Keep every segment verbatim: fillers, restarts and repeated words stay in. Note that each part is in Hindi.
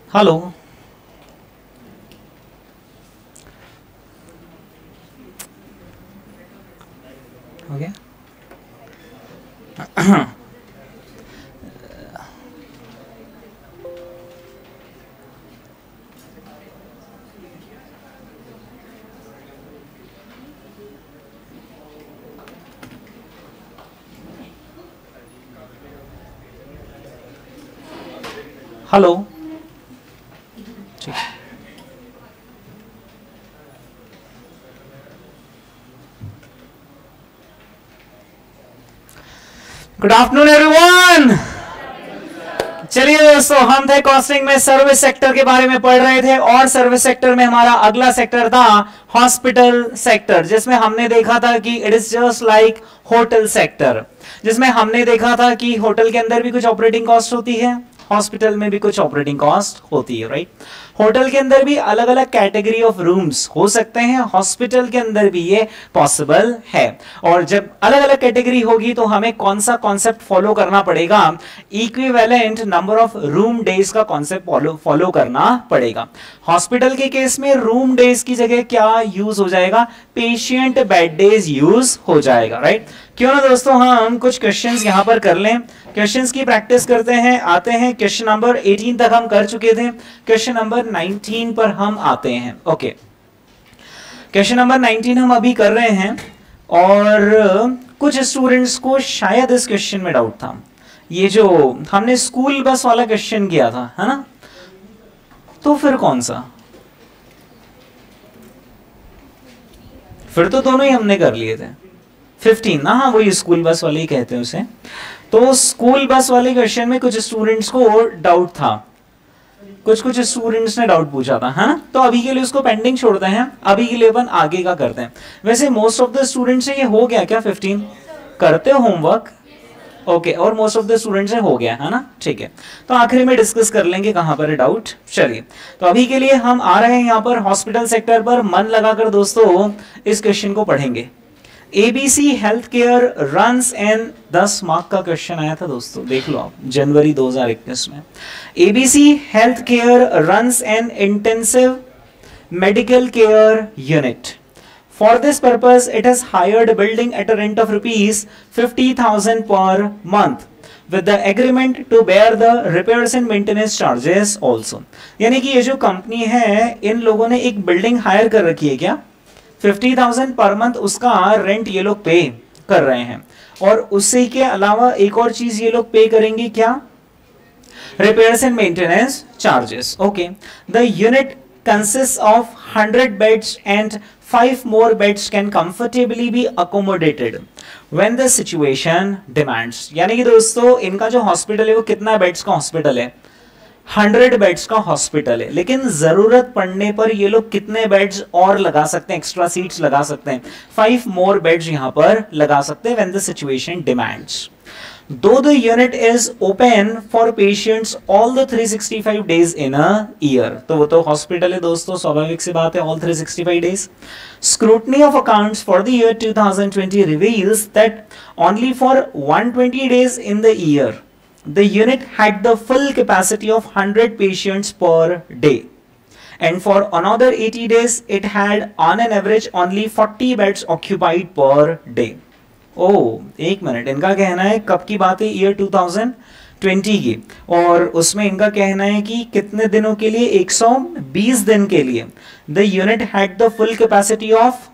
हेलो, हो गया? हेलो, ठीक। Good afternoon everyone. चलिए दोस्तों, हम थे कॉस्टिंग में सर्विस सेक्टर के बारे में पढ़ रहे थे और सर्विस सेक्टर में हमारा अगला सेक्टर था हॉस्पिटल सेक्टर, जिसमें हमने देखा था कि it is just like hotel sector, जिसमें हमने देखा था कि होटल के अंदर भी कुछ ऑपरेटिंग कॉस्ट होती है, हॉस्पिटल में भी कुछ ऑपरेटिंग कॉस्ट होती है, राइट। होटल के अंदर भी अलग अलग कैटेगरी ऑफ रूम्स हो सकते हैं, हॉस्पिटल के अंदर भी ये पॉसिबल है। और जब अलग अलग कैटेगरी होगी तो हमें कौन सा कॉन्सेप्ट फॉलो करना पड़ेगा? Equivalent number of room days का कॉन्सेप्ट फॉलो फॉलो करना पड़ेगा। हॉस्पिटल के केस में रूम डेज की जगह क्या यूज हो जाएगा? पेशेंट बेड डेज यूज हो जाएगा, राइट। क्यों ना दोस्तों हम कुछ क्वेश्चंस यहां पर कर लें, क्वेश्चंस की प्रैक्टिस करते हैं। आते हैं क्वेश्चन नंबर अठारह तक हम कर चुके थे, क्वेश्चन नंबर उन्नीस पर हम आते हैं। ओके, क्वेश्चन नंबर उन्नीस हम अभी कर रहे हैं और कुछ स्टूडेंट्स को शायद इस क्वेश्चन में डाउट था। ये जो हमने स्कूल बस वाला क्वेश्चन किया था, है ना, तो फिर कौन सा? फिर तो दोनों ही हमने कर लिए थे। पंद्रह ना, हाँ वही स्कूल बस वाले ही कहते हैं उसे। तो स्कूल बस वाले क्वेश्चन में कुछ स्टूडेंट्स को डाउट था, कुछ कुछ स्टूडेंट्स ने डाउट पूछा था, है ना। तो अभी के लिए उसको पेंडिंग छोड़ते हैं, अभी के लिए अपन आगे का करते हैं। वैसे मोस्ट ऑफ द स्टूडेंट्स से ये हो गया क्या? पंद्रह करते हो होमवर्क? ओके, और मोस्ट ऑफ द स्टूडेंट्स से हो गया, है ना, ठीक है। तो आखिरी में डिस्कस कर लेंगे कहां पर है डाउट। चलिए, तो अभी के लिए हम आ रहे हैं यहाँ पर हॉस्पिटल सेक्टर पर। मन लगाकर दोस्तों इस क्वेश्चन को पढ़ेंगे। ABC health care runs an दस मार्क का क्वेश्चन आया था दोस्तों, देख लो आप, जनवरी दो हज़ार इक्कीस में। ABC health care runs an intensive medical care unit. For this purpose, it has hired a building at a rent of rupees fifty thousand per month, with the agreement to bear the repairs and maintenance charges also. यानी कि ये जो कंपनी है, इन लोगों ने एक बिल्डिंग हायर कर रखी है क्या? फिफ्टी थाउजेंड पर मंथ उसका रेंट ये लोग पे कर रहे हैं, और उससे के अलावा एक और चीज ये लोग पे करेंगे क्या? Repairs and maintenance charges. Okay, the unit consists of one hundred beds and five more beds can comfortably be accommodated when the situation demands. यानी कि दोस्तों इनका जो हॉस्पिटल है वो कितना बेड्स का हॉस्पिटल है? हंड्रेड बेड्स का हॉस्पिटल है, लेकिन जरूरत पड़ने पर ये लोग कितने बेड्स और लगा सकते हैं? एक्स्ट्रा सीट्स लगा सकते हैं, फाइव मोर बेड्स यहां पर लगा सकते हैं when the situation demands. Though the unit is open for patients all the three hundred sixty-five days in a year, तो वो तो हॉस्पिटल है दोस्तों, स्वाभाविक सी बात है, all three hundred sixty-five days. Scrutiny of accounts for the year two thousand twenty reveals that only for one hundred twenty days in the year, the unit had the full capacity of one hundred patients per day, and for another eighty days, it had on an average only forty beds occupied per day. ओह, एक मिनट, इनका कहना है कब की बात है? ईयर टू थाउजेंड ट्वेंटी की, और उसमें इनका कहना है कि कितने दिनों के लिए? एक सौ बीस दिन के लिए। The unit had the full capacity of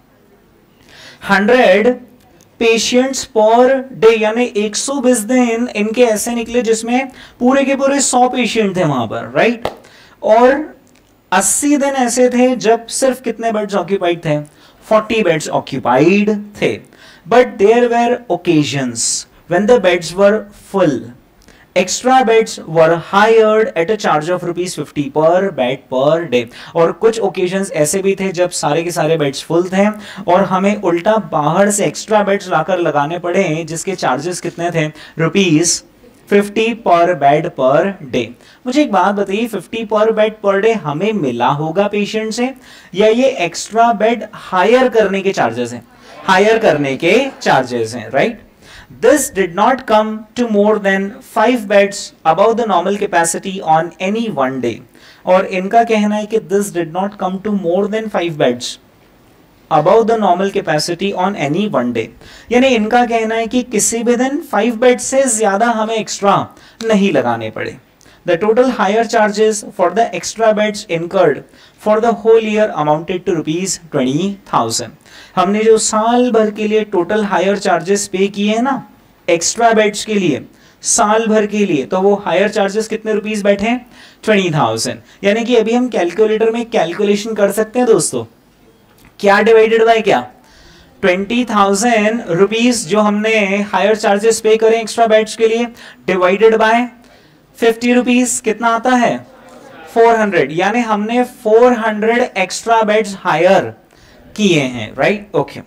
hundred patients per day, यानी एक सौ बीस दिन इनके ऐसे निकले जिसमें पूरे के पूरे सौ पेशेंट थे वहां पर, राइट। और अस्सी दिन ऐसे थे जब सिर्फ कितने बेड्स ऑक्यूपाइड थे? फोर्टी बेड्स ऑक्यूपाइड थे। But there were occasions when the beds were full. Extra beds were hired at a charge of rupees fifty per bed per day. और कुछ occasions ऐसे भी थे जब सारे के सारे बेड्स फुल थे और हमें उल्टा बाहर से एक्स्ट्रा बेड्स लाकर लगाने पड़े, जिसके चार्जेस कितने थे? Rupees fifty per bed per day. मुझे एक बात बताइए, fifty per bed per day हमें मिला होगा पेशेंट से, या ये एक्स्ट्रा बेड हायर करने के चार्जेस हैं? हायर करने के चार्जेस हैं, right. This did not come to more than five beds above the normal capacity on any one day. और इनका कहना है कि this did not come to more than five beds above the normal capacity on any one day. यानी इनका कहना है कि किसी भी दिन फाइव बेड से ज्यादा हमें एक्स्ट्रा नहीं लगाने पड़े। The total higher charges for the extra beds incurred for the whole year amounted to rupees twenty thousand। हमने जो साल भर के लिए टोटल हायर चार्जेस पे किए हैं ना एक्स्ट्रा बेड्स के लिए साल भर के लिए, तो वो हायर चार्जेस कितने रुपीस बैठे हैं? Twenty thousand. यानी कि अभी हम कैलकुलेटर में कैलकुलेशन कर सकते हैं दोस्तों, क्या डिवाइडेड बाय क्या? ट्वेंटी थाउजेंड रुपीस जो हमने हायर चार्जेस पे करें एक्स्ट्रा बेड्स के लिए डिवाइडेड बाय फिफ्टी रुपीज कितना आता है? Four hundred. यानी हमने four hundred extra beds hire किए हैं, right? Okay.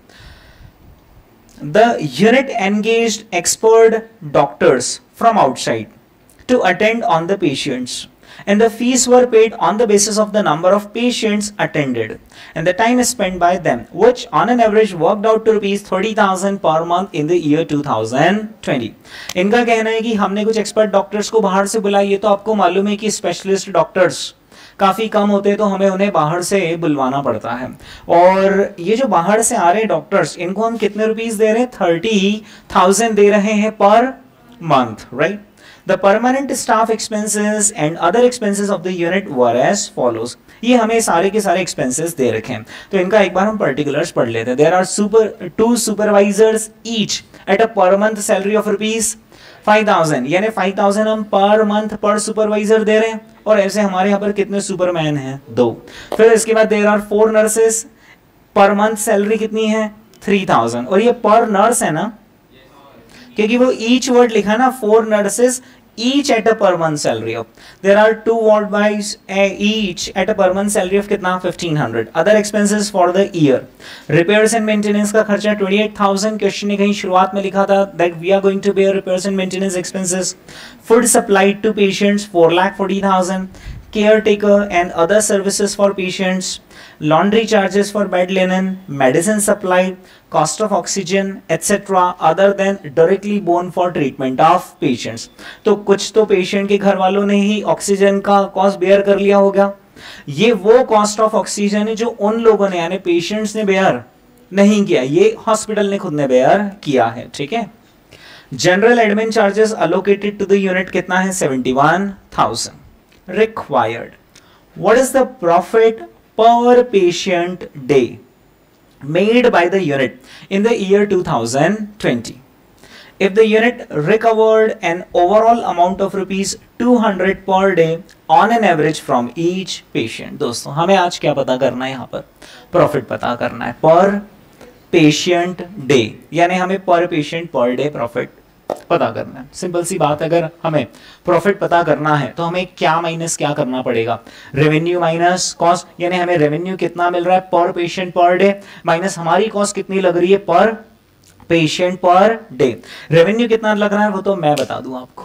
The unit engaged expert doctors from outside to attend on the patients and the fees were paid on the basis of the number of patients attended and the time spent by them, which on an average worked out to rupees thirty thousand per month in the year two thousand twenty। इनका कहना है कि हमने कुछ एक्सपर्ट डॉक्टर्स को बाहर से बुलाया। ये तो आपको मालूम है कि स्पेशलिस्ट डॉक्टर्स काफी कम होते हैं, तो हमें उन्हें बाहर से बुलवाना पड़ता है। और ये जो बाहर से आ रहे डॉक्टर्स, इनको हम कितने रुपीस दे रहे हैं? थर्टी थाउजेंड दे रहे हैं per month, right? The permanent staff expenses and other expenses of the unit were as follows। ये हमें सारे के सारे expenses दे रखे हैं, तो इनका एक बार हम particulars पढ़ लेते हैं। There are super two supervisors each at a per month salary of rupees five thousand, यानी फाइव थाउजेंड हम पर मंथ पर सुपरवाइजर दे रहे हैं। और ऐसे हमारे यहाँ पर कितने सुपरमैन हैं? दो। फिर इसके बाद there are four nurses, per month salary कितनी है? Three thousand. और ये पर नर्स है ना, क्योंकि वो ईच वर्ड लिखा है ना, four nurses each at a per month salary of, there are two ward boys each at a per month salary of कितना? Fifteen hundred. other expenses for the year, repairs and maintenance का खर्चा ट्वेंटी एट थाउजेंड। क्वेश्चन ने कहीं शुरुआत में लिखा था that we are going to bear repairs and maintenance expenses। food supplied to patients four lakh forty thousand. caretaker and other services for patients, laundry charges for bed linen, medicine supply, cost of oxygen etc other than directly borne for treatment of patients। तो कुछ तो पेशेंट के घर वालों ने ही ऑक्सीजन का कॉस्ट बेयर कर लिया होगा। ये वो कॉस्ट ऑफ ऑक्सीजन है जो उन लोगों ने यानी पेशेंट्स ने बेयर नहीं किया, ये हॉस्पिटल ने खुद ने बेयर किया है, ठीक है। General admin charges allocated to the unit कितना है? Seventy one thousand. required, what is the profit per patient day made by the unit in the year two thousand twenty if the unit recovered an overall amount of rupees two hundred per day on an average from each patient। दोस्तों हमें आज क्या पता करना है? यहाँ पर प्रॉफिट पता करना है पर पेशेंट डे, यानी हमें पर पेशेंट पर डे प्रॉफिट पता करना है। सिंपल सी बात, अगर हमें प्रॉफिट पता करना है तो हमें क्या माइनस क्या करना पड़ेगा? रेवेन्यू माइनस कॉस्ट, यानी हमें रेवेन्यू कितना मिल रहा है पर पेशेंट पर डे माइनस हमारी कॉस्ट कितनी लग रही है पर पेशेंट पर डे। रेवेन्यू कितना लग रहा है वो तो मैं बता दूं आपको,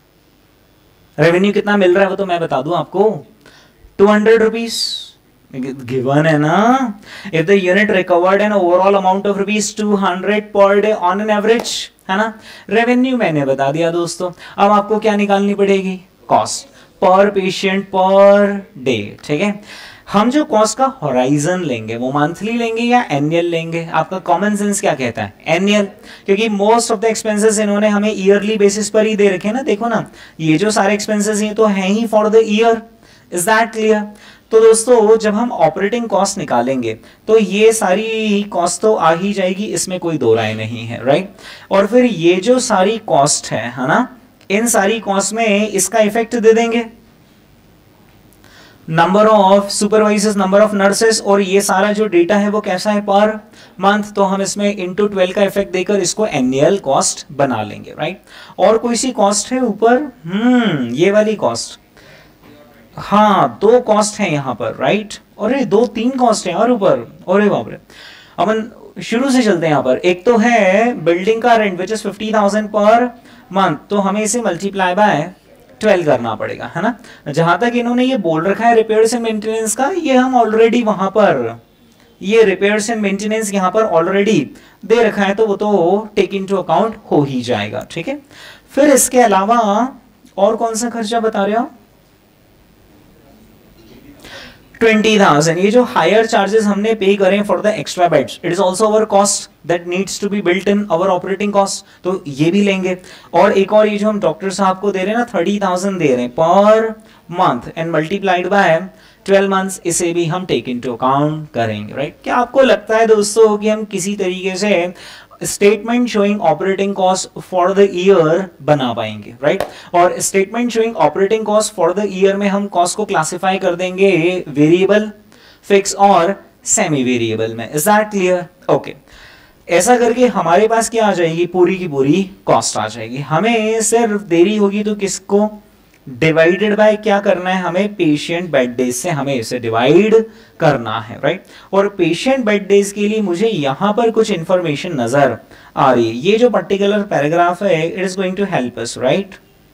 रेवेन्यू कितना मिल रहा है वो तो मैं बता दूं आपको, टू हंड्रेड रुपीज गिवन है ना। If the unit recovered an overall amount of rupees two hundred per day on an average, है ना। रेवेन्यू मैंने बता दिया दोस्तों। अब आपको क्या निकालनी पड़ेगी? कॉस्ट पर पेशेंट पर डे, ठीक है। हम जो कॉस्ट का होराइजन लेंगे वो मंथली लेंगे या एनुअल लेंगे? आपका कॉमन सेंस क्या कहता है? एनुअल, क्योंकि मोस्ट ऑफ द एक्सपेंसेस इन्होंने हमें ईयरली बेसिस पर ही दे रखे हैं ना। देखो ना, ये जो सारे एक्सपेंसेस ये तो हैं ही for the year. Is that clear? तो दोस्तों जब हम ऑपरेटिंग कॉस्ट निकालेंगे तो ये सारी कॉस्ट तो आ ही जाएगी, इसमें कोई दो राय नहीं है, राइट। और फिर ये जो सारी कॉस्ट है है ना, इन सारी कॉस्ट में इसका इफेक्ट दे देंगे, number of supervisors, number of nurses, और ये सारा जो डेटा है वो कैसा है पर मंथ, तो हम इसमें इंटू ट्वेल्व का इफेक्ट देकर इसको एनुअल कॉस्ट बना लेंगे, राइट। और कोई सी कॉस्ट है ऊपर? हम्म ये वाली कॉस्ट, हाँ दो कॉस्ट है यहाँ पर, राइट। और ये दो तीन कॉस्ट है और ऊपर, अरे बाप रे। अपन शुरू से चलते हैं यहाँ पर। एक तो है बिल्डिंग का rent which is fifty thousand per month, तो हमें इसे मल्टीप्लाई बाय ट्वेल्व करना पड़ेगा, है ना। जहां तक इन्होंने ये बोल रखा है रिपेयर्स एंड मेंटेनेंस का, ये हम ऑलरेडी वहां पर ये रिपेयर्स एंड मेंटेनेंस यहाँ पर ऑलरेडी दे रखा है, तो वो तो टेक इनटू अकाउंट हो ही जाएगा, ठीक है। फिर इसके अलावा और कौन सा खर्चा बता रहे हो? Twenty thousand. ये जो हायर चार्जेस हमने पे करें for the extra beds, it is also our cost that needs to be built in our operating cost, तो ये भी लेंगे। और एक और ये जो हम डॉक्टर साहब को दे रहे हैं ना, थर्टी थाउजेंड दे रहे हैं per month and multiplied by twelve months, इसे भी हम टेक इनटू अकाउंट करेंगे, राइट। क्या आपको लगता है दोस्तों कि हम किसी तरीके से statement showing operating cost for the year बना पाएंगे, राइट right? और statement showing operating cost for the year में हम कॉस्ट को क्लासिफाई कर देंगे वेरिएबल, फिक्स और सेमी वेरिएबल में। Is that clear? ओके, ऐसा करके हमारे पास क्या आ जाएगी, पूरी की पूरी कॉस्ट आ जाएगी। हमें सिर्फ देरी होगी तो किसको डिवाइडेड बाय क्या करना है, हमें पेशेंट बेड डेज से हमें इसे डिवाइड करना है, राइट। और पेशेंट बेड डेज के लिए मुझे यहां पर कुछ इंफॉर्मेशन नजर आ रही है। ये जो पर्टिकुलर पैराग्राफ है it is going to help us, right.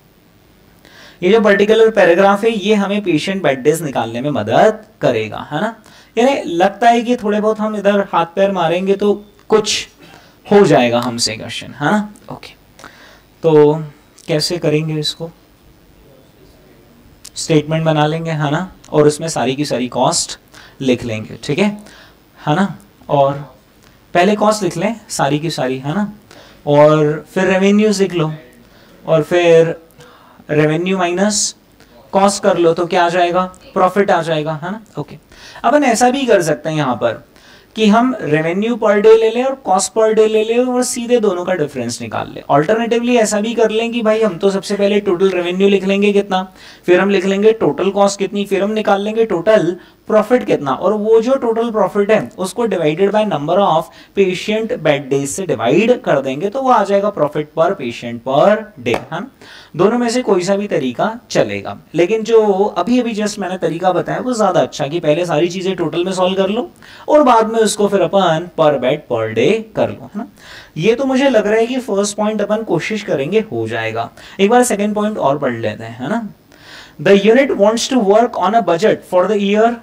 ये जो पर्टिकुलर पैराग्राफ है ये हमें पेशेंट बेड डेज निकालने में मदद करेगा, है ना। यानी लगता है कि थोड़े बहुत हम इधर हाथ पैर मारेंगे तो कुछ हो जाएगा हमसे क्वेश्चन, है ना। ओके, तो कैसे करेंगे इसको, स्टेटमेंट बना लेंगे, है ना, और उसमें सारी की सारी कॉस्ट लिख लेंगे, ठीक है है ना। और पहले कॉस्ट लिख लें सारी की सारी, है ना, और फिर रेवेन्यूज लिख लो, और फिर रेवेन्यू माइनस कॉस्ट कर लो तो क्या आ जाएगा, प्रॉफिट आ जाएगा, है ना। ओके, अपन ऐसा भी कर सकते हैं यहाँ पर कि हम रेवेन्यू पर डे ले लें और कॉस्ट पर डे ले लें और सीधे दोनों का डिफरेंस निकाल लें। ऑल्टरनेटिवली ऐसा भी कर लें कि भाई हम तो सबसे पहले टोटल रेवेन्यू लिख लेंगे कितना, फिर हम लिख लेंगे टोटल कॉस्ट कितनी, फिर हम निकाल लेंगे टोटल प्रॉफिट कितना, और वो जो टोटल प्रॉफिट है उसको divided by number of patient bed days से डिवाइड कर देंगे तो वो आ जाएगा profit per patient per day, है। दोनों में से कोई सा भी तरीका चलेगा, लेकिन जो अभी अभी जस्ट मैंने तरीका बताया वो ज्यादा अच्छा कि पहले सारी चीजें टोटल में सॉल्व कर लो और बाद में उसको फिर अपन पर बेड पर डे कर लो, है ना। ये तो मुझे लग रहा है कि फर्स्ट पॉइंट अपन कोशिश करेंगे हो जाएगा। एक बार सेकेंड पॉइंट और पढ़ लेते हैं, है ना। The unit wants to work on a budget for the year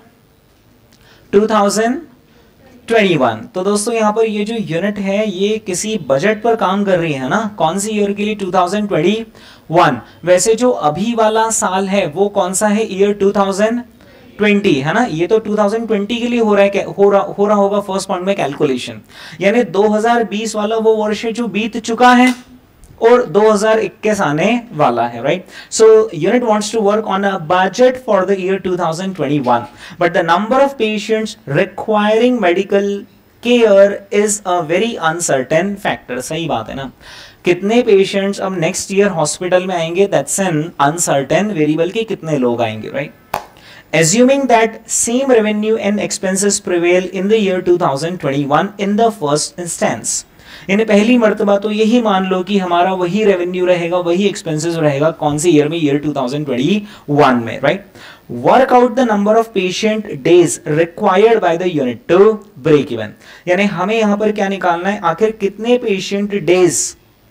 two thousand twenty one. तो दोस्तों यहाँ पर ये जो यूनिट है ये किसी बजट पर काम कर रही है ना, कौन सी ईयर के लिए, टू थाउजेंड ट्वेंटी वन। वैसे जो अभी वाला साल है वो कौन सा है, ईयर टू थाउजेंड ट्वेंटी, है ना। ये तो टू थाउजेंड ट्वेंटी के लिए हो रहा है, हो रहा हो रहा होगा फर्स्ट पॉइंट में कैलकुलेशन, यानी दो हज़ार बीस वाला वो वर्ष जो बीत चुका है और दो हज़ार इक्कीस आने वाला है, right. So unit wants to work on a budget for the year two thousand twenty one, but the number of patients requiring medical care is a very uncertain factor. सही बात है ना, कितने पेशेंट्स अब नेक्स्ट ईयर हॉस्पिटल में आएंगे, दैट्स एन अनसर्टेन वेरिएबल कि कितने लोग आएंगे, right. Assuming that same revenue and expenses prevail in the year two thousand twenty one in the first instance, यानी पहली मर्तबा तो यही मान लो कि हमारा वही रेवेन्यू रहेगा, वही एक्सपेंसेस रहेगा, कौन सी ईयर में, year two thousand twenty one में, right. Work out the number of patient days required by the unit to break even, यानी हमें यहां पर क्या निकालना है, आखिर कितने पेशेंट डेज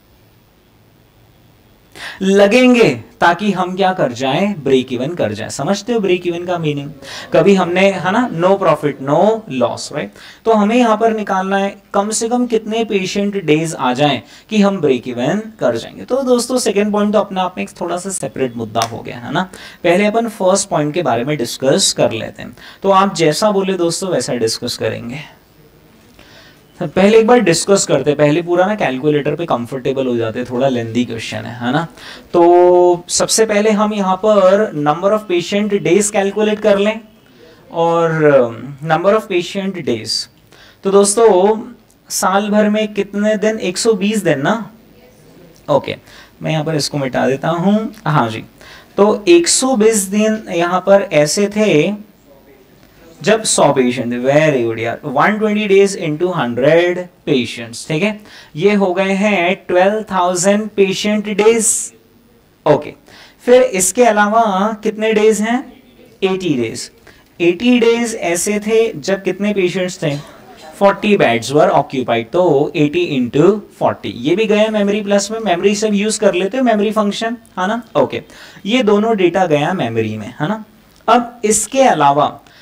लगेंगे ताकि हम क्या कर जाएं, ब्रेक इवन कर जाएं। समझते हो ब्रेक इवन का मीनिंग, कभी हमने, है ना, no profit no loss, right. तो हमें यहां पर निकालना है कम से कम कितने पेशेंट डेज आ जाएं कि हम ब्रेक इवन कर जाएंगे। तो दोस्तों सेकंड पॉइंट तो अपने आप में एक थोड़ा सा सेपरेट मुद्दा हो गया, है ना। पहले अपन फर्स्ट पॉइंट के बारे में डिस्कस कर लेते हैं, तो आप जैसा बोले दोस्तों वैसा डिस्कस करेंगे। पहले एक बार डिस्कस करते, पहले पूरा ना कैलकुलेटर पे कंफर्टेबल हो जाते, थोड़ा लेंदी क्वेश्चन है, है ना। तो सबसे पहले हम यहाँ पर number of patient days calculate कर लें, और नंबर ऑफ पेशेंट डेज, तो दोस्तों साल भर में कितने दिन, एक सौ बीस दिन ना। ओके, मैं यहाँ पर इसको मिटा देता हूँ, हाँ जी। तो एक सौ बीस दिन यहाँ पर ऐसे थे जब सौ पेशेंट, वेरी गुड यार, एक सौ बीस डेज इनटू हंड्रेड पेशेंट्स, ठीक है, ये हो गए हैं twelve thousand patient days. Okay, फिर इसके अलावा कितने डेज हैं, अस्सी डेज। अस्सी डेज ऐसे थे जब कितने पेशेंट्स थे, चालीस बेड्स वर ऑक्यूपाइड, तो अस्सी इंटू फोर्टी, ये भी गया मेमोरी प्लस में, मेमोरी सब यूज कर लेते हो, मेमोरी फंक्शन, है ना। ओके, ये दोनों डेटा गया मेमोरी में, है ना। अब इसके अलावा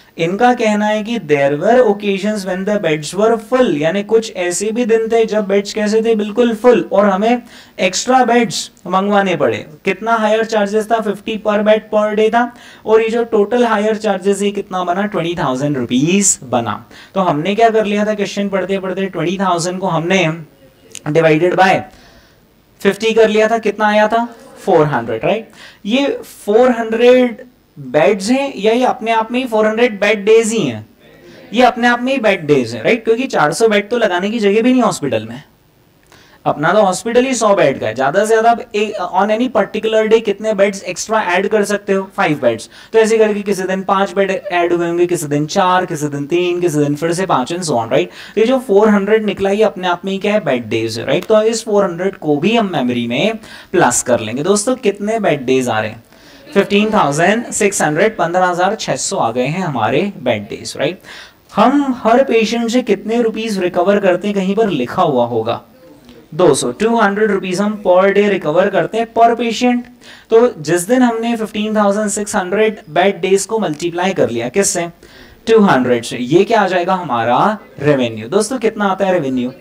इनका कहना है कि there were occasions when the beds were full, यानी कुछ ऐसे भी दिन थे जब बेड्स कैसे थे, बिल्कुल फुल, और हमें एक्स्ट्रा बेड्स मंगवाने पड़े। कितना हायर चार्जेस था, fifty per bed per day था, और ये जो टोटल हायर चार्जेस है कितना बना, ट्वेंटी थाउजेंड रुपीज बना। तो हमने क्या कर लिया था, क्वेश्चन पढ़ते पढ़ते ट्वेंटी थाउजेंड को हमने डिवाइडेड बाय फिफ्टी कर लिया था, कितना आया था, फोर हंड्रेड, राइट। ये फोर हंड्रेड बेड्स हैं या ये अपने आप में ही फोर हंड्रेड बेड डेज ही हैं, ये अपने आप में ही बेड डेज है, राइट, क्योंकि चार सौ बेड तो लगाने की जगह भी नहीं हॉस्पिटल में, अपना तो हॉस्पिटल ही सौ बेड का है, ज्यादा से ज्यादा ऑन एनी पर्टिकुलर डे कितने बेड्स एक्स्ट्रा ऐड कर सकते हो, फाइव बेड्स। तो ऐसे करके किसी दिन पांच बेड ऐड हुए होंगे, किसी दिन चार, किसी दिन तीन, किसी दिन फिर से पांच एंड सो ऑन, राइट। तो ये जो फोर हंड्रेड निकला ये अपने आप में ही क्या है, बेड डेज है, राइट। तो इस फोर हंड्रेड को भी हम मेमोरी में प्लस कर लेंगे। दोस्तों कितने बेड डेज आ रहे हैं, फिफ्टीन थाउजेंड सिक्स हंड्रेड, पंद्रह हजार छह सौ आ गए हैं हमारे बेड डेज, राइट। हम हर पेशेंट से कितने रुपीस रिकवर करते हैं, कहीं पर लिखा हुआ होगा दो सौ, टू हंड्रेड रुपीज हम पर डे रिकवर करते हैं पर पेशेंट। तो जिस दिन हमने fifteen thousand six hundred bed days को मल्टीप्लाई कर लिया किससे, टू हंड्रेड से, ये क्या आ जाएगा हमारा रेवेन्यू। दोस्तों कितना आता है रेवेन्यू,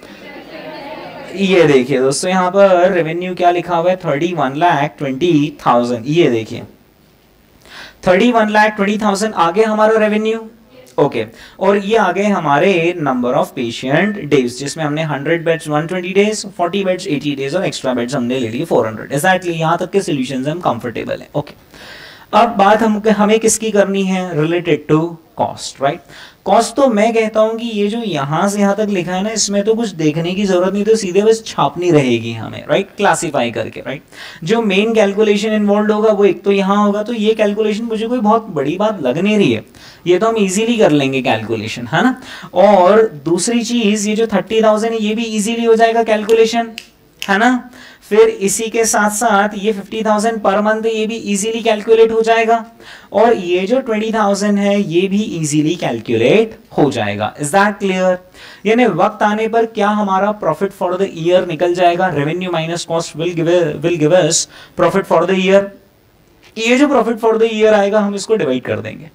ये देखिए दोस्तों यहाँ पर रेवेन्यू क्या लिखा हुआ है, thirty one lakh twenty thousand, ये देखिए thirty one lakh twenty thousand आगे हमारा रेवेन्यू, ओके okay. और ये आ गए हमारे नंबर ऑफ पेशेंट डेज, जिसमें हमने hundred beds one twenty days, forty beds eighty days और एक्स्ट्रा बेड्स हमने ले लिए फोर हंड्रेड। एग्जैक्टली यहाँ तक के सॉल्यूशंस हम कंफर्टेबल हैं, ओके okay. अब बात हम हमें किसकी करनी है, related to cost, right. Cost तो मैं कहता हूं कि ये जो यहां से यहां तक लिखा है ना, इसमें तो कुछ देखने की जरूरत नहीं, तो सीधे बस छापनी रहेगी हमें, राइट, क्लासिफाई करके, राइट। जो मेन कैलकुलेशन इन्वॉल्व होगा वो एक तो यहां होगा, तो ये कैलकुलेशन मुझे कोई बहुत बड़ी बात लग नहीं रही है, ये तो हम इजीली कर लेंगे कैलकुलेशन, है ना। और दूसरी चीज ये जो थर्टी थाउजेंड है ये भी इजीली हो जाएगा कैलकुलेशन, है ना। फिर इसी के साथ साथ ये फिफ्टी थाउजेंड पर मंथ है, ये भी इजीली कैलकुलेट हो जाएगा, और ये जो ट्वेंटी थाउजेंड है ये भी इजीली कैलकुलेट हो जाएगा। Is that clear. यानी वक्त आने पर क्या हमारा प्रॉफिट फॉर द ईयर निकल जाएगा, revenue minus cost will give will give us profit for the year. ये जो प्रॉफिट फॉर द ईयर आएगा हम इसको डिवाइड कर देंगे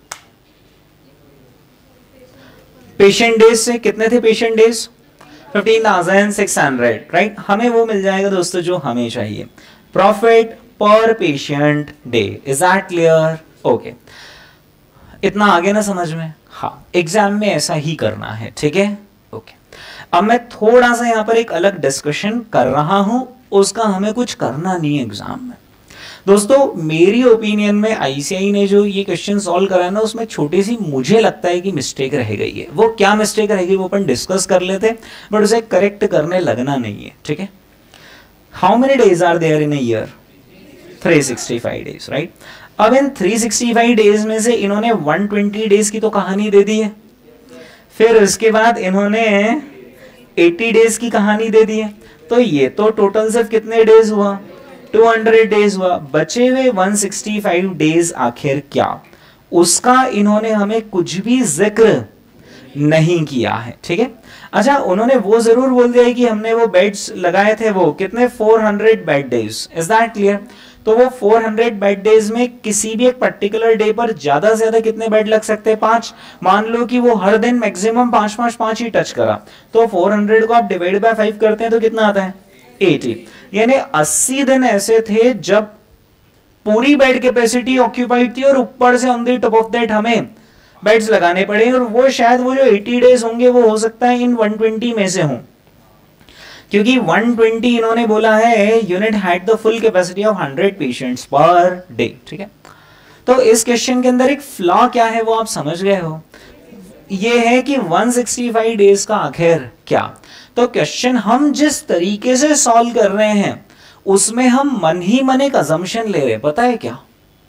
पेशेंट डेज से। कितने थे patient days, fifteen thousand six hundred, right. हमें वो मिल जाएगा दोस्तों जो हमें चाहिए, profit per patient day. Is that clear, okay. इतना आगे ना समझ में, हाँ एग्जाम में ऐसा ही करना है, ठीक है, ओके। अब मैं थोड़ा सा यहाँ पर एक अलग डिस्कशन कर रहा हूं, उसका हमें कुछ करना नहीं है एग्जाम में। दोस्तों मेरी ओपिनियन में आईसीआई ने जो ये क्वेश्चन सॉल्व करा है ना, उसमें छोटी सी मुझे लगता है कि मिस्टेक रह गई है। वो क्या मिस्टेक रह गई वो अपन डिस्कस कर लेते, बट उसे करेक्ट करने लगना नहीं है, ठीक है। How many days are there in a year, three sixty five days, right. अब इन थ्री सिक्सटी फाइव डेज में से इन्होंने वन ट्वेंटी डेज की तो कहानी दे दी है, फिर उसके बाद इन्होंने एटी डेज की कहानी दे दी है, तो ये तो टोटल सिर्फ कितने डेज हुआ, टू हंड्रेड डेज हुआ। बचे हुए वन सिक्सटी फाइव डेज आखिर क्या, उसका इन्होंने हमें कुछ भी जिक्र नहीं किया है, ठीक है। अच्छा उन्होंने वो जरूर बोल दिया है कि हमने वो बेड्स लगाए थे, वो कितने four hundred bed days. Is that clear. तो वो फोर हंड्रेड बेड डेज में किसी भी एक पर्टिकुलर डे पर ज्यादा से ज्यादा कितने बेड लग सकते हैं, पांच। मान लो कि वो हर दिन मैक्सिमम पांच पांच पांच ही टच करा, तो फोर हंड्रेड को आप डिवाइड बाय फाइव करते हैं तो कितना आता है, एटी। यानी अस्सी दिन ऐसे थे जब पूरी बेड कैपेसिटी ऑक्यूपाइड थी और ऊपर से on the top of that हमें बेड्स लगाने पड़े, और वो शायद वो जो एटी डेज होंगे वो हो सकता है इन वन ट्वेंटी में से हों, क्योंकि वन ट्वेंटी इन्होंने बोला है unit had the full capacity of hundred patients per day, ठीक है। तो इस क्वेश्चन के अंदर एक फ्लॉ क्या है वो आप समझ गए हो, ये है कि वन सिक्सटी फाइव डेज का आखिर क्या। तो क्वेश्चन हम जिस तरीके से सॉल्व कर रहे हैं उसमें हम मन ही मन एक अजम्पशन ले रहे हैं, पता है क्या,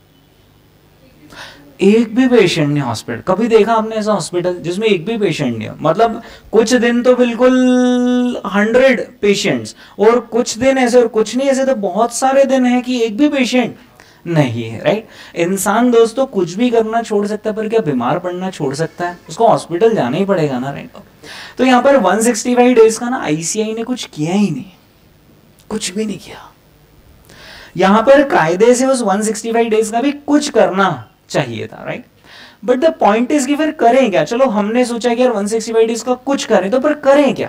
एक भी पेशेंट नहीं हॉस्पिटल। कभी देखा आपने ऐसा हॉस्पिटल जिसमें एक भी पेशेंट नहीं हो, मतलब कुछ दिन तो बिल्कुल हंड्रेड पेशेंट्स और कुछ दिन ऐसे और कुछ नहीं ऐसे, तो बहुत सारे दिन है कि एक भी पेशेंट नहीं है, राइट। इंसान दोस्तों कुछ भी करना छोड़ सकता है पर क्या बीमार पड़ना छोड़ सकता है, उसको हॉस्पिटल जाना ही पड़ेगा ना, राइट। तो यहाँ पर वन सिक्सटी फाइव डेज का ना आईसीआई ने कुछ किया ही नहीं, कुछ भी नहीं किया। यहाँ पर कायदे से उस वन सिक्सटी फाइव डेज का भी कुछ करना चाहिए था, right. But the point is कि फिर करें क्या? चलो हमने सोचा कि यार वन सिक्सटी फाइव डेज का कुछ करें, तो पर करें क्या?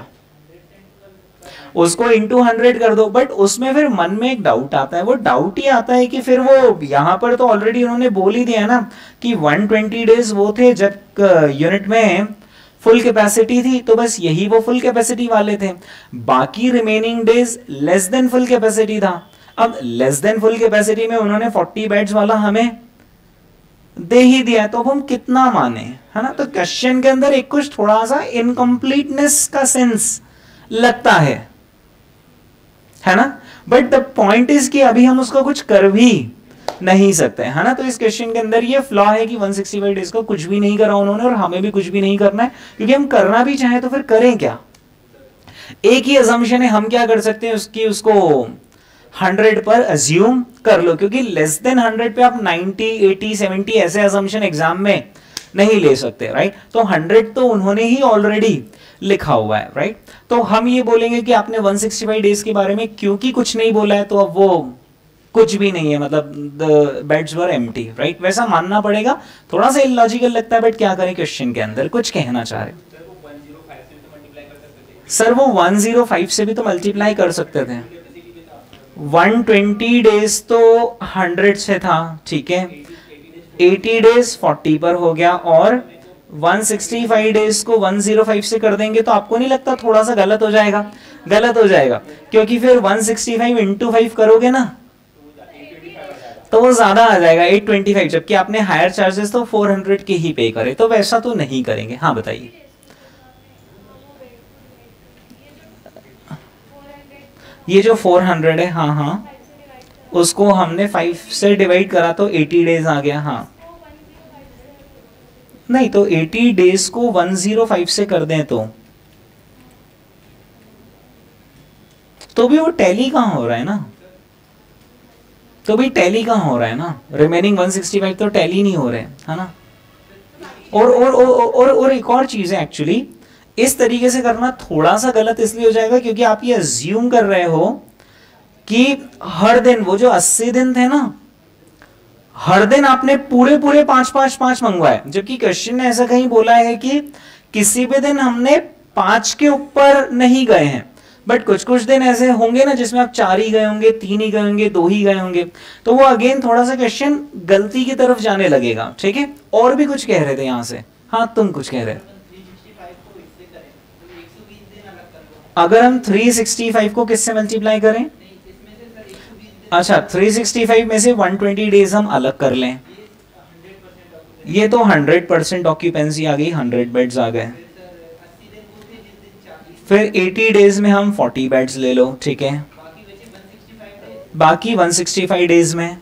उसको इंटू हंड्रेड कर दो। बट उसमें फिर मन में एक डाउट आता है, वो डाउट ही आता है कि फिर वो यहां पर तो ऑलरेडी उन्होंने बोल ही दिया ना कि वन ट्वेंटी डेज वो थे जब यूनिट में फुल कैपेसिटी थी, तो बस यही वो फुल कैपेसिटी वाले थे। बाकी remaining days less than full capacity था। अब लेस देन फुल कैपेसिटी में उन्होंने फोर्टी बेड्स वाला हमें दे ही दिया, तो अब हम कितना माने, है ना? तो क्वेश्चन के अंदर एक कुछ थोड़ा सा इनकम्प्लीटनेस का सेंस लगता है है ना? बट द पॉइंट इज कि अभी हम उसका कुछ कर भी नहीं सकते, है ना? तो इस क्वेश्चन के अंदर ये फ्लॉ है कि वन सिक्सटी फाइव डेज को कुछ भी नहीं करा उन्होंने, और हमें भी कुछ भी नहीं करना है, क्योंकि हम करना भी चाहें तो फिर करें क्या? एक ही अजम्पशन है, हम क्या कर सकते हैं उसकी, उसको हंड्रेड पर अज्यूम कर लो, क्योंकि लेस देन हंड्रेड पे आप नाइंटी, एटी, सेवेंटी ऐसे अजम्पशन एग्जाम में नहीं ले सकते, राइट? तो हंड्रेड तो उन्होंने ही ऑलरेडी लिखा हुआ है, राइट? तो हम ये बोलेंगे कि आपने वन सिक्सटी फाइव डेज के बारे में क्योंकि कुछ नहीं बोला है, तो अब वो कुछ भी नहीं है, मतलब the beds were empty, right? वैसा मानना पड़ेगा। थोड़ा सा इलॉजिकल लगता है, बट क्या करें, क्वेश्चन के अंदर कुछ कहना चाह रहे। सर वो वन ज़ीरो फाइव से भी तो मल्टीप्लाई कर सकते थे। वन ट्वेंटी डेज तो हंड्रेड से था, ठीक है, एटी डेज फोर्टी पर हो गया, और वन सिक्सटी फाइव डेज को वन ज़ीरो फाइव से कर देंगे, तो आपको नहीं लगता थोड़ा सा गलत हो जाएगा? गलत हो जाएगा, क्योंकि फिर one sixty five into five करोगे ना तो वो ज्यादा आ जाएगा, एट ट्वेंटी फाइव, जबकि आपने हायर चार्जेस तो फोर हंड्रेड के ही पे करे, तो वैसा तो नहीं करेंगे। हाँ बताइए। ये जो फोर हंड्रेड है, हाँ हाँ, उसको हमने फाइव से डिवाइड करा तो एटी डेज आ गया। हाँ नहीं, तो एटी डेज को वन ज़ीरो फाइव से कर दें तो तो भी वो टैली कहां हो रहा है ना, तो भी टैली कहां हो रहा है ना, रिमेनिंग वन सिक्सटी फाइव तो टैली नहीं हो रहे, है ना? और और और और, और एक और चीज है, एक्चुअली इस तरीके से करना थोड़ा सा गलत इसलिए हो जाएगा क्योंकि आप ये अज्यूम कर रहे हो कि हर दिन, वो जो अस्सी दिन थे ना, हर दिन आपने पूरे पूरे पांच पांच पांच मंगवाए, जबकि क्वेश्चन ने ऐसा कहीं बोला है कि किसी भी दिन हमने पांच के ऊपर नहीं गए हैं, बट कुछ कुछ दिन ऐसे होंगे ना जिसमें आप चार ही गए होंगे, तीन ही गए होंगे, दो ही गए होंगे, तो वो अगेन थोड़ा सा क्वेश्चन गलती की तरफ जाने लगेगा, ठीक है? और भी कुछ कह रहे थे यहां से। हाँ तुम कुछ कह रहे थे। अगर हम थ्री सिक्सटी फाइव को किससे मल्टीप्लाई करें? अच्छा, थ्री सिक्सटी फाइव में से वन ट्वेंटी डेज हम अलग कर लें, ये तो हंड्रेड परसेंट ऑक्यूपेंसी आ गई, हंड्रेड बेड्स आ गए। फिर एटी डेज में हम फोर्टी बेड्स ले लो, ठीक है? बाकी वन सिक्सटी फाइव डेज में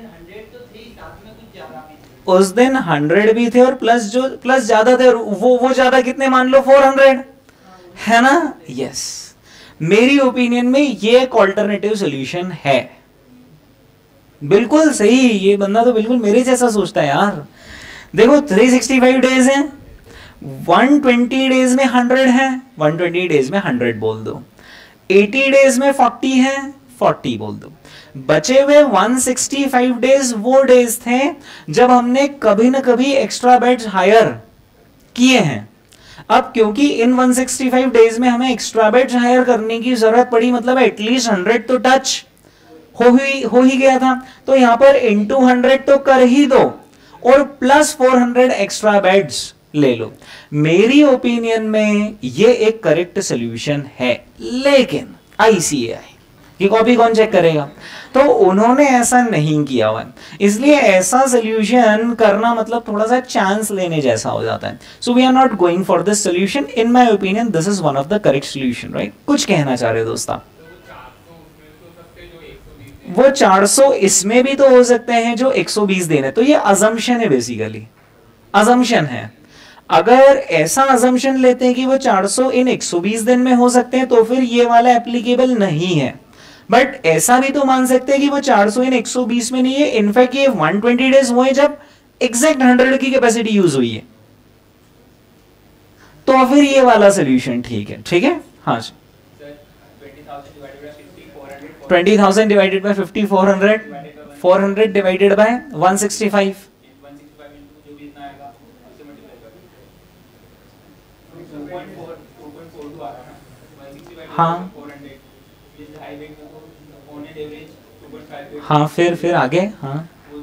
उस दिन हंड्रेड भी थे और प्लस जो प्लस ज्यादा थे, वो वो ज्यादा कितने मान लो, फोर हंड्रेड, है ना? यस, मेरी ओपिनियन में ये एक ऑल्टरनेटिव सॉल्यूशन है। बिल्कुल सही, ये बंदा तो बिल्कुल मेरे जैसा सोचता है यार। देखो थ्री सिक्सटी फाइव डेज हैं, वन ट्वेंटी डेज में हंड्रेड है, वन ट्वेंटी डेज में हंड्रेड बोल दो, एटी डेज में फोर्टी है, फोर्टी बोल दो, बचे हुए वन सिक्सटी फाइव डेज वो डेज थे जब हमने कभी ना कभी एक्स्ट्रा बेड्स हायर किए हैं। अब क्योंकि इन वन सिक्सटी फाइव डेज में हमें एक्स्ट्रा बेड्स हायर करने की जरूरत पड़ी, मतलब एटलीस्ट हंड्रेड तो टच हो ही हो ही गया था, तो यहां पर इंटू हंड्रेड तो कर ही दो और plus four hundred extra beds ले लो। मेरी ओपिनियन में ये एक करेक्ट सोल्यूशन है, लेकिन आईसीएआई की कॉपी कौन चेक करेगा? तो उन्होंने ऐसा नहीं किया हुआ, इसलिए ऐसा सोल्यूशन करना मतलब थोड़ा सा चांस लेने जैसा हो जाता है। So we are not going for this solution. In my opinion this is one of the correct solution, right? कुछ कहना चाह रहे दोस्त आप? वो चार सौ इसमें भी तो हो सकते हैं जो एक सौ बीस दिन है, तो ये अजम्पशन है, बेसिकली अजम्पशन है। अगर ऐसा अजम्पशन लेते हैं कि वो चार सौ इन एक सौ बीस दिन में हो सकते हैं, तो फिर ये वाला एप्लीकेबल नहीं है। बट ऐसा भी तो मान सकते हैं कि वो चार सौ इन एक सौ बीस में नहीं है, इनफैक्ट ये वन ट्वेंटी डेज हुए जब एग्जैक्ट हंड्रेड की कैपेसिटी यूज हुई है, तो फिर ये वाला सोल्यूशन ठीक है। ठीक है, हाँ जी। Twenty thousand divided by fifty, four hundred, four hundred divided by one sixty five, हाँ हाँ फिर फिर आगे हाँ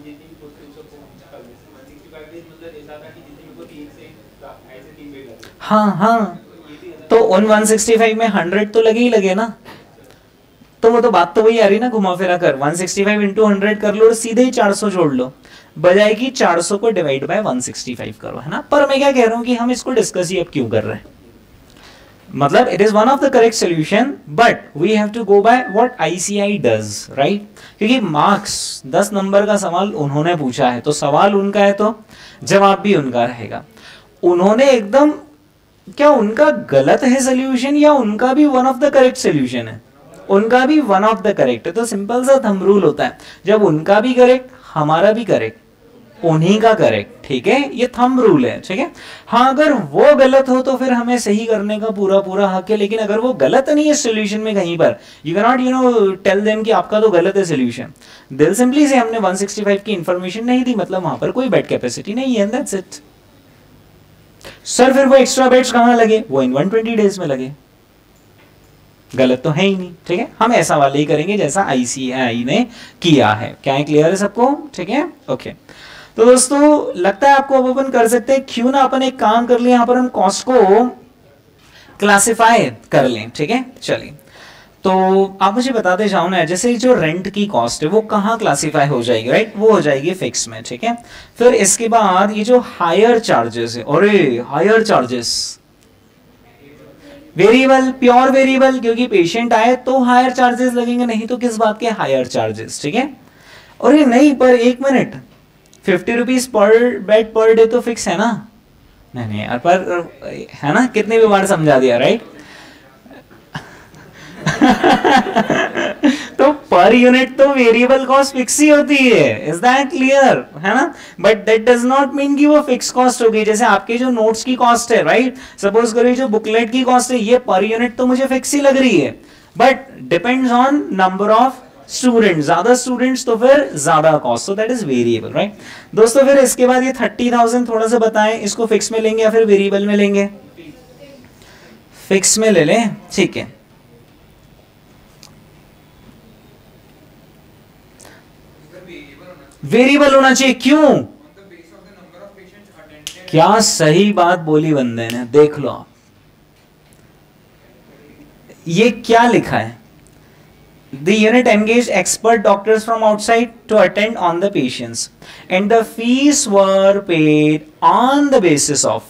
हाँ हाँ तो उन वन सिक्सटी फाइव में हंड्रेड तो लगे ही लगे ना, तो वो तो बात तो वही आ रही ना घुमा फिरा कर, one sixty five into hundred कर लो और सीधे ही चार सौ जोड़ लो, बजाय कि चार सौ को divide by one sixty five करो, है ना। पर मैं क्या कह रहा हूं कि हम इसको डिस्कस ही अब क्यों कर रहे हैं, मतलब it is one of the correct solution but we have to go by what ICI does, right. क्योंकि मार्क्स दस नंबर का सवाल उन्होंने पूछा है तो सवाल उनका है तो जवाब भी उनका रहेगा। उन्होंने एकदम, क्या उनका गलत है सोल्यूशन या उनका भी one of the correct solution है? उनका भी वन ऑफ द करेक्ट है। तो सिंपल सा थंब रूल होता है, जब उनका भी करेक्ट हमारा भी करेक्ट, उन्हीं का करेक्ट, ठीक है, ये थंब रूल है, ठीक है। हाँ अगर वो गलत हो तो फिर हमें सही करने का पूरा पूरा हक है, लेकिन अगर वो गलत नहीं है सोल्यूशन में कहीं पर, you can not you know tell them कि आपका तो गलत है सोल्यूशन। दिल सिंपली से हमने वन सिक्सटी फाइव की इंफॉर्मेशन नहीं दी, मतलब वहां पर कोई बेड कैपेसिटी नहीं है, दैट्स इट। सर फिर वो एक्स्ट्रा बेड्स कहां लगे? वो इन वन ट्वेंटी डेज में लगे, गलत तो है ही नहीं, ठीक है। हम ऐसा वाले ही करेंगे जैसा आईसीआई ने किया है। क्या है, क्लियर है सबको? ठीक है, ओके। तो दोस्तों लगता है आपको अब अपन कर सकते हैं, क्यों ना अपन एक काम कर ले, यहां पर हम कॉस्ट को क्लासिफाई कर लें, ठीक है। चलिए तो आप मुझे बताते जाओ ना, जैसे जो रेंट की कॉस्ट है वो कहाँ क्लासिफाई हो जाएगी, राइट, वो हो जाएगी फिक्स में, ठीक है। फिर इसके बाद ये जो हायर चार्जेस है, अरे hire charges variable, pure variable, क्योंकि पेशेंट आए तो हायर चार्जेस लगेंगे, नहीं तो किस बात के हायर चार्जेस, ठीक है। और ये नहीं, पर एक minute, fifty rupees per bed per day तो फिक्स है ना? नहीं नहीं यार, पर है ना, कितने भी बार समझा दिया, राइट। तो पर यूनिट तो वेरिएबल कॉस्ट फिक्स ही होती है, इज दैट क्लियर, है ना। But that does not mean कि वो फिक्स कॉस्ट होगी। जैसे आपके जो नोट्स की कॉस्ट है, राइट, सपोज करो जो बुकलेट की कॉस्ट है, ये पर यूनिट तो मुझे फिक्स ही लग रही है, but depends on number of student, ज्यादा स्टूडेंट्स तो फिर ज्यादा cost, so that is variable, right. दोस्तों फिर इसके बाद ये थर्टी थाउजेंड थोड़ा सा बताएं, इसको फिक्स में लेंगे या फिर वेरिएबल में लेंगे? फिक्स में ले लें, ठीक है। वेरिएबल होना चाहिए, क्यों? क्या सही बात बोली बंदे ने, देख लो आप, ये क्या लिखा है, The unit engaged expert doctors from outside to attend on the patients and the fees were paid on the basis of,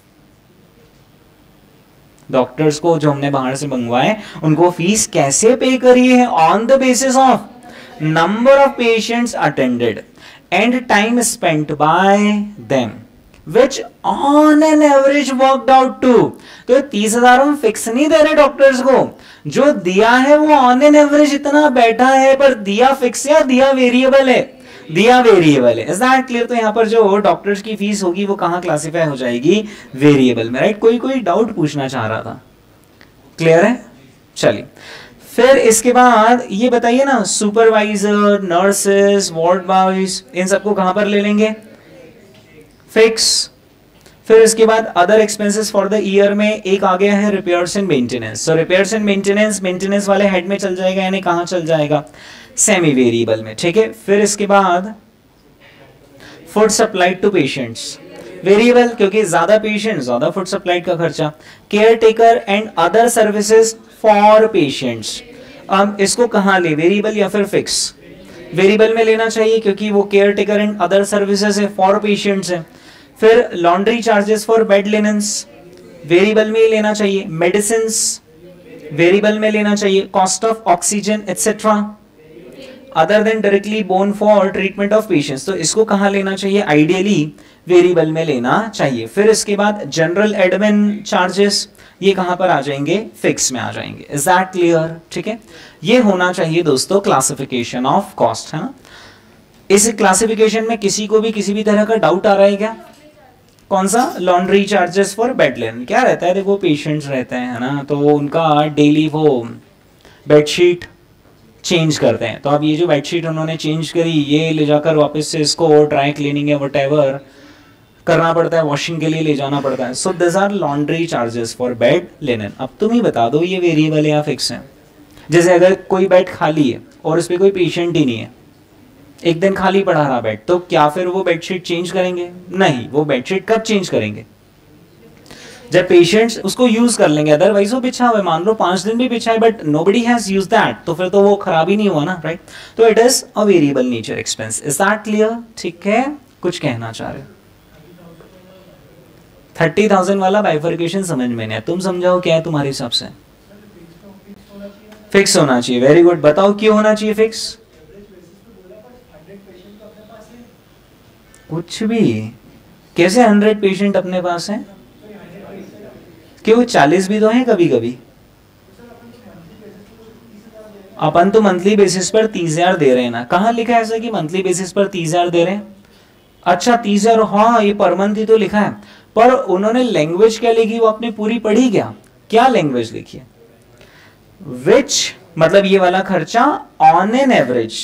doctors को जो हमने बाहर से मंगवाए उनको फीस कैसे पे करी है? On the basis of number of patients attended and time spent by them which on an average worked out to, तो तीस हजार हम फिक्स नहीं दे रहे डॉक्टर्स को, जो दिया है वो ऑन एन एवरेज इतना बैठा है, पर दिया फिक्स या दिया वेरिएबल है? दिया वेरिएबल है, इज दैट क्लियर। तो यहाँ पर जो डॉक्टर्स की फीस होगी वो कहाँ क्लासिफाई हो जाएगी? वेरिएबल में, राइट। कोई कोई डाउट पूछना चाह रहा था, क्लियर है? चलिए फिर इसके बाद ये बताइए ना, सुपरवाइजर, नर्सेस, वार्ड बॉयज, इन सबको कहां पर ले लेंगे? फिक्स। फिर इसके बाद other expenses for the year में एक आ गया है repairs and maintenance, so repairs and maintenance maintenance वाले हेड में चल जाएगा, यानी कहां चल जाएगा? सेमी वेरिएबल में, ठीक है। फिर इसके बाद food supplied to patients, variable, क्योंकि ज्यादा पेशेंट ज्यादा फूड सप्लाइड का खर्चा। Care taker and other services for patients, अब इसको कहां ले, वेरिएबल या फिर फिक्स? वेरिएबल में लेना चाहिए, क्योंकि वो care taker and other services है, फॉर पेशेंट्स है। फिर laundry charges for bed linens, variable में ही लेना चाहिए। मेडिसिन्स वेरिएबल में लेना चाहिए। Cost of oxygen etcetera other than directly borne for treatment of patients, तो इसको कहां लेना चाहिए? आइडियली वेरिएबल में लेना चाहिए। फिर इसके बाद जनरल एडमिन चार्जेस, ये कहां पर आ जाएंगे? फिक्स में आ जाएंगे। Is that clear? ठीक है, ये होना चाहिए दोस्तों क्लासिफिकेशन ऑफ कॉस्ट, है ना। इस क्लासिफिकेशन में किसी को भी किसी भी तरह का डाउट आ रहा है क्या? कौन सा? Laundry charges for bed linen, क्या रहता है, देखो पेशेंट्स रहते हैं, है ना, तो उनका डेली वो बेडशीट चेंज करते हैं, तो अब ये जो बेडशीट उन्होंने चेंज करी, ये ले जाकर वापस से इसको ड्राई क्लीनिंग या व्हाटएवर करना पड़ता है, वॉशिंग के लिए ले जाना पड़ता है। So this are laundry charges for bed linen. अब तुम ही बता दो ये वेरिएबल है या फिक्स है। जैसे अगर कोई बेड खाली है और उस पर कोई पेशेंट ही नहीं है, एक दिन खाली पड़ा रहा बेड, तो क्या फिर वो बेडशीट चेंज करेंगे? नहीं, वो बेडशीट कब चेंज करेंगे? जब पेशेंट्स उसको यूज कर लेंगे। अदरवाइज वो बिछा हुआ है, मान लो पांच दिन भी बिछा है but nobody has used that, तो फिर तो वो खराब ही नहीं हुआ ना, राइट? तो it is a variable nature expense. Is that clear? ठीक है, कुछ कहना चाह रहे हो? थर्टी थाउजेंड वाला बाइफर्केशन समझ में नहीं है, तुम समझाओ क्या है तुम्हारे हिसाब से? फिक्स होना चाहिए। वेरी गुड, बताओ क्यों होना चाहिए फिक्स? कुछ भी कैसे हंड्रेड पेशेंट अपने पास है? क्यों चालीस भी तो है कभी कभी। अपन तो मंथली बेसिस पर तीस हजार दे रहे हैं ना, कहाँ लिखा है ऐसा कि मंथली बेसिस पर तीस हजार दे रहे हैं? अच्छा तीस हजार, हाँ ये पर मंथ ही तो लिखा है, पर उन्होंने लैंग्वेज क्या लिखी वो आपने पूरी पढ़ी क्या? क्या लैंग्वेज लिखी है? विच मतलब ये वाला खर्चा on an average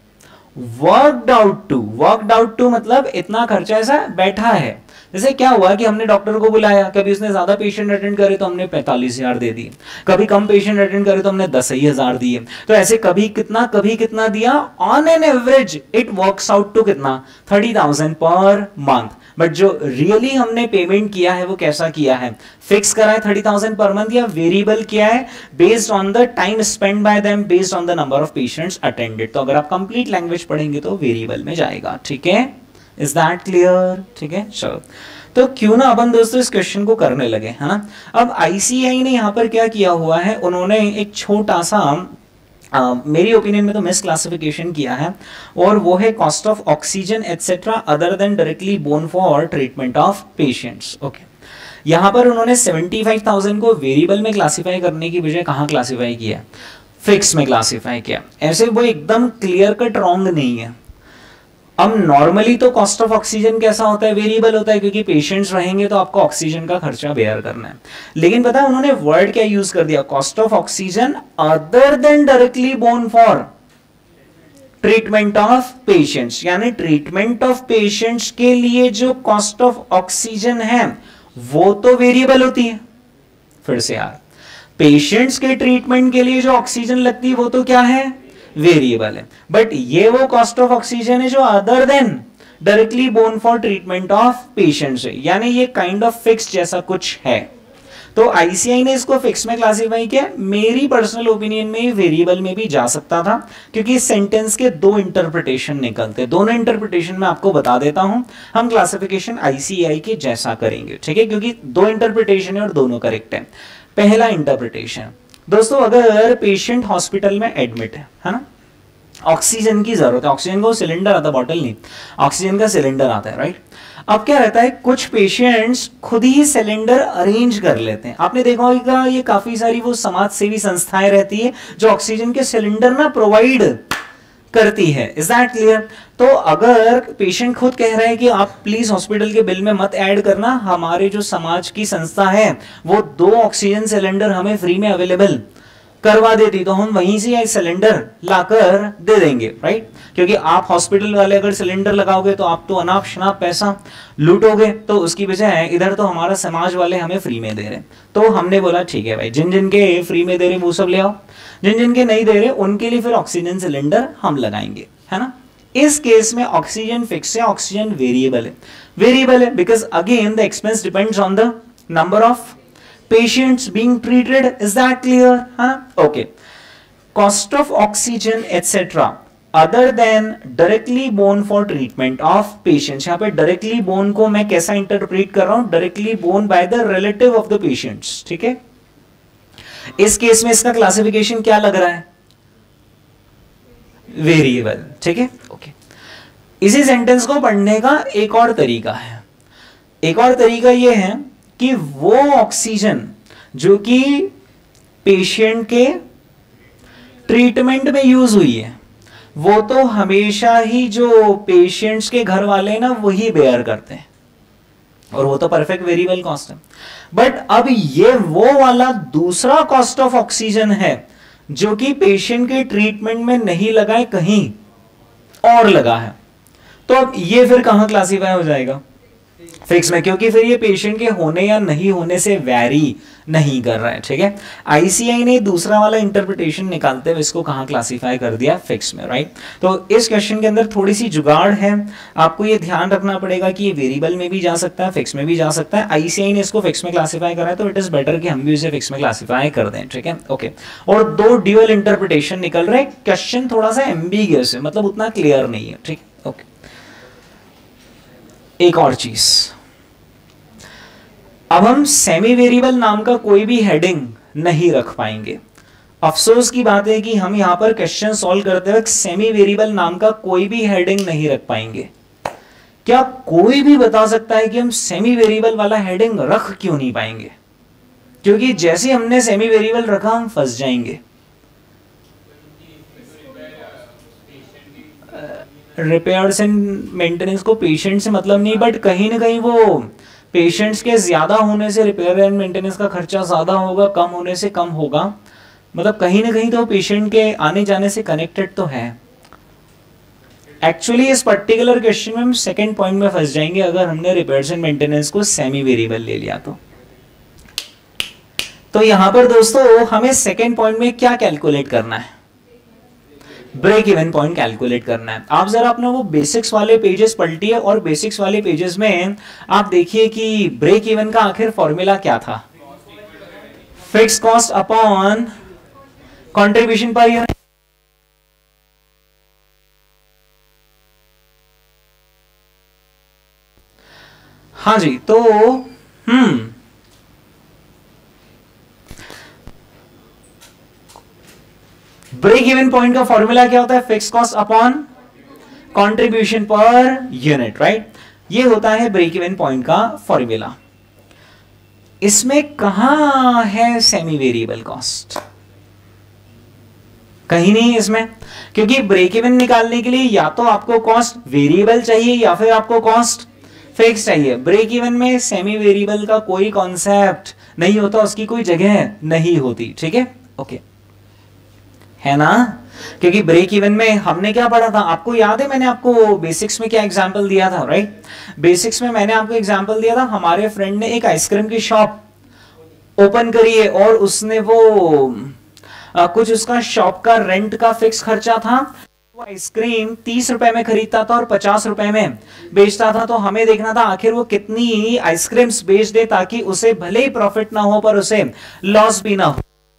worked out to, worked out to मतलब इतना खर्चा ऐसा बैठा है। जैसे क्या हुआ कि हमने डॉक्टर को बुलाया, कभी उसने ज्यादा पेशेंट अटेंड करे तो हमने पैंतालीस हजार दे दिए, कभी कम पेशेंट अटेंड करे तो हमने दस ही हजार दिए। तो ऐसे कभी कितना कभी कितना दिया, on an average it works out to कितना, thirty thousand per month. But जो रियली हमने पेमेंट किया है वो कैसा किया है? फिक्स करा है थर्टी थाउजेंड पर मंथ, या वेरिएबल किया है based on the time spend by them, based on the number of patients attended. तो अगर आप कंप्लीट लैंग्वेज पढ़ेंगे तो वेरिएबल में जाएगा। ठीक है, इज दैट क्लियर? ठीक है, चलो तो क्यों ना अपन दोस्तों इस क्वेश्चन को करने लगे, है ना। अब आईसीएआई ने यहाँ पर क्या किया हुआ है, उन्होंने एक छोटा सा Uh, मेरी ओपिनियन में तो मिस क्लासिफिकेशन किया है, और वो है cost of oxygen etcetera other than directly borne for treatment of patients. Okay, यहाँ पर उन्होंने सेवेंटी फाइव थाउजेंड को वेरिएबल में क्लासिफाई करने की बजाय कहाँ क्लासिफाई किया? फिक्स में क्लासिफाई किया। ऐसे वो एकदम क्लियर कट रॉन्ग नहीं है। अब नॉर्मली तो कॉस्ट ऑफ ऑक्सीजन कैसा होता है? वेरिएबल होता है, क्योंकि पेशेंट्स रहेंगे तो आपको ऑक्सीजन का खर्चा बेयर करना है। लेकिन पता है उन्होंने वर्ड क्या यूज कर दिया? Cost of oxygen other than directly borne for treatment of patients, यानी ट्रीटमेंट ऑफ पेशेंट्स के लिए जो कॉस्ट ऑफ ऑक्सीजन है वो तो वेरिएबल होती है। फिर से यार, पेशेंट्स के ट्रीटमेंट के लिए जो ऑक्सीजन लगती है वो तो क्या है? वेरिएबल है। बट ये वो कॉस्ट ऑफ ऑक्सीजन है जो other than directly borne for treatment of patients है, यानी ये काइंड ऑफ फिक्स जैसा कुछ है। तो आईसीआई ने इसको फिक्स में क्लासिफाई किया। मेरी पर्सनल ओपिनियन में वेरिएबल में भी जा सकता था, क्योंकि इस सेंटेंस के दो इंटरप्रिटेशन निकलते, दोनों इंटरप्रिटेशन में आपको बता देता हूं। हम क्लासिफिकेशन आईसीआई के जैसा करेंगे, ठीक है, क्योंकि दो इंटरप्रिटेशन है और दोनों करेक्ट है। पहला इंटरप्रिटेशन दोस्तों, अगर पेशेंट हॉस्पिटल में एडमिट है, है ना, ऑक्सीजन की जरूरत है, ऑक्सीजन का सिलेंडर आता है, बॉटल नहीं, ऑक्सीजन का सिलेंडर आता है, राइट। अब क्या रहता है, कुछ पेशेंट्स खुद ही सिलेंडर अरेंज कर लेते हैं। आपने देखा होगा ये काफी सारी वो समाज सेवी संस्थाएं रहती है जो ऑक्सीजन के सिलेंडर ना प्रोवाइड करती है। Is that clear? तो अगर पेशेंट खुद कह रहा है कि आप प्लीज हॉस्पिटल के बिल में मत ऐड करना, हमारे जो समाज की संस्था है वो दो ऑक्सीजन सिलेंडर हमें फ्री में अवेलेबल करवा देती, तो हम वहीं से ये सिलेंडर लाकर दे देंगे, राइट। क्योंकि आप हॉस्पिटल वाले अगर सिलेंडर लगाओगे तो आप तो अनाप शनाप पैसा लूटोगे, तो उसकी बजाय इधर तो हमारा समाज वाले हमें फ्री में दे रहे। तो हमने बोला ठीक है भाई, जिन जिन के फ्री में दे रहे वो सब ले आओ, जिन जिन के नहीं दे रहे उनके लिए फिर ऑक्सीजन सिलेंडर हम लगाएंगे, है ना। इस केस में ऑक्सीजन फिक्स है, ऑक्सीजन वेरिएबल है। वेरिएबल है because again the expense depends on the number of patients being treated. Is that clear? huh? Okay. Cost of oxygen etc other than directly borne for treatment of patients. यहाँ पे directly borne को मैं कैसा इंटरप्रेट कर रहा हूं? directly borne by the relative of the patients. ठीक है, इस केस में इसका क्लासिफिकेशन क्या लग रहा है? वेरिएबल। ठीक है, ओके। इसी सेंटेंस को पढ़ने का एक और तरीका है, एक और तरीका यह है कि वो ऑक्सीजन जो कि पेशेंट के ट्रीटमेंट में यूज हुई है वो तो हमेशा ही जो पेशेंट्स के घर वाले ना वही बेयर करते हैं, और वो तो परफेक्ट वेरिएबल कॉस्ट है। बट अब ये वो वाला दूसरा कॉस्ट ऑफ ऑक्सीजन है जो कि पेशेंट के ट्रीटमेंट में नहीं लगा है, कहीं और लगा है। तो अब ये फिर कहां क्लासिफाई हो जाएगा? फिक्स में, क्योंकि फिर ये पेशेंट के होने या नहीं होने से वैरी नहीं कर रहा है, ठीक है। आईसीआई ने दूसरा वाला इंटरप्रिटेशन निकालते हुए इसको कहाँ क्लासिफाई कर दिया, फिक्स में, राइट। तो इस क्वेश्चन के अंदर थोड़ी सी जुगाड़ है, आपको ये ध्यान रखना पड़ेगा कि ये वेरिएबल में भी जा सकता है, फिक्स में भी जा सकता है। आईसीआई ने इसको फिक्स में क्लासिफाई करा है, तो इट इज बेटर कि हम भी इसे फिक्स में क्लासिफाई कर दें, ठीक है, ओके। और दो ड्यूअल इंटरप्रिटेशन निकल रहे, क्वेश्चन थोड़ा सा एम्बिगियस है, मतलब उतना क्लियर नहीं है, ठीक, ओके। एक और चीज, अब हम सेमी वेरिएबल नाम का कोई भी हेडिंग नहीं रख पाएंगे। अफसोस की बात है कि हम यहां पर क्वेश्चन सॉल्व करते वक्त सेमी वेरिएबल नाम का कोई भी हेडिंग नहीं रख पाएंगे। क्या कोई भी बता सकता है कि हम सेमी वेरिएबल वाला हेडिंग रख क्यों नहीं पाएंगे? क्योंकि जैसे हमने सेमी वेरिएबल रखा हम फंस जाएंगे। रिपेयर्स एंड मेंटेनेंस को पेशेंट से मतलब नहीं, बट कहीं ना कहीं वो पेशेंट्स के ज्यादा होने से रिपेयर एंड मेंटेनेंस का खर्चा ज्यादा होगा, कम होने से कम होगा, मतलब कहीं ना कहीं तो पेशेंट के आने जाने से कनेक्टेड तो है। एक्चुअली इस पर्टिकुलर क्वेश्चन में हम सेकंड पॉइंट में फंस जाएंगे अगर हमने रिपेयर्स एंड मेंटेनेंस को सेमी वेरिएबल ले लिया तो। तो यहां पर दोस्तों हमें सेकंड पॉइंट में क्या कैलकुलेट करना है? ब्रेक इवन पॉइंट कैलकुलेट करना है। आप जरा अपना वो बेसिक्स वाले पेजेस पलटिए और बेसिक्स वाले पेजेस में आप देखिए कि ब्रेक इवन का आखिर फॉर्मूला क्या था। Fix cost upon contribution per unit. हाँ जी, तो हम्म ब्रेक इवन पॉइंट का फॉर्मूला क्या होता है? Fix cost upon contribution per unit, right. ये होता है ब्रेक इवन पॉइंट का फॉर्मूला। इसमें कहां है सेमी वेरिएबल कॉस्ट? कहीं नहीं इसमें, क्योंकि ब्रेक इवन निकालने के लिए या तो आपको कॉस्ट वेरिएबल चाहिए या फिर आपको कॉस्ट फिक्स चाहिए। ब्रेक इवन में सेमी वेरिएबल का कोई कॉन्सेप्ट नहीं होता, उसकी कोई जगह नहीं होती, ठीक है, ओके, है ना। क्योंकि ब्रेक इवन में हमने क्या पढ़ा था, आपको याद है मैंने आपको बेसिक्स में क्या एग्जांपल दिया था, राइट। बेसिक्स में मैंने आपको एग्जांपल दिया था, हमारे फ्रेंड ने एक आइसक्रीम की शॉप ओपन करी है और उसने वो आ, कुछ उसका शॉप का रेंट का फिक्स खर्चा था। वो आइसक्रीम तीस रुपए में खरीदता था और पचास रुपए में बेचता था। तो हमें देखना था आखिर वो कितनी आइसक्रीम्स बेच दे ताकि उसे भले ही प्रॉफिट ना हो पर उसे लॉस भी ना हो।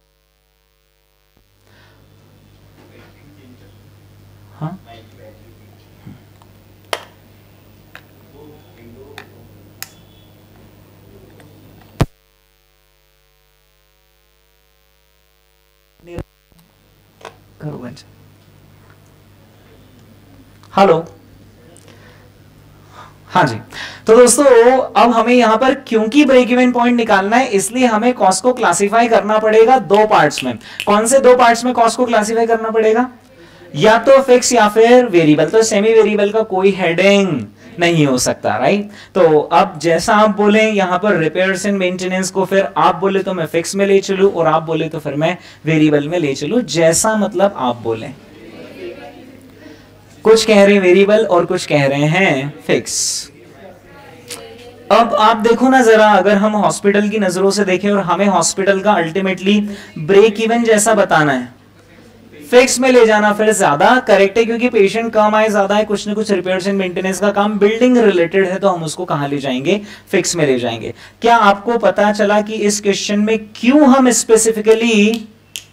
हाँ हेलो, हाँ जी। तो दोस्तों अब हमें यहां पर क्योंकि ब्रेक इवन पॉइंट निकालना है इसलिए हमें कॉस्ट को क्लासिफाई करना पड़ेगा दो पार्ट्स में। कौन से दो पार्ट्स में कॉस्ट को क्लासिफाई करना पड़ेगा? या तो फिक्स या फिर वेरिएबल। तो सेमी वेरिएबल का कोई हेडिंग नहीं हो सकता, राइट। तो अब जैसा आप बोले यहां पर रिपेयर्स एंड मेंटेनेंस को, फिर आप बोले तो मैं फिक्स में ले चलूं और आप बोले तो फिर मैं वेरिएबल में ले चलूं, जैसा मतलब आप बोले। कुछ कह रहे हैं वेरिएबल और कुछ कह रहे हैं फिक्स। अब आप देखो ना जरा, अगर हम हॉस्पिटल की नजरों से देखें और हमें हॉस्पिटल का अल्टीमेटली ब्रेक इवन जैसा बताना है, फिक्स में ले जाना फिर ज्यादा करेक्ट है, क्योंकि पेशेंट कम आए ज्यादा है, कुछ ना कुछ रिपेयर्स एंड मेंटेनेंस का काम बिल्डिंग रिलेटेड है, तो हम उसको कहां ले जाएंगे? फिक्स में ले जाएंगे। क्या आपको पता चला कि इस क्वेश्चन में क्यों हम स्पेसिफिकली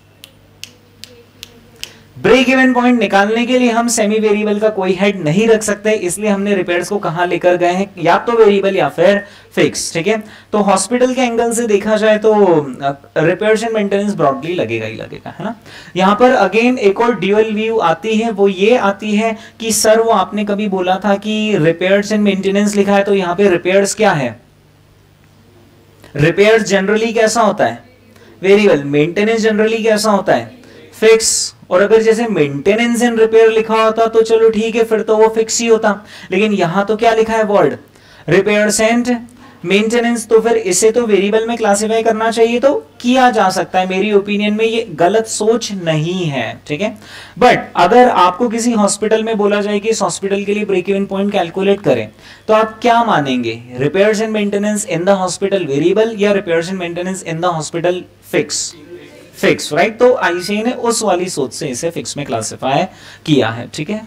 ब्रेक इवन पॉइंट निकालने के लिए हम सेमी वेरिएबल का कोई हेड नहीं रख सकते, इसलिए हमने रिपेयर्स को कहां लेकर गए हैं? या तो वेरिएबल या फिर फिक्स, ठीक है। तो हॉस्पिटल के एंगल से देखा जाए तो रिपेयर्स एंड मेंटेनेंस ब्रॉडली लगेगा ही लगेगा, है ना। यहां पर अगेन एक और ड्यूअल व्यू आती है, वो ये आती है कि सर वो आपने कभी बोला था कि रिपेयर्स एंड मेंटेनेंस लिखा है, तो यहाँ पे रिपेयर्स क्या है? रिपेयर्स जनरली कैसा होता है? वेरिएबल। मेंटेनेंस जनरली कैसा होता है? फिक्स। और अगर जैसे मेंटेनेंस एंड रिपेयर लिखा होता तो चलो ठीक है, फिर तो वो फिक्स ही होता, लेकिन यहां तो क्या लिखा है वर्ड? रिपेयर्स एंड मेंटेनेंस, तो फिर इसे तो वेरिएबल में क्लासिफाई करना चाहिए, तो किया जा सकता है। मेरी ओपिनियन में ये गलत सोच नहीं है, ठीक है। बट अगर आपको किसी हॉस्पिटल में बोला जाए कि इस हॉस्पिटल के लिए ब्रेक इवन पॉइंट कैलकुलेट करें, तो आप क्या मानेंगे? Repairs and maintenance in the hospital variable या repairs and maintenance in the hospital fix? Fix, right. तो आईसीए ने उस वाली सोच से इसे फिक्स में क्लासिफाई किया है, ठीक है।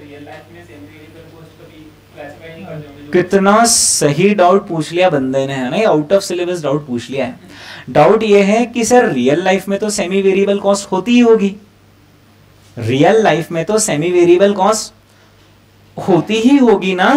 कितना सही डाउट पूछ लिया बंदे ने, है ना, आउट ऑफ सिलेबस डाउट पूछ लिया है। डाउट ये है कि सर रियल लाइफ में तो सेमी वेरिएबल कॉस्ट होती ही होगी, रियल लाइफ में तो सेमी वेरिएबल कॉस्ट होती ही होगी ना।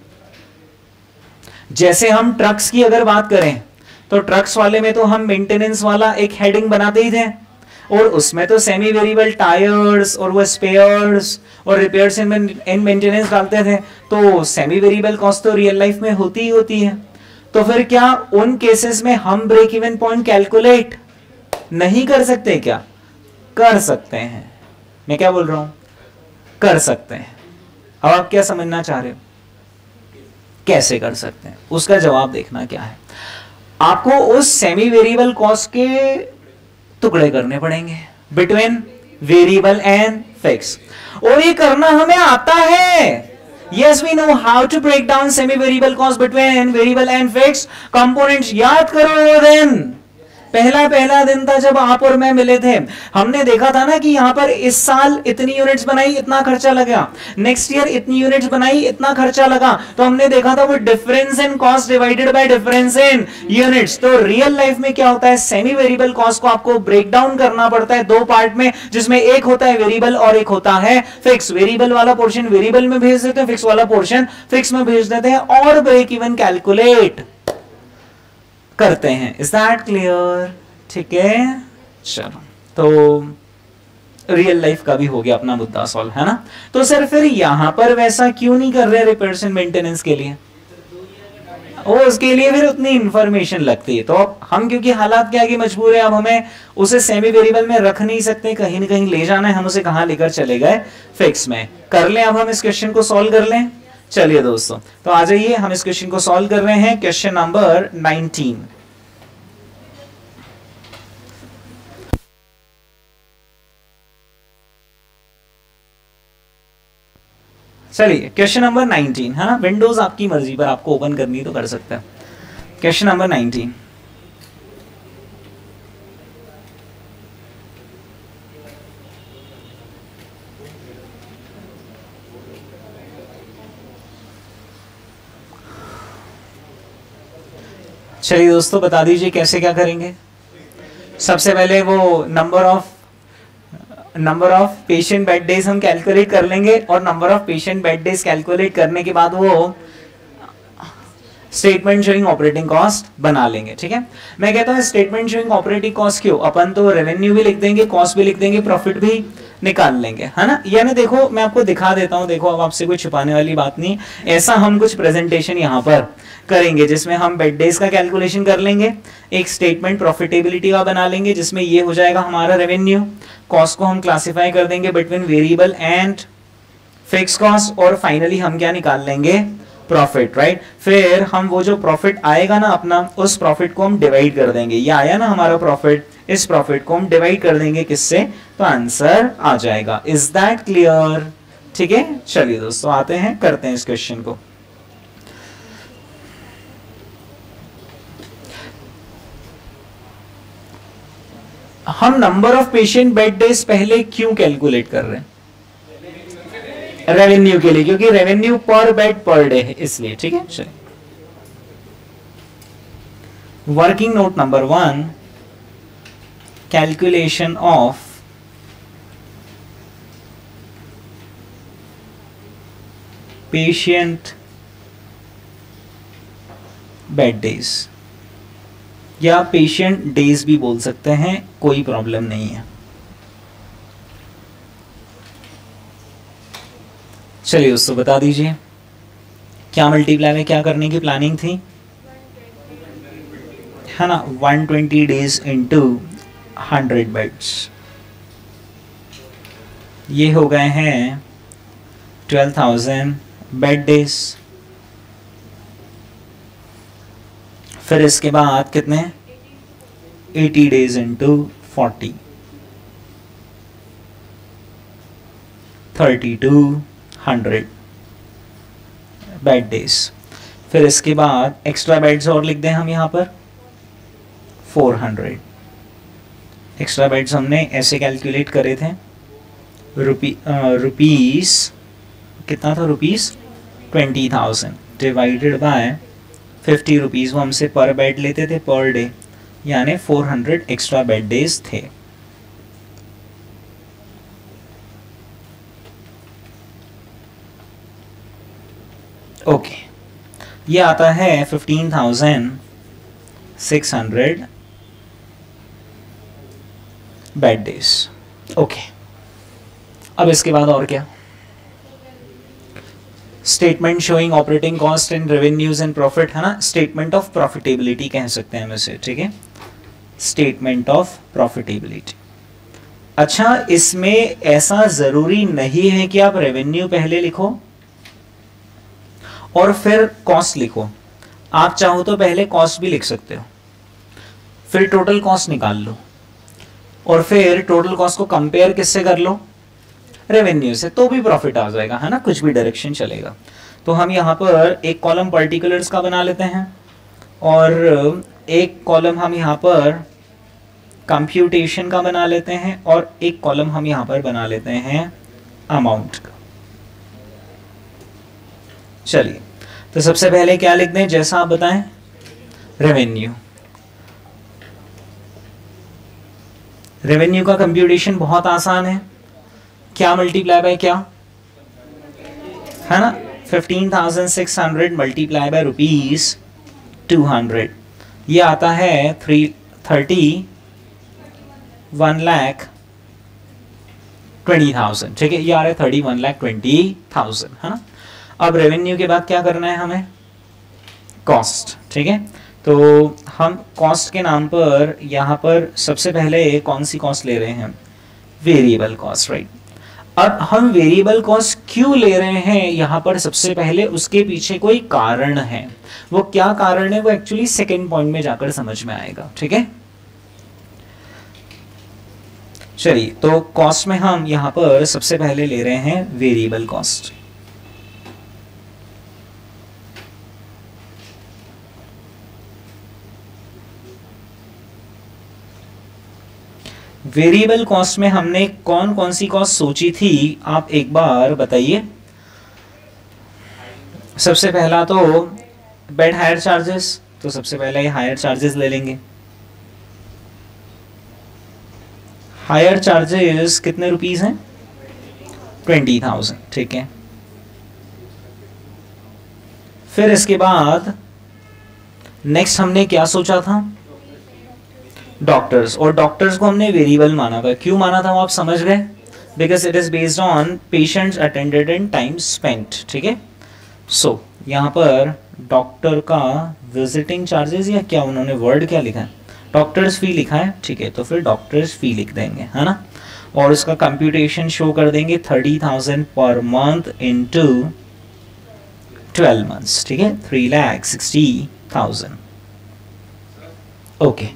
जैसे हम ट्रक्स की अगर बात करें तो ट्रक्स वाले में तो हम मेंटेनेंस वाला एक हेडिंग बनाते ही थे, और उसमें तो सेमी वेरिएबल टायर्स और वो स्पेयर्स और रिपेयर्स एंड मेंटेनेंस डालते थे। तो सेमी वेरिएबल कॉस्ट तो रियल लाइफ में होती ही होती है। तो फिर क्या उन केसेस में हम ब्रेक इवन पॉइंट कैलकुलेट नहीं कर सकते? क्या कर सकते हैं? मैं क्या बोल रहा हूं, कर सकते हैं। अब आप क्या समझना चाह रहे हो, कैसे कर सकते हैं? उसका जवाब देखना क्या है। आपको उस सेमी वेरिएबल कॉस्ट के टुकड़े करने पड़ेंगे बिटवीन वेरिएबल एंड फिक्स, और ये करना हमें आता है। Yes, we know how to break down semi variable cost between variable and fixed components. याद करो वो दिन, पहला पहला दिन था जब आप और मैं मिले थे। हमने देखा था ना कि यहाँ पर इस साल इतनी यूनिट्स बनाई, इतना खर्चा लगा, नेक्स्ट ईयर इतनी यूनिट्स बनाई, इतना खर्चा लगा। तो हमने देखा था वो difference in cost divided by difference in units. तो रियल लाइफ में क्या होता है, सेमी वेरिएबल कॉस्ट को आपको ब्रेक डाउन करना पड़ता है दो पार्ट में, जिसमें एक होता है वेरिएबल और एक होता है फिक्स। वेरिएबल वाला पोर्शन वेरिएबल में भेज देते हैं, फिक्स वाला पोर्शन फिक्स में भेज देते हैं, और ब्रेक इवन कैलकुलेट करते हैं। Is that clear? ठीक है, चलो, तो रियल लाइफ का भी हो गया अपना मुद्दा सॉल्व, है ना। तो सर फिर यहां पर वैसा क्यों नहीं कर रहे रिपेयर्स एंड मेंटेनेंस के लिए? वो उसके लिए फिर उतनी इंफॉर्मेशन लगती है। तो अब हम क्योंकि हालात के आगे मजबूर है, अब हमें उसे सेमी वेरिएबल में रख नहीं सकते, कहीं ना कहीं ले जाना है, हम उसे कहां लेकर चले गए, फिक्स में। कर लें अब हम इस क्वेश्चन को सॉल्व कर लें। चलिए दोस्तों, तो आ जाइए, हम इस क्वेश्चन को सॉल्व कर रहे हैं। Question number nineteen. चलिए, क्वेश्चन नंबर नाइनटीन, है ना। विंडोज आपकी मर्जी पर, आपको ओपन करनी तो कर सकते हैं। क्वेश्चन नंबर नाइनटीन, चलिए दोस्तों, बता दीजिए कैसे क्या करेंगे। सबसे पहले वो number of number of patient bed days हम कैलकुलेट कर लेंगे, और number of patient bed days calculate करने के बाद वो स्टेटमेंट शोइंग ऑपरेटिंग कॉस्ट बना लेंगे, ठीक है। मैं कहता हूं स्टेटमेंट शोइंग ऑपरेटिंग कॉस्ट क्यों, अपन तो रेवेन्यू भी लिख देंगे, कॉस्ट भी लिख देंगे, प्रॉफिट भी निकाल लेंगे, है ना। यानी देखो, मैं आपको दिखा देता हूं, देखो अब आपसे कोई छुपाने वाली बात नहीं। ऐसा हम कुछ प्रेजेंटेशन यहां पर करेंगे जिसमें हम बेड डेज का कैलकुलेशन कर लेंगे, एक स्टेटमेंट प्रॉफिटेबिलिटी का बना लेंगे जिसमें ये हो जाएगा हमारा रेवेन्यू, कॉस्ट को हम क्लासिफाई कर देंगे between variable and fix cost, और फाइनली हम क्या निकाल लेंगे, प्रॉफिट, राइट। फिर हम वो जो प्रॉफिट आएगा ना अपना, उस प्रॉफिट को हम डिवाइड कर देंगे। ये आया ना हमारा प्रॉफिट, इस प्रॉफिट को हम डिवाइड कर देंगे किससे, तो आंसर आ जाएगा। Is that clear? ठीक है, चलिए दोस्तों, आते हैं, करते हैं इस क्वेश्चन को। हम number of patient bed days पहले क्यों कैलकुलेट कर रहे हैं? रेवेन्यू के लिए, क्योंकि रेवेन्यू पर बेड पर डे है, इसलिए, ठीक है। चलिए, working note number one, calculation of patient bed days, या पेशेंट डेज भी बोल सकते हैं, कोई प्रॉब्लम नहीं है। चलिए दोस्तों, बता दीजिए क्या मल्टीप्लाई में क्या करने की प्लानिंग थी, है ना। One twenty days into hundred beds, ये हो गए हैं ट्वेल्व थाउजेंड बेड डेज। फिर इसके बाद कितने, eighty days into forty, thirty two hundred bed days. फिर इसके बाद एक्स्ट्रा बेड्स और लिख दें हम यहाँ पर फोर हंड्रेड। एक्स्ट्रा बेड्स हमने ऐसे कैलकुलेट करे थे, रुपी रुपीस कितना था, rupees twenty thousand divided by fifty rupees, वो हमसे पर बेड लेते थे पर डे, यानी four hundred extra bed days थे। Okay okay. ये आता है fifteen thousand six hundred bed days. Okay, अब इसके बाद और क्या, statement showing operating cost and revenues and profit, है ना, स्टेटमेंट ऑफ प्रॉफिटेबिलिटी कह सकते हैं हम इसे, ठीक है, स्टेटमेंट ऑफ प्रॉफिटेबिलिटी। अच्छा, इसमें ऐसा जरूरी नहीं है कि आप रेवेन्यू पहले लिखो और फिर कॉस्ट लिखो, आप चाहो तो पहले कॉस्ट भी लिख सकते हो, फिर टोटल कॉस्ट निकाल लो और फिर टोटल कॉस्ट को कंपेयर किससे कर लो, रेवेन्यू से, तो भी प्रॉफिट आ जाएगा, है ना, कुछ भी डायरेक्शन चलेगा। तो हम यहाँ पर एक कॉलम पर्टिकुलर्स का बना लेते हैं और एक कॉलम हम यहाँ पर कंप्यूटेशन का बना लेते हैं और एक कॉलम हम यहाँ पर बना लेते हैं अमाउंट का। चलिए, तो सबसे पहले क्या लिख दें, जैसा आप बताएं, रेवेन्यू। रेवेन्यू का कंप्यूटेशन बहुत आसान है, क्या मल्टीप्लाई बाय क्या, है ना, fifteen thousand six hundred multiply by rupees two hundred, ये आता है three thirty one lakh twenty thousand, ठीक है, ये आ रहा है thirty one lakh twenty thousand, है ना। अब रेवेन्यू के बाद क्या करना है हमें, कॉस्ट, ठीक है, तो हम कॉस्ट के नाम पर यहाँ पर सबसे पहले कौन सी कॉस्ट ले रहे हैं, वेरिएबल कॉस्ट, राइट। अब हम वेरिएबल कॉस्ट क्यों ले रहे हैं यहाँ पर, सबसे पहले उसके पीछे कोई कारण है, वो क्या कारण है वो एक्चुअली सेकेंड पॉइंट में जाकर समझ में आएगा, ठीक है। चलिए, तो कॉस्ट में हम यहाँ पर सबसे पहले ले रहे हैं वेरिएबल कॉस्ट। वेरिएबल कॉस्ट में हमने कौन कौन सी कॉस्ट सोची थी, आप एक बार बताइए। सबसे पहला तो बेड हायर चार्जेस, तो सबसे पहले ये हायर चार्जेस ले लेंगे। हायर चार्जेस कितने रुपीस हैं, ट्वेंटी थाउजेंड, ठीक है। फिर इसके बाद नेक्स्ट हमने क्या सोचा था, डॉक्टर्स, और डॉक्टर्स को हमने वेरिएबल माना था। क्यों माना था वो आप समझ गए, because it is based on patients attended and time spent, ठीक है। सो यहाँ पर डॉक्टर का विजिटिंग चार्जेस, या क्या उन्होंने वर्ड क्या लिखा है, डॉक्टर्स फी लिखा है, ठीक है, तो फिर डॉक्टर्स फी लिख देंगे, है ना, और उसका कंप्यूटेशन शो कर देंगे thirty thousand per month into twelve months, ठीक है, three lakh sixty thousand, okay.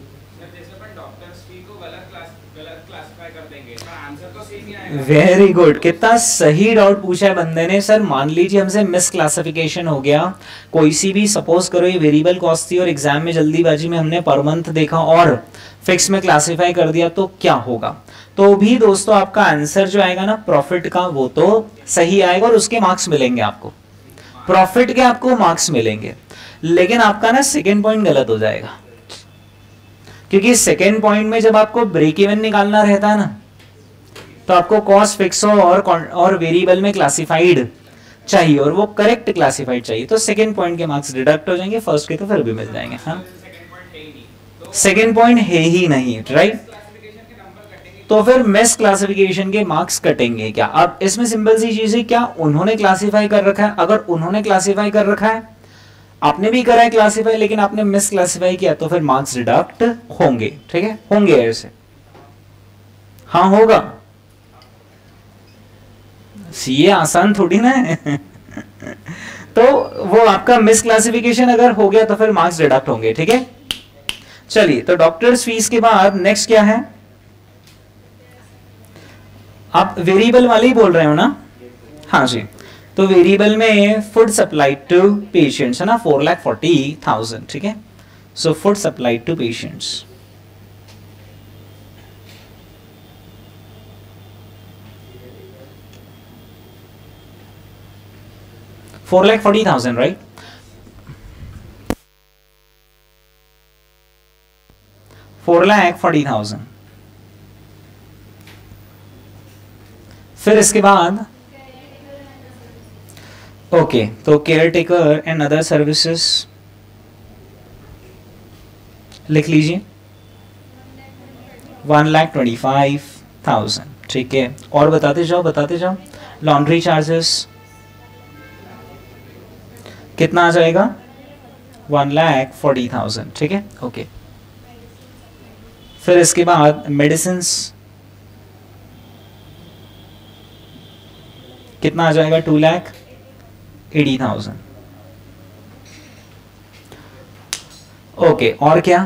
Very good, कितना सही डाउट पूछा है बंदे ने। सर मान लीजिए हमसे मिस क्लासिफिकेशन हो गया, कोई सी भी, सपोज करो ये वेरिएबल कॉस्ट थी और एग्जाम में जल्दीबाजी में हमने पर मंथ देखा और फिक्स में क्लासिफाई कर दिया, तो क्या होगा, तो भी दोस्तों आपका आंसर जो आएगा ना प्रॉफिट का, वो तो सही आएगा और उसके मार्क्स मिलेंगे आपको, प्रॉफिट के आपको मार्क्स मिलेंगे। लेकिन आपका ना सेकेंड पॉइंट गलत हो जाएगा, क्योंकि सेकेंड पॉइंट में जब आपको ब्रेक इवन निकालना रहता है ना, तो आपको कॉस्ट फिक्स और और वेरिएबल में क्लासिफाइड चाहिए, और वो करेक्ट क्लासिफाइड चाहिए, तो सेकंड पॉइंट के मार्क्स डिडक्ट हो जाएंगे, फर्स्ट के तो फिर भी मिल जाएंगे। हाँ, सेकंड पॉइंट है ही नहीं, राइट, तो फिर मिस क्लासिफिकेशन के मार्क्स कटेंगे क्या। अब इसमें सिंपल सी चीज है, क्या उन्होंने क्लासिफाई कर रखा है, अगर उन्होंने क्लासिफाई कर रखा है, आपने भी करा है क्लासिफाई, लेकिन आपने मिस क्लासिफाई किया, तो फिर मार्क्स डिडक्ट होंगे, ठीक है, होंगे ऐसे, हाँ होगा, सीए आसान थोड़ी ना है तो वो आपका मिस क्लासिफिकेशन अगर हो गया तो फिर मार्क्स डिडक्ट होंगे, ठीक है। चलिए, तो डॉक्टर्स फीस के बाद नेक्स्ट क्या है? आप वेरिएबल वाले ही बोल रहे हो ना? हाँ जी। तो वेरिएबल में फूड सप्लाइड टू पेशेंट्स है ना, फोर लाख फोर्टी थाउजेंड, ठीक है। So food supplied to patients, four lakh forty thousand, right? Four lakh forty thousand. फिर इसके बाद ओके, तो care taker and other services लिख लीजिए, one lakh twenty five thousand, ठीक है। और बताते जाओ बताते जाओ। लॉन्ड्री चार्जेस कितना आ जाएगा? वन लाख फोर्टी थाउजेंड, ठीक है, ओके। फिर इसके बाद मेडिसिन कितना आ जाएगा? Two lakh eighty thousand, okay. और क्या?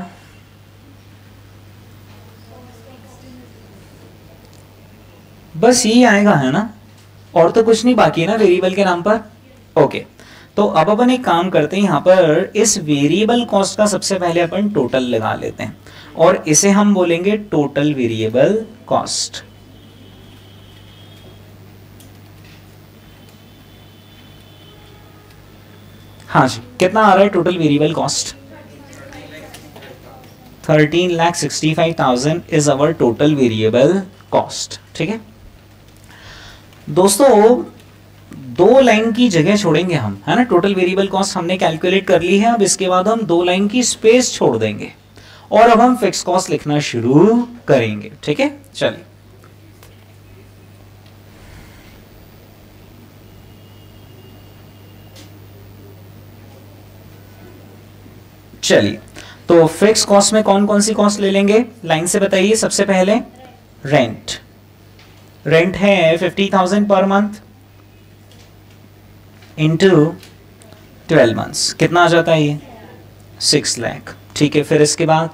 बस यही आएगा है ना, और तो कुछ नहीं बाकी है ना वेरिएबल के नाम पर, ओके। तो अब अपन एक काम करते हैं, यहां पर इस वेरिएबल कॉस्ट का सबसे पहले अपन टोटल लगा लेते हैं और इसे हम बोलेंगे टोटल वेरिएबल कॉस्ट। हाँ जी, कितना आ रहा है total variable cost? Thirteen lakh sixty five thousand is our total variable cost, ठीक है दोस्तों। दो लाइन की जगह छोड़ेंगे हम, है ना। टोटल वेरिएबल कॉस्ट हमने कैलकुलेट कर ली है, अब इसके बाद हम दो लाइन की स्पेस छोड़ देंगे और अब हम फिक्स कॉस्ट लिखना शुरू करेंगे, ठीक है। चलिए, चलिए तो फिक्स कॉस्ट में कौन कौन सी कॉस्ट ले लेंगे, लाइन से बताइए। सबसे पहले रेंट, रेंट है fifty thousand per month into twelve months, कितना आ जाता है ये? सिक्स लाख, ठीक है। फिर इसके बाद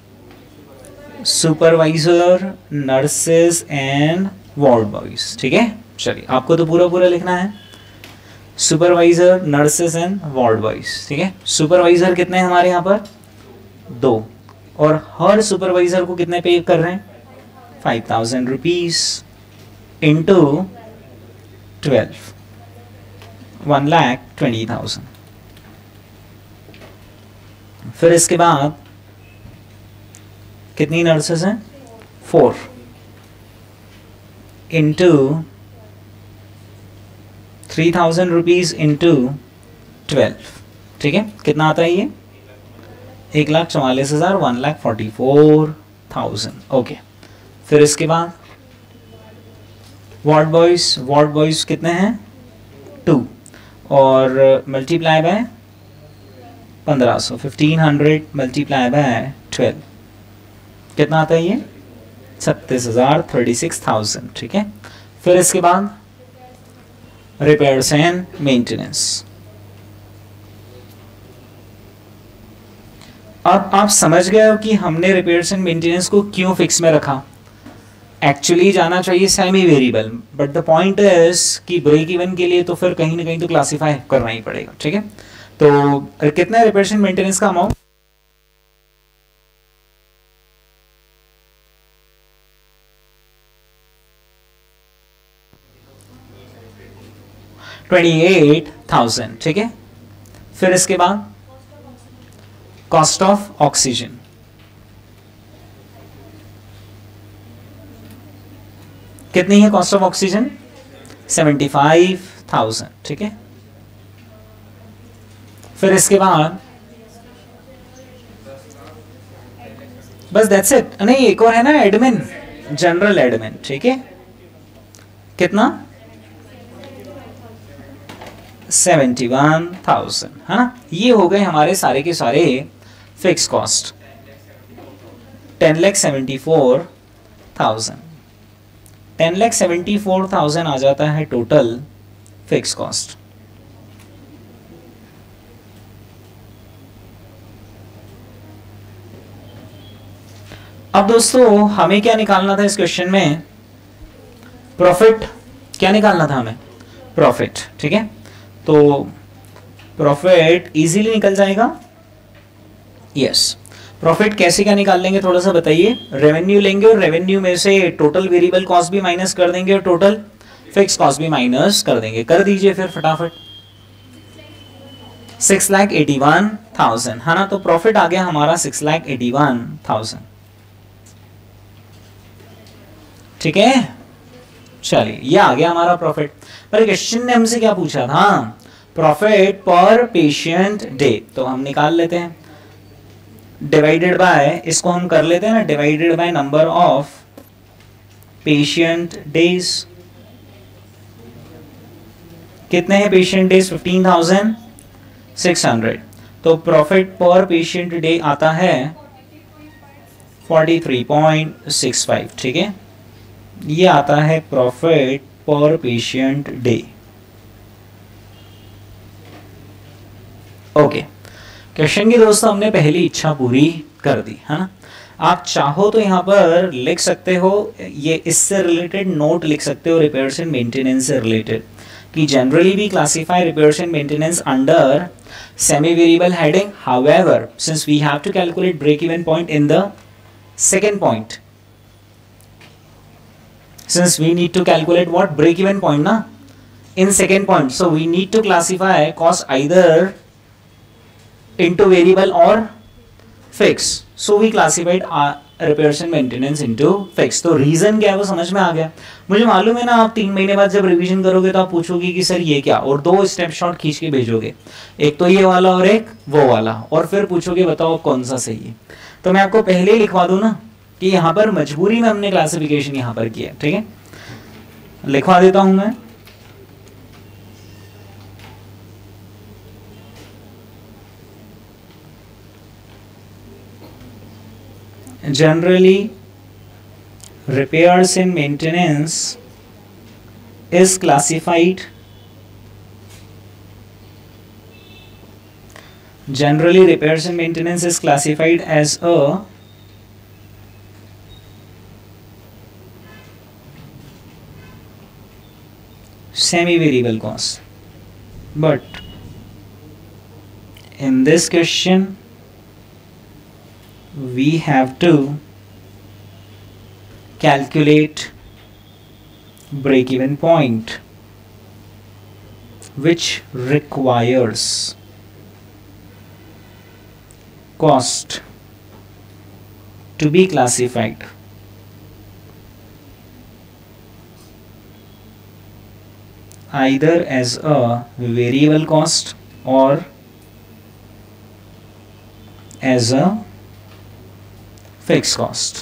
supervisor, nurses and ward boys, ठीक है। चलिए, आपको तो पूरा पूरा लिखना है, supervisor, nurses and ward boys, ठीक है। सुपरवाइजर कितने हैं हमारे यहाँ पर? दो, और हर सुपरवाइजर को कितने पे कर रहे हैं? Five thousand rupees into twelve, one lakh twenty thousand. फिर इसके बाद कितनी नर्सेस हैं? Four into three thousand rupees into twelve, ठीक है। कितना आता है ये? एक लाख चौवालीस हजार, one lakh forty four thousand, okay. फिर इसके बाद वार्ड बॉयज, वार्ड बॉयज कितने हैं? टू, और मल्टीप्लाई बाय पंद्रह सौ, fifteen hundred multiply by twelve, कितना आता है ये? छत्तीस हजार, थर्टी सिक्स थाउजेंड, ठीक है। फिर इसके बाद रिपेयर्स एंड मेंटेनेंस। अब आप समझ गए हो कि हमने रिपेयर्स एंड मेंटेनेंस को क्यों फिक्स में रखा। एक्चुअली जाना चाहिए semi variable, but the point is कि ब्रेक इवन के लिए तो फिर कहीं ना कहीं तो क्लासिफाई करना ही पड़ेगा, ठीक है। तो कितना रिपेयर्स एंड मेंटेनेंस का अमाउंट? ट्वेंटी एट थाउजेंड, ठीक है। फिर इसके बाद कॉस्ट ऑफ ऑक्सीजन, कितनी है cost of oxygen? Seventy five thousand, ठीक है। फिर इसके बाद बस दैट्स इट। नहीं, एक और है ना एडमिन, जनरल एडमिन, ठीक है। कितना? सेवेंटी वन थाउजेंड, है ना। ये हो गए हमारे सारे के सारे fix cost, ten lakh seventy four thousand, ten lakh seventy four thousand आ जाता है टोटल फिक्स कॉस्ट। अब दोस्तों हमें क्या निकालना था इस क्वेश्चन में? प्रॉफिट। क्या निकालना था हमें? प्रॉफिट। ठीक है, तो प्रॉफिट इजीली निकल जाएगा। यस, प्रॉफिट कैसे क्या निकाल लेंगे थोड़ा सा बताइए। रेवेन्यू लेंगे और रेवेन्यू में से टोटल वेरिएबल कॉस्ट भी माइनस कर देंगे और टोटल फिक्स कॉस्ट भी माइनस कर देंगे। कर दीजिए फिर फटाफट। Six lakh eighty one thousand है ना, तो प्रॉफिट आ गया हमारा six lakh eighty one thousand. ठीक है, चलिए ये आ गया हमारा प्रॉफिट। पर क्वेश्चन ने हमसे क्या पूछा था? Profit per patient day. तो हम निकाल लेते हैं, डिवाइडेड बाय, इसको हम कर लेते हैं ना, divided by number of patient days. कितने हैं patient days? Fifteen thousand six hundred. तो प्रॉफिट पर पेशेंट डे आता है forty three point six five. ठीक है, ये आता है profit per patient day. Okay, question की दोस्तों हमने पहली इच्छा पूरी कर दी है ना। आप चाहो तो यहां पर लिख सकते हो, ये इससे रिलेटेड नोट लिख सकते हो, रिपेयर्स एंड मेंटेनेंस से रिलेटेड, कि generally we classify repairs and maintenance under semi variable heading. However, since we have to calculate break even point in the second point, since we need to calculate what break even point na in second point, so we need to classify cost either into variable or fixed. So we classified our repairs and maintenance into fixed. तो रीजन क्या है वो समझ में आ गया। मुझे मालूम है ना, आप तीन महीने बाद जब रिवीजन करोगे तो आप पूछोगे कि सर ये क्या, और दो स्नैपशॉट खींच के भेजोगे, एक तो ये वाला और एक वो वाला, और फिर पूछोगे बताओ कौन सा सही है। तो मैं आपको पहले ही लिखवा दूं ना कि यहाँ पर मजबूरी में हमने क्लासिफिकेशन यहाँ पर किया। ठीक है, लिखवा देता हूं मैं। Generally, repairs and maintenance is classified generally repairs and maintenance is classified as a semi variable cost, but in this question we have to calculate break even point, which requires cost to be classified either as a variable cost or as a fixed cost.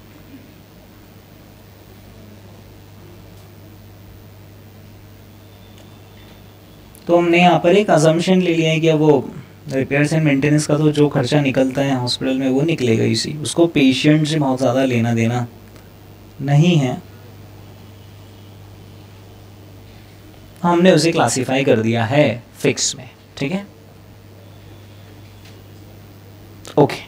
तो हमने यहाँ पर एक अजम्पशन ले लिया है कि वो रिपेयर्स एंड मेंटेनेंस का तो जो खर्चा निकलता है हॉस्पिटल में वो निकलेगा इसी, उसको पेशेंट से बहुत ज़्यादा लेना देना नहीं है, हमने उसे क्लासिफाई कर दिया है फिक्स में। ठीक है, ओके।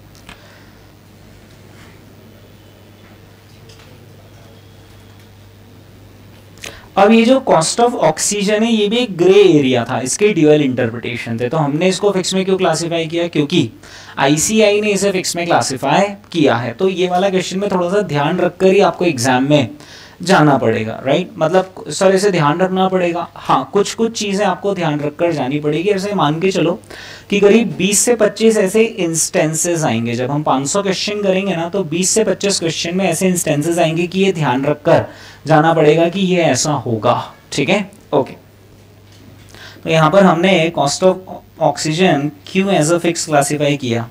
अब ये जो कॉस्ट ऑफ ऑक्सीजन है ये भी एक ग्रे एरिया था, इसके ड्यूअल इंटरप्रिटेशन थे, तो हमने इसको फिक्स में क्यों क्लासिफाई किया? क्योंकि आईसीआई ने इसे फिक्स में क्लासिफाई किया है। तो ये वाला क्वेश्चन में थोड़ा सा ध्यान रखकर ही आपको एग्जाम में जाना पड़ेगा, राइट? मतलब सर इसे ध्यान रखना पड़ेगा, हाँ कुछ कुछ चीज़ें आपको ध्यान रखकर जानी पड़ेगी। ऐसे मान के चलो कि करीब बीस से पच्चीस ऐसे इंस्टेंसेस आएंगे, जब हम पाँच सौ क्वेश्चन करेंगे ना तो बीस से पच्चीस क्वेश्चन में ऐसे इंस्टेंसेस आएंगे कि ये ध्यान रखकर जाना पड़ेगा कि ये ऐसा होगा। ठीक है, ओके। तो यहाँ पर हमने कॉस्ट ऑफ ऑक्सीजन क्यों एज अ फिक्स क्लासिफाई किया?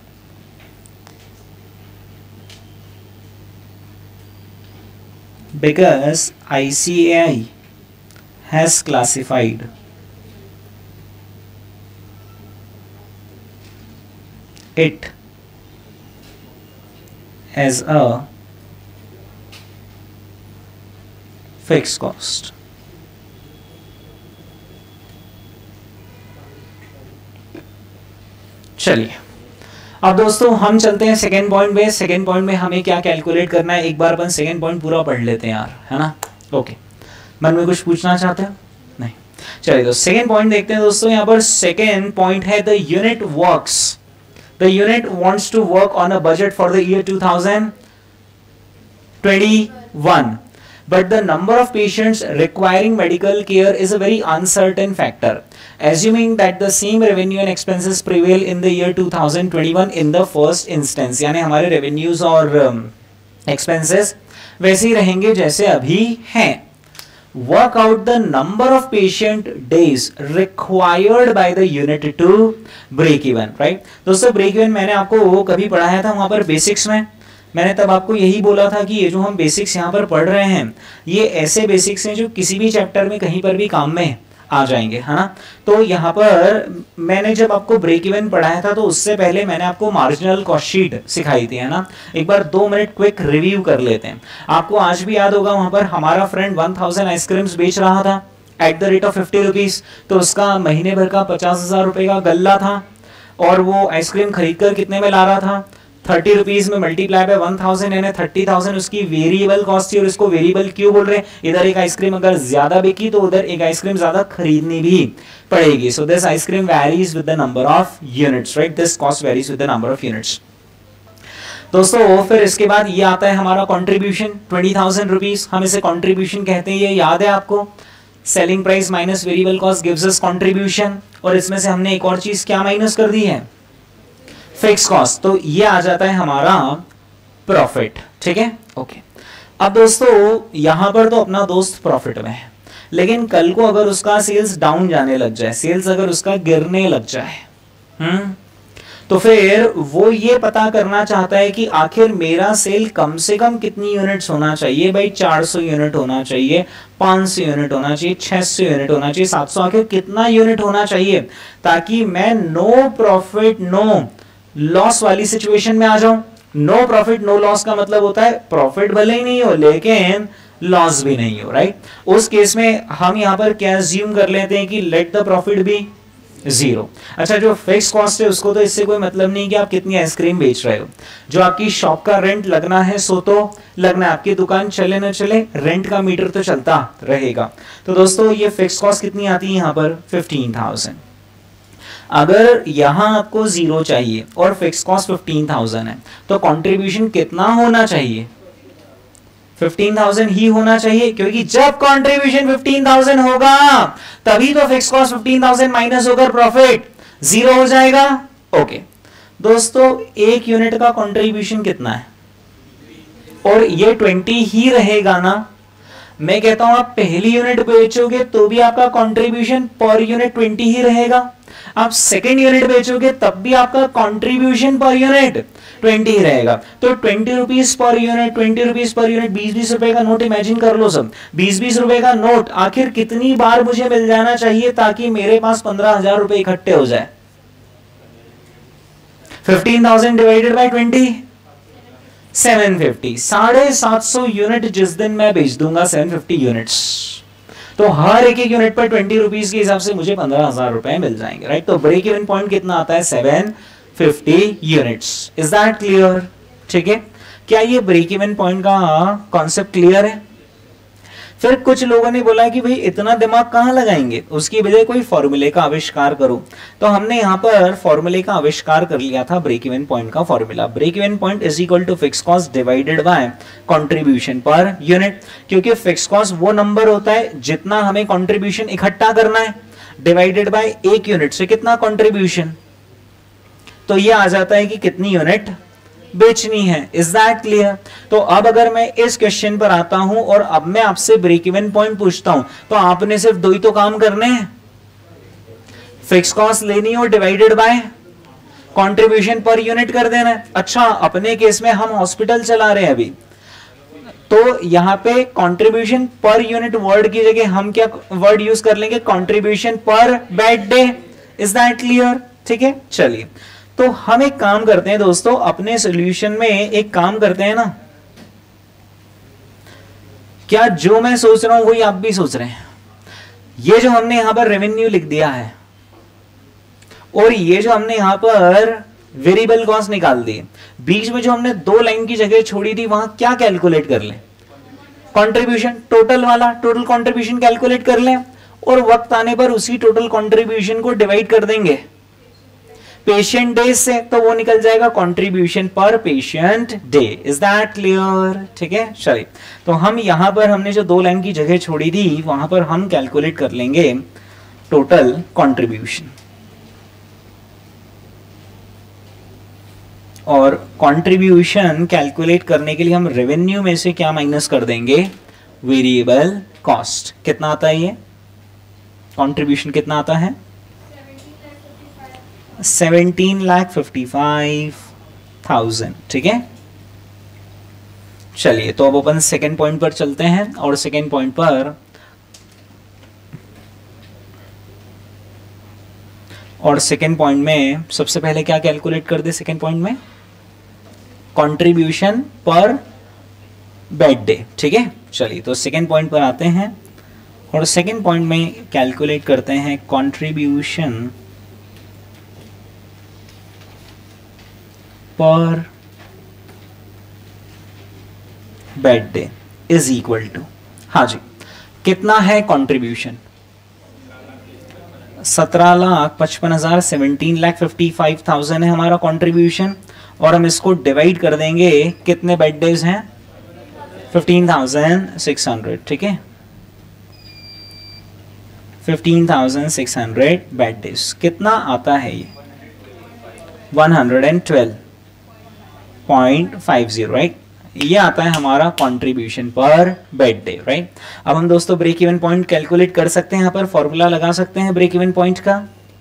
Because I C A I has classified it as a fixed cost. चलिए अब दोस्तों हम चलते हैं सेकेंड पॉइंट पे। सेकेंड पॉइंट में हमें क्या कैलकुलेट करना है, एक बार अपन सेकेंड पॉइंट पूरा पढ़ लेते हैं यार, है ना। ओके, मन में कुछ पूछना चाहते हो? नहीं, चलिए तो सेकेंड पॉइंट देखते हैं दोस्तों। यहाँ पर सेकेंड पॉइंट है the unit works, the unit wants to work on a budget for the year two thousand twenty one, but the number of patients requiring medical care is a very uncertain factor, assuming that the same revenue and expenses prevail in the year two thousand twenty-one in the first instance। यानी हमारे revenues और um, expenses वैसे ही रहेंगे जैसे अभी हैं। Work out the number of patient days required by the unit to break even, right? दोस्तों break even मैंने आपको वो कभी पढ़ाया था वहां पर बेसिक्स में। मैंने तब आपको यही बोला था कि ये जो हम बेसिक्स यहाँ पर पढ़ रहे हैं ये ऐसे बेसिक्स हैं जो किसी भी चैप्टर में कहीं पर भी काम में आ जाएंगे, है ना। तो यहाँ पर मैंने जब आपको ब्रेक इवन पढ़ाया था तो उससे पहले मैंने आपको मार्जिनल कॉस्ट शीट सिखाई थी, है ना। एक बार दो मिनट क्विक रिव्यू कर लेते हैं। आपको आज भी याद होगा वहां पर हमारा फ्रेंड वन थाउजेंड आइसक्रीम्स बेच रहा था at the rate of fifty rupees, तो उसका महीने भर का पचास हजार रुपए का गल्ला था और वो आइसक्रीम खरीद कर कितने में ला रहा था, थर्टी रुपीज में मल्टीप्लाई बाय वन थाउजेंड यानी थर्टी थाउजेंड उसकी वेरिएबल कॉस्ट थी। और इसको वेरिएबल क्यों बोल रहे हैं, इधर एक आइसक्रीम अगर ज्यादा बिकी तो उधर एक आइसक्रीम ज्यादा खरीदनी भी पड़ेगी। So this ice cream varies with the number of units, right, this cost varies with the number of units. दोस्तों फिर इसके बाद ये आता है हमारा कॉन्ट्रीब्यूशन ट्वेंटी थाउजेंड रुपीज, हम इसे कॉन्ट्रीब्यूशन कहते हैं, ये याद है आपको। Selling price minus variable cost gives us contribution, और इसमें से हमने एक और चीज क्या माइनस कर दी है, फिक्स कॉस्ट, तो ये आ जाता है हमारा प्रॉफिट, ठीक है। ओके, अब दोस्तों यहां पर तो अपना दोस्त प्रॉफिट में है, लेकिन कल को अगर उसका सेल्स डाउन जाने लग जाए, सेल्स अगर उसका गिरने लग जाए, हम्म तो फिर वो ये पता करना चाहता है कि आखिर मेरा सेल कम से कम कितनी यूनिट्स होना चाहिए। भाई चार सौ यूनिट होना चाहिए, पाँच सौ यूनिट होना चाहिए, छह सौ यूनिट होना चाहिए, सात सौ, आखिर कितना यूनिट होना चाहिए ताकि मैं नो प्रॉफिट नो लॉस वाली सिचुएशन में आ जाऊं। नो प्रॉफिट नो लॉस का मतलब होता है प्रॉफिट भले ही नहीं हो लेकिन लॉस भी नहीं हो, राइट। उस केस में हम यहां पर क्या अज्यूम कर लेते हैं कि let the profit be zero. अच्छा, जो फिक्स कॉस्ट है उसको तो इससे कोई मतलब नहीं कि आप कितनी आइसक्रीम बेच रहे हो, जो आपकी शॉप का रेंट लगना है सो तो लगना है, आपकी दुकान चले न चले रेंट का मीटर तो चलता रहेगा। तो दोस्तों ये फिक्स कॉस्ट कितनी आती है यहाँ पर, फिफ्टीन थाउजेंड। अगर यहां आपको जीरो चाहिए और फिक्स कॉस्ट फिफ्टीन थाउजेंड है तो कंट्रीब्यूशन कितना होना चाहिए, फिफ्टीन थाउजेंड ही होना चाहिए, क्योंकि जब कंट्रीब्यूशन फिफ्टीन थाउजेंड होगा तभी तो fix cost fifteen thousand minus होकर प्रॉफिट जीरो हो जाएगा। ओके दोस्तों, एक यूनिट का कंट्रीब्यूशन कितना है और ये ट्वेंटी ही रहेगा ना। मैं कहता हूं आप पहली यूनिट बेचोगे तो भी आपका कंट्रीब्यूशन पर यूनिट ट्वेंटी ही रहेगा, आप सेकेंड यूनिट बेचोगे तब भी आपका कंट्रीब्यूशन पर यूनिट ट्वेंटी ही रहेगा। तो twenty rupees per unit, twenty rupees per unit, बीस बीस रुपए का नोट इमेजिन कर लो सब, बीस बीस रुपए का नोट आखिर कितनी बार मुझे मिल जाना चाहिए ताकि मेरे पास पंद्रह हजार रुपए इकट्ठे हो जाए। Fifteen thousand divided by twenty, seven fifty, साढ़े सात सौ यूनिट जिस दिन मैं बेच दूंगा सेवन फिफ्टी यूनिट्स, तो हर एक एक यूनिट पर ट्वेंटी रुपीज के हिसाब से मुझे पंद्रह हजार रुपए मिल जाएंगे, राइट। तो ब्रेक इवन पॉइंट कितना आता है, seven fifty units. Is that clear, ठीक है। क्या ये ब्रेक इवन पॉइंट का कॉन्सेप्ट क्लियर है। फिर कुछ लोगों ने बोला कि भाई इतना दिमाग कहां लगाएंगे, उसकी बजाय कोई फॉर्मूले का आविष्कार करो। तो हमने यहां पर फॉर्मूले का आविष्कार कर लिया था, ब्रेक इवन पॉइंट का formula, break even point is equal to fix cost divided by contribution per unit. क्योंकि फिक्स कॉस्ट वो नंबर होता है जितना हमें कंट्रीब्यूशन इकट्ठा करना है, डिवाइडेड बाय एक यूनिट से कितना कंट्रीब्यूशन, तो ये आ जाता है कि कितनी यूनिट बेचनी है। Is that clear. तो अब अगर मैं इस क्वेश्चन पर आता हूं और अब मैं आपसे ब्रेक इवन पॉइंट पूछता हूं तो आपने सिर्फ दो ही तो काम करने हैं, फिक्स कॉस्ट लेनी और divided by contribution per unit कर देना है। अच्छा, अपने केस में हम हॉस्पिटल चला रहे हैं अभी, तो यहां पे कंट्रीब्यूशन पर यूनिट वर्ड की जगह हम क्या वर्ड यूज कर लेंगे, contribution per bed day. Is that clear, ठीक है। चलिए, तो हम एक काम करते हैं दोस्तों, अपने सॉल्यूशन में एक काम करते हैं ना, क्या जो मैं सोच रहा हूं वही आप भी सोच रहे हैं। ये जो हमने यहां पर रेवेन्यू लिख दिया है और ये जो हमने यहां पर वेरिएबल कॉस्ट निकाल दी, बीच में जो हमने दो लाइन की जगह छोड़ी थी वहां क्या कैलकुलेट कर लें, कंट्रीब्यूशन, टोटल वाला टोटल कंट्रीब्यूशन कैलकुलेट कर लें, और वक्त आने पर उसी टोटल कंट्रीब्यूशन को डिवाइड कर देंगे पेशेंट डेज से, तो वो निकल जाएगा contribution per patient day. Is that clear? ठीक है, चलिए तो हम यहां पर हमने जो दो लाइन की जगह छोड़ी थी वहां पर हम कैलकुलेट कर लेंगे टोटल कंट्रीब्यूशन, और कंट्रीब्यूशन कैलकुलेट करने के लिए हम रेवेन्यू में से क्या माइनस कर देंगे, वेरिएबल कॉस्ट। कितना आता है ये कंट्रीब्यूशन, कितना आता है, seventeen lakh fifty five thousand. ठीक है, चलिए तो अब अपन सेकेंड पॉइंट पर चलते हैं, और सेकेंड पॉइंट पर और सेकेंड पॉइंट में सबसे पहले क्या कैलकुलेट कर दे, सेकेंड पॉइंट में कंट्रीब्यूशन पर बेड डे। ठीक है, चलिए तो सेकेंड पॉइंट पर आते हैं, और सेकेंड पॉइंट में कैलकुलेट करते हैं contribution per bed day is equal to, हाँ जी, कितना है कंट्रीब्यूशन, सत्रह लाख पचपन हजार seventeen lakh fifty five thousand है हमारा कंट्रीब्यूशन, और हम इसको डिवाइड कर देंगे, कितने बेड डेज हैं, फिफ्टीन थाउजेंड सिक्स हंड्रेड। ठीक है, fifteen thousand six hundred bed days, कितना आता है ये, one hundred twelve point five zero, right, ये आता है हमारा contribution per bed day, right. अब हम दोस्तों ब्रेक इवन पॉइंट कैलकुलेट कर सकते हैं, यहाँ पर फॉर्मूला लगा सकते हैं ब्रेक इवन पॉइंट का।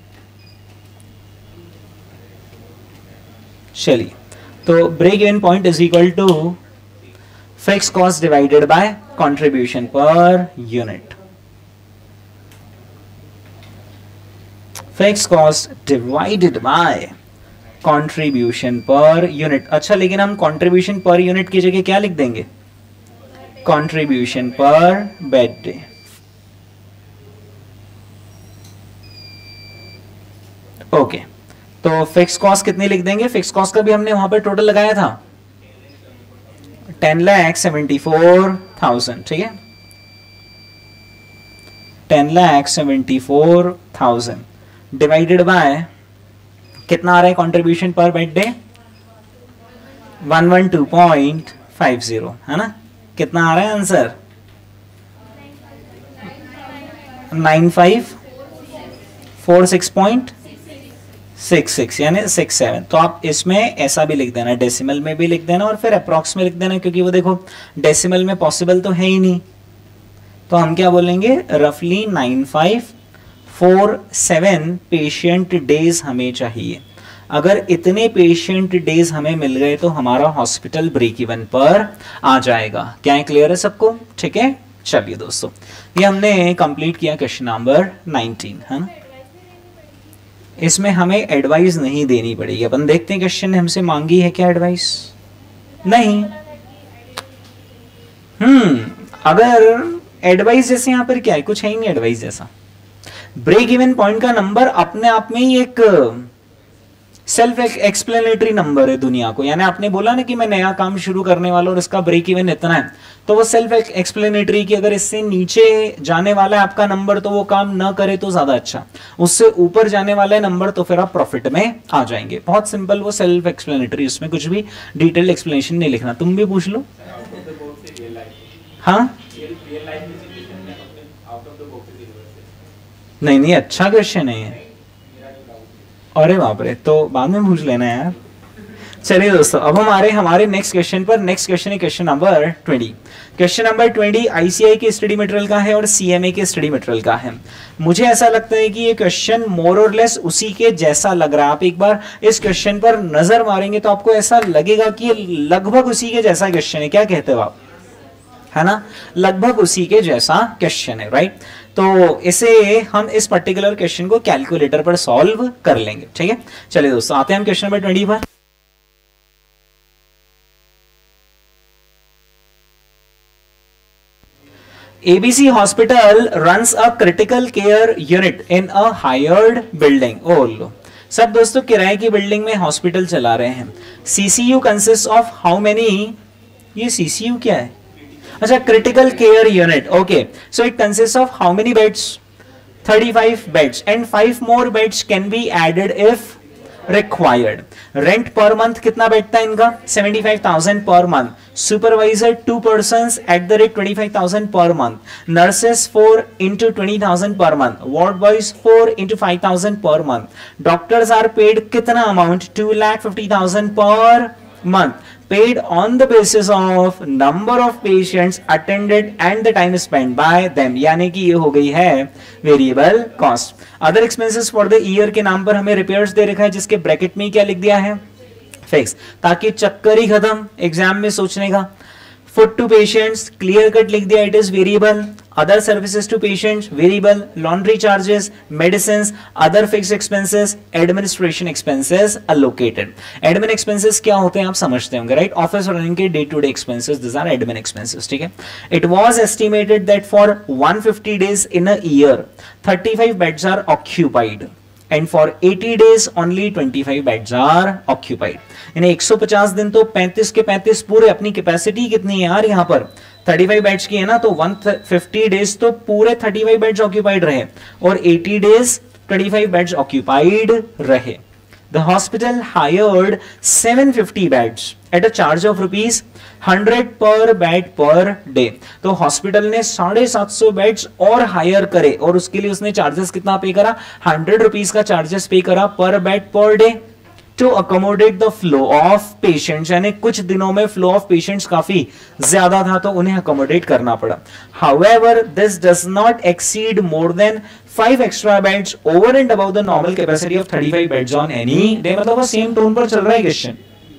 चलिए तो break even point is equal to fix cost divided by contribution per unit, fix cost divided by contribution per unit. अच्छा, लेकिन हम कंट्रीब्यूशन पर यूनिट की जगह क्या लिख देंगे, contribution per bed day. Okay, तो फिक्स कॉस्ट कितनी लिख देंगे, फिक्स कॉस्ट का भी हमने वहां पर टोटल लगाया था ten lakh seventy four thousand. ठीक है, ten lakh seventy four thousand divided by कितना आ रहा है contribution per bed day, one one two point five zero, है ना, कितना आ रहा है answer, nine five four six point six six यानी सिक्स सेवन। तो आप इसमें ऐसा भी लिख देना, डेसिमल में भी लिख देना और फिर अप्रॉक्स में लिख देना, क्योंकि वो देखो डेसिमल में पॉसिबल तो है ही नहीं, तो हम क्या बोलेंगे, रफली nine five four seven patient days हमें चाहिए। अगर इतने पेशेंट डेज हमें मिल गए तो हमारा हॉस्पिटल ब्रेक इवन पर आ जाएगा। क्या है, क्लियर है सबको? ठीक है, चलिए दोस्तों ये हमने कंप्लीट किया क्वेश्चन नंबर नाइनटीन, है ना। इसमें हमें एडवाइस नहीं देनी पड़ेगी, अपन देखते हैं क्वेश्चन ने हमसे मांगी है क्या एडवाइस, नहीं। हम्म अगर एडवाइस जैसे यहां पर क्या है, कुछ है ही नहीं एडवाइस जैसा। ब्रेक इवन पॉइंट का नंबर अपने आप में ही एक सेल्फ एक्सप्लेनेटरी नंबर है दुनिया को, यानी आपने बोला ना कि मैं नया काम शुरू करने वाला और इसका ब्रेक इवन इतना है, तो वो सेल्फ एक्सप्लेनेटरी की अगर इससे नीचे जाने वाला है आपका नंबर तो वो काम ना करे तो ज्यादा अच्छा, उससे ऊपर जाने वाला है नंबर तो फिर आप प्रॉफिट में आ जाएंगे। बहुत सिंपल, वो सेल्फ एक्सप्लेनेटरी, उसमें कुछ भी डिटेल एक्सप्लेनेशन नहीं लिखना। तुम भी पूछ लो। हाँ नहीं नहीं, अच्छा क्वेश्चन है ये, अरे बाप रे, तो बाद में पूछ लेना यार। चलिए दोस्तों अब हमारे हमारे नेक्स्ट क्वेश्चन पर, नेक्स्ट क्वेश्चन है question number twenty. Question number twenty ICI के स्टडी मटेरियल का है और सीएमए के स्टडी मटेरियल का है। मुझे ऐसा लगता है कि ये क्वेश्चन मोर और लेस उसी के जैसा लग रहा है। आप एक बार इस क्वेश्चन पर नजर मारेंगे तो आपको ऐसा लगेगा कि ये लगभग उसी के जैसा क्वेश्चन है। क्या कहते हो आप, है ना, लगभग उसी के जैसा क्वेश्चन है, राइट। तो इसे हम इस पर्टिकुलर क्वेश्चन को कैलकुलेटर पर सॉल्व कर लेंगे, ठीक है। चलिए दोस्तों आते हैं हम क्वेश्चन नंबर ट्वेंटी पर। A B C hospital runs a critical care unit in a hired building. Oh लो, सब दोस्तों किराए की बिल्डिंग में हॉस्पिटल चला रहे हैं। CCU consist of how many, ये सीसीयू क्या है, अच्छा critical care unit, okay, so it consist of how many beds, thirty-five beds and five more beds can be added if required. Rent per month कितना बैठता है इनका, seventy-five thousand per month. Supervisor two persons at the rate twenty-five thousand per month. Nurses four into twenty thousand per month. Ward boys four into five thousand per month. Doctors are paid कितना amount, two lakh fifty thousand पर month, paid on the basis of number of patients attended and the time spent by them, यानी कि ये हो गई है variable cost. Other expenses for the year के नाम पर हमें रिपेयर्स दे रखा है, जिसके ब्रैकेट में क्या लिख दिया है, फिक्स, ताकि चक्कर ही खत्म एग्जाम में सोचने का। Food to patients clear cut लिख दिया, it is variable. Other services to patients variable. Laundry charges, medicine, other fix expenses, administration expenses allocated. Admin expenses क्या होते हैं आप समझते होंगे, राइट, ऑफिस रनिंग के day to day expenses, this are admin expenses, ठीक है। It was estimated that for one hundred fifty days in a year thirty-five beds are occupied and for eighty days only twenty-five beds are occupied। यानी one hundred fifty दिन तो पैंतीस के पैंतीस पूरे, अपनी कैपेसिटी कितनी है यार यहाँ पर thirty-five बेड्स की है ना, तो one hundred fifty डेज तो पूरे thirty-five बेड्स ऑक्यूपाइड रहे और eighty days twenty-five beds occupied रहे। The hospital hired seven hundred fifty beds at a charge of rupees one hundred per bed per day। तो हॉस्पिटल ने साढ़े सात सौ बेड्स और हायर करे और उसके लिए उसने चार्जेस कितना पे करा, हंड्रेड रुपीज का चार्जेस पे करा per bed per day to accommodate the flow of patients. यानी कुछ दिनों में फ्लो ऑफ पेशेंट्स काफी ज्यादा था तो उन्हें अकोमोडेट करना पड़ा। However this does not exceed more than five extra beds over and above the normal capacity of thirty-five beds on any day। मतलब वो सेम टोन पर चल रहा है question.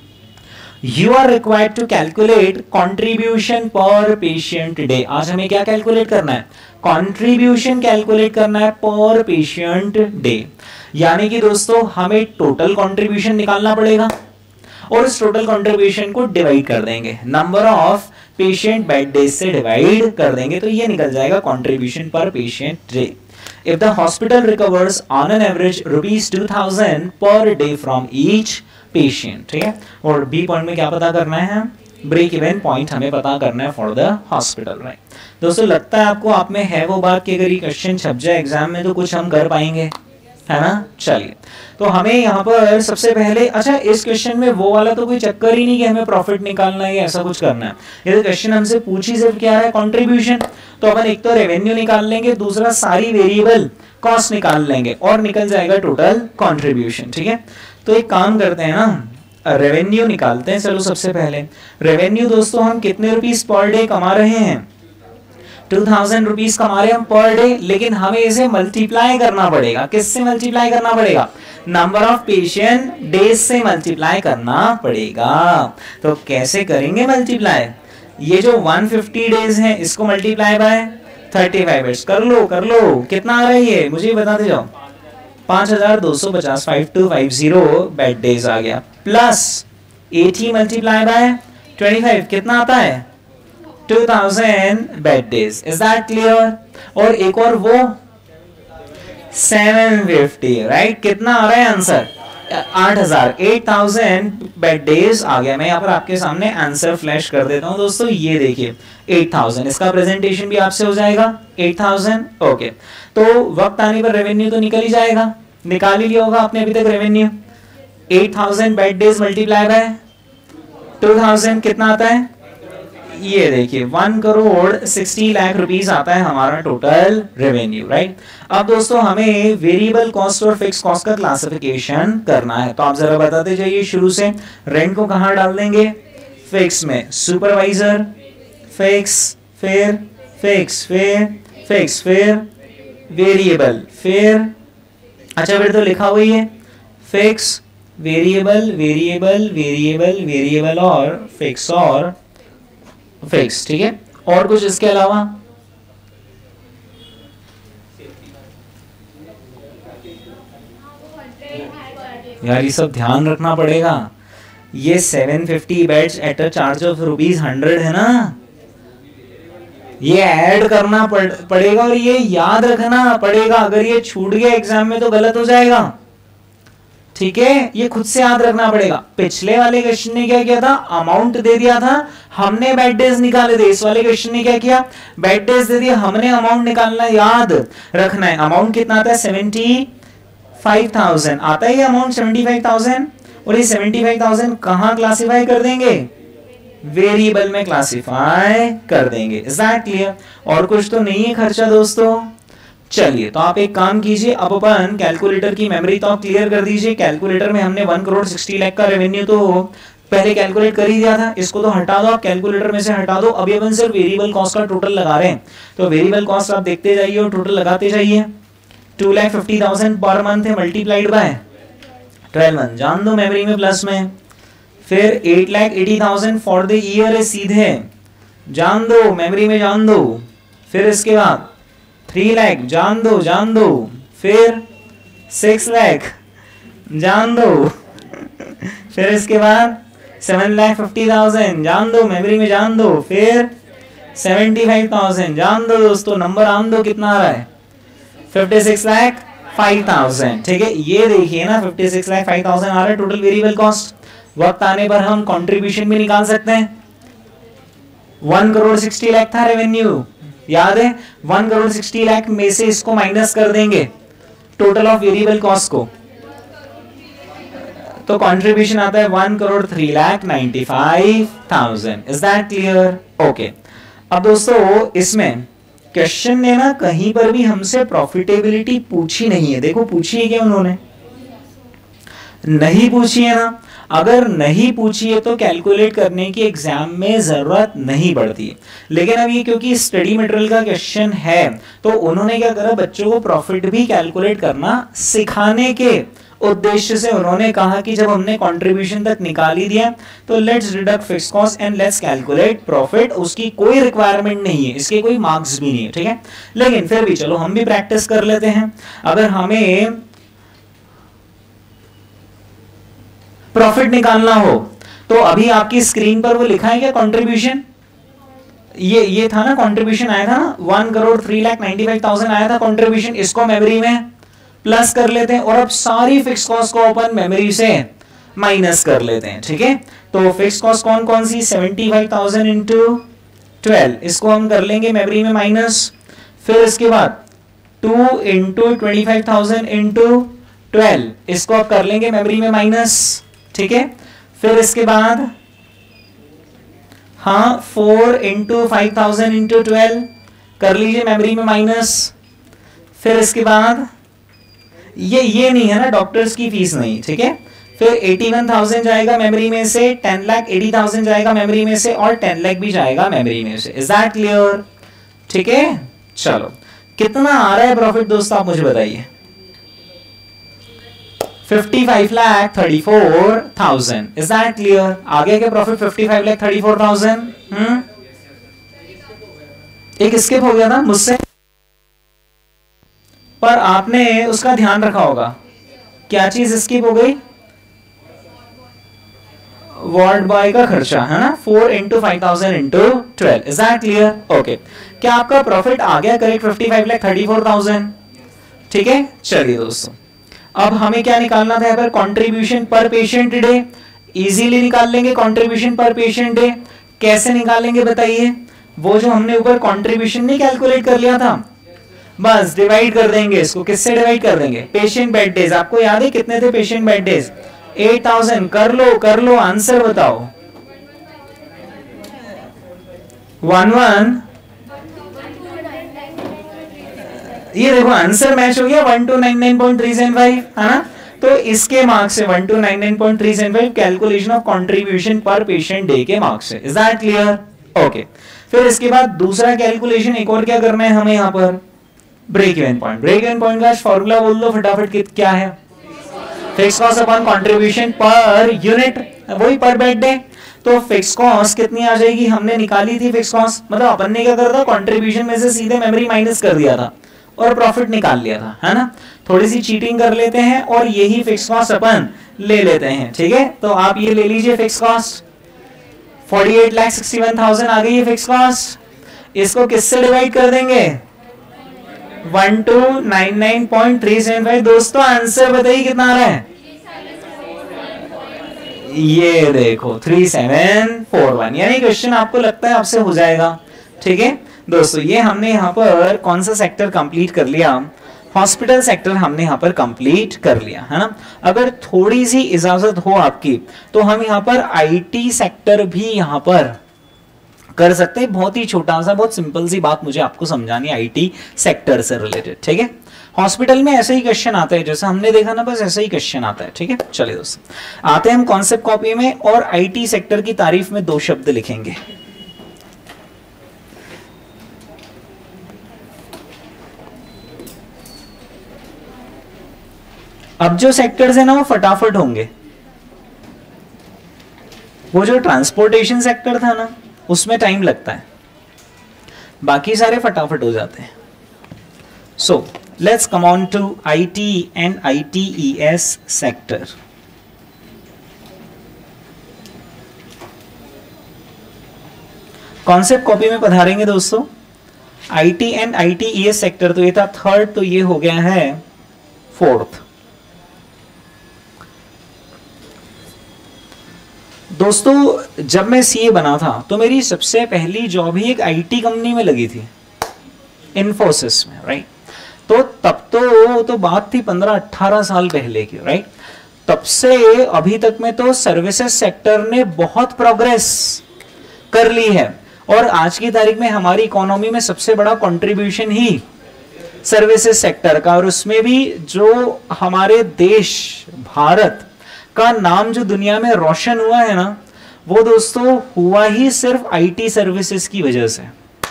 You are required to calculate contribution per patient day। आज हमें क्या कैलकुलेट करना है, contribution कैलकुलेट करना है per patient day। यानी कि दोस्तों हमें टोटल कंट्रीब्यूशन निकालना पड़ेगा और इस टोटल कंट्रीब्यूशन को डिवाइड कर देंगे, number of patient bed days से डिवाइड कर देंगे, तो ये निकल जाएगा contribution per patient day. If the hospital recovers on an average rupees two thousand per day from each patient, ठीक है। और बी पॉइंट में क्या पता करना है, ब्रेक इवन पॉइंट हमें पता करना है फॉर द हॉस्पिटल, राइट। दोस्तों लगता है आपको आप में है वो बात कि अगर ये क्वेश्चन छप जाए एग्जाम में तो कुछ हम कर पाएंगे, है ना। चलिए, तो हमें यहाँ पर सबसे पहले, अच्छा इस क्वेश्चन में वो वाला तो कोई चक्कर ही नहीं कि हमें प्रॉफिट निकालना है या ऐसा कुछ करना है। ये तो क्वेश्चन हमसे पूछ ही सिर्फ क्या है, कंट्रीब्यूशन। तो अपन एक तो रेवेन्यू निकाल लेंगे, दूसरा सारी वेरिएबल कॉस्ट निकाल लेंगे और निकल जाएगा टोटल कंट्रीब्यूशन, ठीक है। तो एक काम करते हैं ना, रेवेन्यू निकालते हैं। चलो सबसे पहले रेवेन्यू दोस्तों हम कितने रुपीस पर डे कमा रहे हैं, टू थाउजेंड रुपीज कमा रहे हैं हम पर डे, लेकिन हमें इसे मल्टीप्लाई करना पड़ेगा। किससे मल्टीप्लाई करना पड़ेगा, नंबर ऑफ पेशेंट डेज से मल्टीप्लाई करना पड़ेगा। तो कैसे करेंगे मल्टीप्लाई, ये जो one hundred fifty डेज है इसको मल्टीप्लाई बाय thirty-five डेज कर लो कर लो, कितना आ रहा है ये मुझे बताते जाओ, पांच हजार दो सौ पचास, five two five zero bed days आ गया, plus eighty multiply by twenty-five कितना आता है, two thousand bed days. Is that clear. और एक और वो seven fifty, राइट, कितना आ रहा है आंसर, आठ हजार, eight thousand बेड डेज आ गया। मैं यहाँ पर आपके सामने आंसर फ्लैश कर देता हूँ दोस्तों, ये देखिए eight thousand, इसका प्रेजेंटेशन भी आपसे हो जाएगा eight thousand, ओके। तो वक्त आने पर रेवेन्यू तो निकल ही जाएगा, निकाल ही लिया होगा आपने अभी तक revenue. eight thousand bed days multiply by two thousand कितना आता है, ये देखिए one crore sixty lakh rupees आता है हमारा टोटल रेवेन्यू, राइट। अब दोस्तों हमें वेरिएबल कॉस्ट और फिक्स कॉस्ट का क्लासिफिकेशन करना है, तो आप जरा बताते जाइए शुरू से। रेंट को कहां डाल देंगे, फिक्स में, सुपरवाइजर फिक्स, फिर फिक्स, फिर फिक्स, फिर वेरिएबल, फिर अच्छा फिर तो लिखा हुआ ही है fix, variable, variable, variable, variable और फिक्स और फिक्स, ठीक है। और कुछ इसके अलावा, यार ये सब ध्यान रखना पड़ेगा। ये seven fifty beds at a charge of rupees hundred है ना, ये ऐड करना पड़ेगा और ये याद रखना पड़ेगा। अगर ये छूट गया एग्जाम में तो गलत हो जाएगा, ठीक है, ये खुद से याद रखना पड़ेगा। पिछले वाले क्वेश्चन ने क्या किया था, अमाउंट दे दिया था, हमने बेड डेज निकाले थे। इस वाले क्वेश्चन ने क्या किया, बेड डेज दे दिया, हमने अमाउंट निकालना, याद रखना है। अमाउंट कितना आता है, सेवेंटी फाइव थाउजेंड आता है ये अमाउंट, सेवेंटी फाइव थाउजेंड। और ये सेवेंटी फाइव थाउजेंड कहां क्लासिफाई कर देंगे, वेरिएबल में क्लासिफाई कर देंगे। Is that clear? और कुछ तो नहीं है खर्चा दोस्तों। चलिए, तो आप एक काम कीजिए, अब अपन कैलकुलेटर की मेमोरी तो आप क्लियर कर दीजिए। कैलकुलेटर में हमने वन करोड़ सिक्सटी लाख का रेवेन्यू तो पहले कैलकुलेट कर ही दिया था, इसको तो हटा दो आप, कैलकुलेटर में से हटा दो। अभी अपन सिर्फ वेरिएबल कॉस्ट का टोटल लगा रहे हैं, तो वेरिएबल कॉस्ट आप देखते जाइए और टोटल लगाते जाइए। Two lakh fifty thousand per month है, मल्टीप्लाइड बाय ट्वेल्व मंथ, जान दो मेमोरी में प्लस में। फिर eight lakh eighty thousand for the year है, सीधे जान दो मेमोरी में, जान दो। फिर इसके बाद थ्री लाख जान दो, जान दो। फिर सिक्स लाख जान दो। फिर इसके बाद सेवन लाख फिफ्टी थाउजेंड जान दो, मेमोरी में जान दो। फिर सेवेंटी फाइव थाउजेंड जान दो दोस्तों, नंबर आन दो, कितना आ रहा है, fifty six lakh five thousand. ठीक है, ये देखिए ना, fifty six lakh five thousand आ रहा है टोटल वेरिएबल कॉस्ट। वक्त आने पर हम कंट्रीब्यूशन भी निकाल सकते हैं। वन करोड़ सिक्सटी लाख था रेवेन्यू, याद है, वन करोड़ सिक्सटी लाख में से इसको माइनस कर देंगे टोटल ऑफ वेरिएबल कॉस्ट को, तो कंट्रीब्यूशन आता है one crore three lakh ninety five thousand. Is that clear? Okay. अब दोस्तों इसमें क्वेश्चन ने ना कहीं पर भी हमसे प्रॉफिटेबिलिटी पूछी नहीं है। देखो पूछी है क्या उन्होंने, नहीं पूछी है ना। अगर नहीं पूछी है तो कैलकुलेट करने की एग्जाम में जरूरत नहीं पड़ती है। लेकिन अब ये क्योंकि स्टडी मटेरियल का क्वेश्चन है, तो उन्होंने क्या करा, बच्चों को प्रॉफिट भी कैलकुलेट करना सिखाने के उद्देश्य से उन्होंने कहा कि जब हमने कंट्रीब्यूशन तक निकाल ही दिया तो let's deduct fix cost and let's calculate profit. उसकी कोई रिक्वायरमेंट नहीं है, इसके कोई मार्क्स भी नहीं है, ठीक है। लेकिन फिर भी चलो हम भी प्रैक्टिस कर लेते हैं। अगर हमें प्रॉफिट निकालना हो तो अभी आपकी स्क्रीन पर वो लिखा है क्या, कंट्रीब्यूशन, ये ये था ना कंट्रीब्यूशन आया था ना, one crore three lakh ninety five thousand आया था कंट्रीब्यूशन। इसको मेमोरी में प्लस कर लेते हैं और अब सारी फिक्स कॉस्ट को अपन मेमोरी से माइनस कर लेते हैं, ठीक है। तो फिक्स कॉस्ट कौन कौन सी, seventy five thousand into twelve, इसको हम कर लेंगे मेमोरी में माइनस। फिर इसके बाद two into twenty five thousand into twelve, इसको आप कर लेंगे मेमोरी में माइनस, ठीक है। फिर इसके बाद हाँ four into five thousand into twelve कर लीजिए मेमोरी में माइनस। फिर इसके बाद ये ये नहीं है ना, डॉक्टर्स की फीस नहीं, ठीक है। फिर इक्यासी हज़ार जाएगा मेमोरी में से, टेन लाख अस्सी हज़ार जाएगा मेमोरी में से और टेन लाख भी जाएगा मेमोरी में से। Is that clear? ठीक है, चलो कितना आ रहा है प्रॉफिट दोस्तों आप मुझे बताइए। Fifty five lakh thirty four thousand. Is that clear? आ गया क्या profit fifty five lakh thirty four thousand? हम्म, एक स्किप हो गया था मुझसे, पर आपने उसका ध्यान रखा होगा। क्या चीज स्किप हो गई? वार्ड बॉय का खर्चा, है ना, four into five thousand into twelve. Is that clear? Okay, क्या आपका प्रॉफिट आ गया correct, fifty five lakh thirty four thousand? ठीक है, चलिए दोस्तों अब हमें क्या निकालना था यहाँ पर, contribution per patient day. Easily निकाल लेंगे कंट्रीब्यूशन पर पेशेंट डे। कैसे निकालेंगे बताइए? वो जो हमने ऊपर कंट्रीब्यूशन नहीं कैलकुलेट कर लिया था, बस डिवाइड कर देंगे इसको। किससे डिवाइड कर देंगे? Patient bed days. आपको याद है कितने थे patient bed days? Eight thousand. कर लो कर लो, आंसर बताओ। वन वन, ये देखो आंसर मैच हो गया, one two nine nine point three seven five, है ना। तो इसके मार्क्स से one two nine nine point three seven five calculation of contribution per patient day के मार्क्स से। Is that clear? ओके, फिर इसके बाद दूसरा कैलकुलेशन एक और क्या करना है हमें यहाँ पर, break even point. Break even point का फॉर्मूला बोल दो फटाफट, क्या है? Fix cost upon contribution per unit, वही पर बेड डे। तो फिक्स कॉस्ट कितनी आ जाएगी, हमने निकाली थी फिक्स कॉस्ट, मतलब अपन ने क्या करा था, कंट्रीब्यूशन में से सीधे मेमोरी माइनस कर दिया था और प्रॉफिट निकाल लिया था, है ना। थोड़ी सी चीटिंग कर लेते हैं और यही फिक्स कॉस्ट अपन ले लेते हैं, ठीक है। तो आप ये ले लीजिए fix cost, forty eight lakh sixty one thousand आ गई है फिक्स कॉस्ट। इसको किससे डिवाइड कर देंगे? One two nine nine point three seven five. दोस्तों आंसर बताइए कितना आ रहा है? ये देखो थ्री सेवन फोर वन, यानी क्वेश्चन आपको लगता है आपसे हो जाएगा। ठीक है दोस्तों, ये हमने यहाँ पर कौन सा सेक्टर कंप्लीट कर लिया, हॉस्पिटल सेक्टर हमने यहाँ पर कंप्लीट कर लिया है ना। अगर थोड़ी सी इजाजत हो आपकी तो हम यहाँ पर आईटी सेक्टर भी यहाँ पर कर सकते हैं। बहुत ही छोटा सा, बहुत सिंपल सी बात मुझे आपको समझानी है आईटी सेक्टर से रिलेटेड। ठीक है, हॉस्पिटल में ऐसे ही क्वेश्चन आता है जैसा हमने देखा ना, बस ऐसे ही क्वेश्चन आता है। ठीक है, चलिए दोस्तों आते हैं हम कॉन्सेप्ट कॉपी में और आईटी सेक्टर की तारीफ में दो शब्द लिखेंगे। अब जो सेक्टर्स है ना वो फटाफट होंगे। वो जो ट्रांसपोर्टेशन सेक्टर था ना उसमें टाइम लगता है, बाकी सारे फटाफट हो जाते हैं। So let's come on to IT and ITES sector. Concept copy में पधारेंगे दोस्तों। आईटी एंड आईटीईएस सेक्टर तो ये था थर्ड, तो ये हो गया है फोर्थ। दोस्तों जब मैं सीए बना था तो मेरी सबसे पहली जॉब ही एक आईटी कंपनी में लगी थी, इन्फोसिस में, राइट। तो तब तो तो बात थी पंद्रह अठारह साल पहले की, राइट। तब से अभी तक में तो सर्विसेज सेक्टर ने बहुत प्रोग्रेस कर ली है और आज की तारीख में हमारी इकोनॉमी में सबसे बड़ा कंट्रीब्यूशन ही सर्विसेज सेक्टर का, और उसमें भी जो हमारे देश भारत का नाम जो दुनिया में रोशन हुआ है ना, वो दोस्तों हुआ ही सिर्फ आईटी सर्विसेज की वजह से।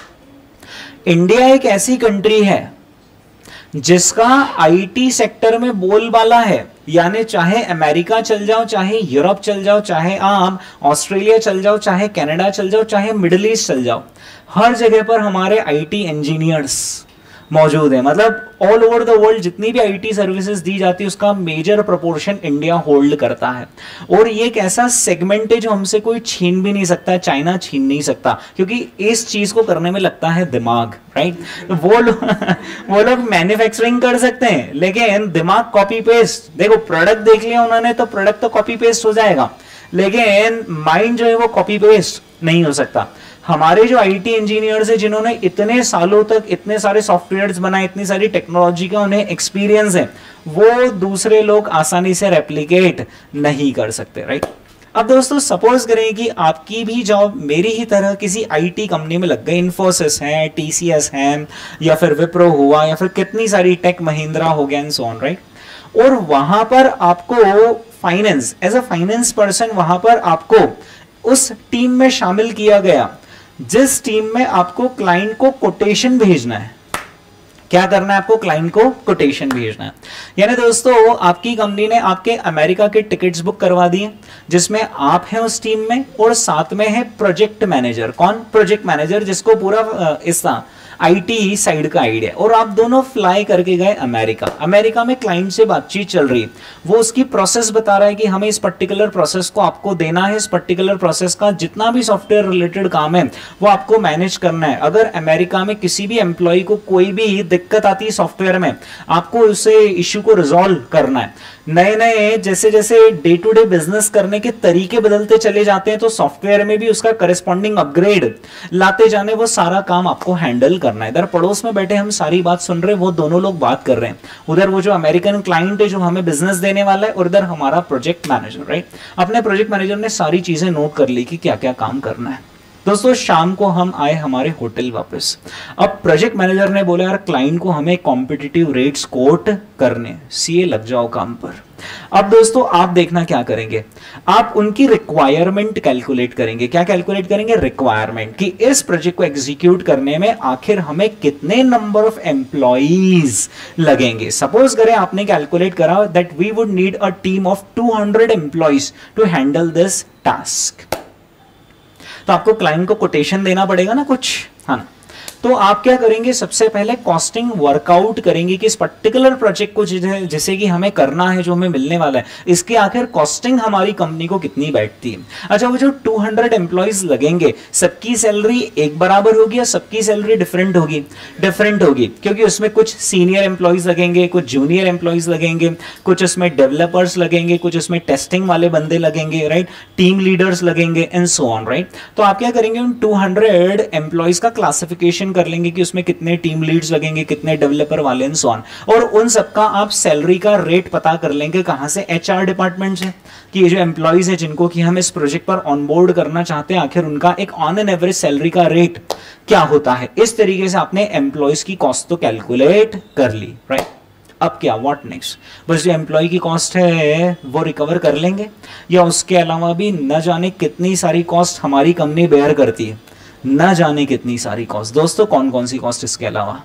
इंडिया एक ऐसी कंट्री है जिसका आईटी सेक्टर में बोलबाला है, यानी चाहे अमेरिका चल जाओ, चाहे यूरोप चल जाओ, चाहे आप ऑस्ट्रेलिया चल जाओ, चाहे कनाडा चल जाओ, चाहे मिडिल ईस्ट चल जाओ, हर जगह पर हमारे आईटी इंजीनियर्स मौजूद है। मतलब ऑल ओवर द वर्ल्ड जितनी भी आईटी सर्विसेज दी जाती है उसका मेजर प्रोपोर्शन इंडिया होल्ड करता है। और ये एक ऐसा सेगमेंट है जो हमसे कोई छीन भी नहीं सकता, चाइना छीन नहीं सकता, क्योंकि इस चीज को करने में लगता है दिमाग, राइट। वो लोग वो लोग मैन्युफैक्चरिंग कर सकते हैं लेकिन दिमाग कॉपी पेस्ट। देखो प्रोडक्ट देख लिया उन्होंने तो प्रोडक्ट तो कॉपी पेस्ट हो जाएगा, लेकिन माइंड जो है वो कॉपी पेस्ट नहीं हो सकता। हमारे जो आईटी इंजीनियर्स हैं जिन्होंने इतने सालों तक इतने सारे सॉफ्टवेयर्स बनाए, इतनी सारी टेक्नोलॉजी का उन्हें एक्सपीरियंस है, वो दूसरे लोग आसानी से रेप्लिकेट नहीं कर सकते, राइट। अब दोस्तों सपोज करें कि आपकी भी जॉब मेरी ही तरह किसी आईटी कंपनी में लग गई, इन्फोसिस है, टीसीएस है, या फिर विप्रो हुआ, या फिर कितनी सारी टेक महिंद्रा हो गया एंड सो ऑन, राइट। और वहां पर आपको finance as a finance person वहां पर आपको उस टीम में शामिल किया गया जिस टीम में आपको क्लाइंट को कोटेशन भेजना है। क्या करना है आपको? क्लाइंट को कोटेशन भेजना है। यानी दोस्तों आपकी कंपनी ने आपके अमेरिका के टिकट्स बुक करवा दिए जिसमें आप हैं उस टीम में, और साथ में है प्रोजेक्ट मैनेजर। कौन? प्रोजेक्ट मैनेजर, जिसको पूरा इसका आईटी साइड का आइडिया। और आप दोनों फ्लाई करके गए अमेरिका। अमेरिका में क्लाइंट से बातचीत चल रही, वो उसकी प्रोसेस बता रहा है कि हमें इस पर्टिकुलर प्रोसेस को आपको देना है, इस पर्टिकुलर प्रोसेस का जितना भी सॉफ्टवेयर रिलेटेड काम है वो आपको मैनेज करना है। अगर अमेरिका में किसी भी एम्प्लॉय को कोई भी दिक्कत आती है सॉफ्टवेयर में, आपको उसे इश्यू को रिजॉल्व करना है। नए नए जैसे जैसे डे टू डे बिजनेस करने के तरीके बदलते चले जाते हैं तो सॉफ्टवेयर में भी उसका करस्पॉन्डिंग अपग्रेड लाते जाने, वो सारा काम आपको हैंडल करना है। इधर पड़ोस में बैठे हम सारी बात सुन रहे हैं, वो दोनों लोग बात कर रहे हैं। उधर वो जो अमेरिकन क्लाइंट है जो हमें बिजनेस देने वाला है, और इधर हमारा प्रोजेक्ट मैनेजर, राइट। अपने प्रोजेक्ट मैनेजर ने सारी चीजें नोट कर ली कि क्या क्या काम करना है। दोस्तों शाम को हम आए हमारे होटल वापस। अब प्रोजेक्ट मैनेजर ने बोला यार क्लाइंट को हमें कॉम्पिटिटिव रेट्स कोट करने, सीए लग जाओ काम पर। अब दोस्तों आप देखना क्या करेंगे, आप उनकी रिक्वायरमेंट कैलकुलेट करेंगे। क्या कैलकुलेट करेंगे? रिक्वायरमेंट, कि इस प्रोजेक्ट को एग्जीक्यूट करने में आखिर हमें कितने नंबर ऑफ एम्प्लॉइज लगेंगे। सपोज करें आपने कैलकुलेट करा that we would need a team of two hundred employees to handle this task. तो आपको क्लाइंट को कोटेशन देना पड़ेगा ना कुछ, हाँ ना। तो आप क्या करेंगे, सबसे पहले कॉस्टिंग वर्कआउट करेंगे कि इस पर्टिकुलर प्रोजेक्ट को जैसे कि हमें करना है, जो हमें मिलने वाला है, इसके आखिर कॉस्टिंग हमारी कंपनी को कितनी बैठती है। अच्छा, वो जो दो सौ एम्प्लॉइज लगेंगे, सबकी सैलरी एक बराबर होगी या सबकी सैलरी डिफरेंट होगी? डिफरेंट होगी, क्योंकि उसमें कुछ सीनियर एम्प्लॉइज लगेंगे, कुछ जूनियर एम्प्लॉइज लगेंगे, कुछ उसमें डेवलपर्स लगेंगे, कुछ उसमें टेस्टिंग वाले बंदे लगेंगे, राइट, टीम लीडर्स लगेंगे एंड सो ऑन, राइट। तो आप क्या करेंगे, उन दो सौ एम्प्लॉइज का क्लासिफिकेशन कर लेंगे कि उसमें कितने टीम लीड्स लगेंगे, कितने डेवलपर वाले एंड सो ऑन, और उन सबका आप सैलरी का रेट पता कर लेंगे कहां से? एचआर डिपार्टमेंट से, कि ये जो एम्प्लॉइज है जिनको कि हम इस प्रोजेक्ट पर ऑनबोर्ड करना चाहते हैं, आखिर उनका एक ऑन एन एवरेज सैलरी का रेट क्या होता है। इस तरीके से आपने एम्प्लॉइज की कॉस्ट तो कैलकुलेट कर ली, राइट। अब क्या, व्हाट नेक्स्ट? बस जो एम्प्लॉय की कॉस्ट है वो रिकवर कर लेंगे, या उसके अलावा भी न जाने कितनी सारी कॉस्ट हमारी कंपनी बेयर करती है, न जाने कितनी सारी कॉस्ट। दोस्तों, कौन कौन सी कॉस्ट इसके अलावा?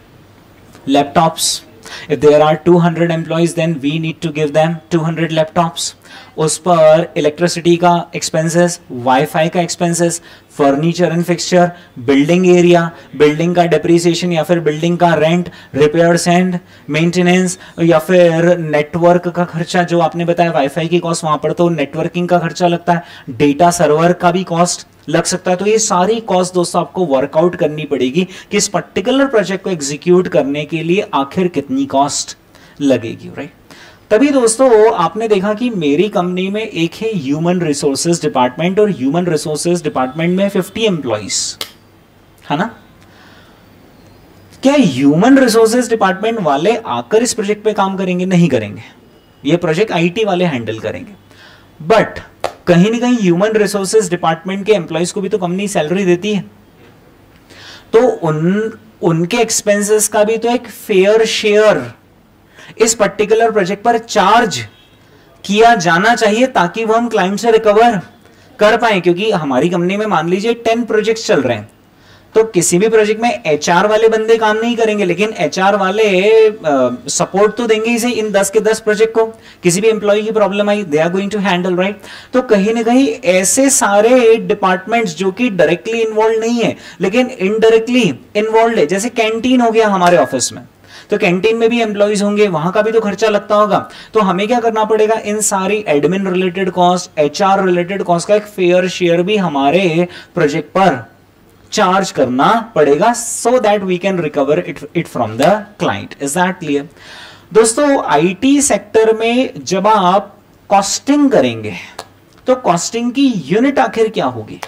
Laptops, if there are two hundred employees then we need to give them two hundred laptops. उस पर इलेक्ट्रिसिटी का एक्सपेंसेस, वाईफाई का expenses, furniture and fixture, building area, building का डेप्रिसिएशन या फिर बिल्डिंग का रेंट, रिपेयर्स एंड मेंटेनेंस, या फिर नेटवर्क का खर्चा, जो आपने बताया वाईफाई की कॉस्ट, वहां पर तो नेटवर्किंग का खर्चा लगता है, डेटा सर्वर का भी कॉस्ट लग सकता है। तो ये सारी कॉस्ट दोस्तों आपको वर्कआउट करनी पड़ेगी कि इस पर्टिकुलर प्रोजेक्ट को एग्जीक्यूट करने के लिए आखिर कितनी कॉस्ट लगेगी, राइट। तभी दोस्तों आपने देखा कि मेरी कंपनी में एक है ह्यूमन रिसोर्सेज डिपार्टमेंट, और ह्यूमन रिसोर्सेज डिपार्टमेंट में पचास एम्प्लॉइज है ना। क्या ह्यूमन रिसोर्सेज डिपार्टमेंट वाले आकर इस प्रोजेक्ट पे काम करेंगे? नहीं करेंगे, ये प्रोजेक्ट आईटी वाले हैंडल करेंगे। बट कहीं ना कहीं ह्यूमन रिसोर्सेज डिपार्टमेंट के एम्प्लॉइज को भी तो कंपनी सैलरी देती है, तो उन उनके एक्सपेंसेस का भी तो एक फेयर शेयर इस पर्टिकुलर प्रोजेक्ट पर चार्ज किया जाना चाहिए, ताकि वो हम क्लाइंट से रिकवर कर पाए। क्योंकि हमारी कंपनी में मान लीजिए टेन प्रोजेक्ट्स चल रहे हैं, तो किसी भी प्रोजेक्ट में एचआर वाले बंदे काम नहीं करेंगे, लेकिन एचआर वाले सपोर्ट तो देंगे इसे इन दस के दस प्रोजेक्ट को। किसी भी एम्प्लॉय की प्रॉब्लम आई, they are going to handle, right. तो कहीं ना कहीं ऐसे सारे डिपार्टमेंट्स जो कि डायरेक्टली इन्वॉल्व नहीं है लेकिन इनडायरेक्टली इन्वॉल्व है, जैसे कैंटीन हो गया हमारे ऑफिस में, तो कैंटीन में भी एम्प्लॉइज होंगे, वहां का भी तो खर्चा लगता होगा। तो हमें क्या करना पड़ेगा, इन सारी admin related cost, HR related cost का एक फेयर शेयर भी हमारे प्रोजेक्ट पर चार्ज करना पड़ेगा, so that we can recover it it from the client. Is that clear? दोस्तों, आईटी सेक्टर में जब आप कॉस्टिंग करेंगे तो कॉस्टिंग की यूनिट आखिर क्या होगी?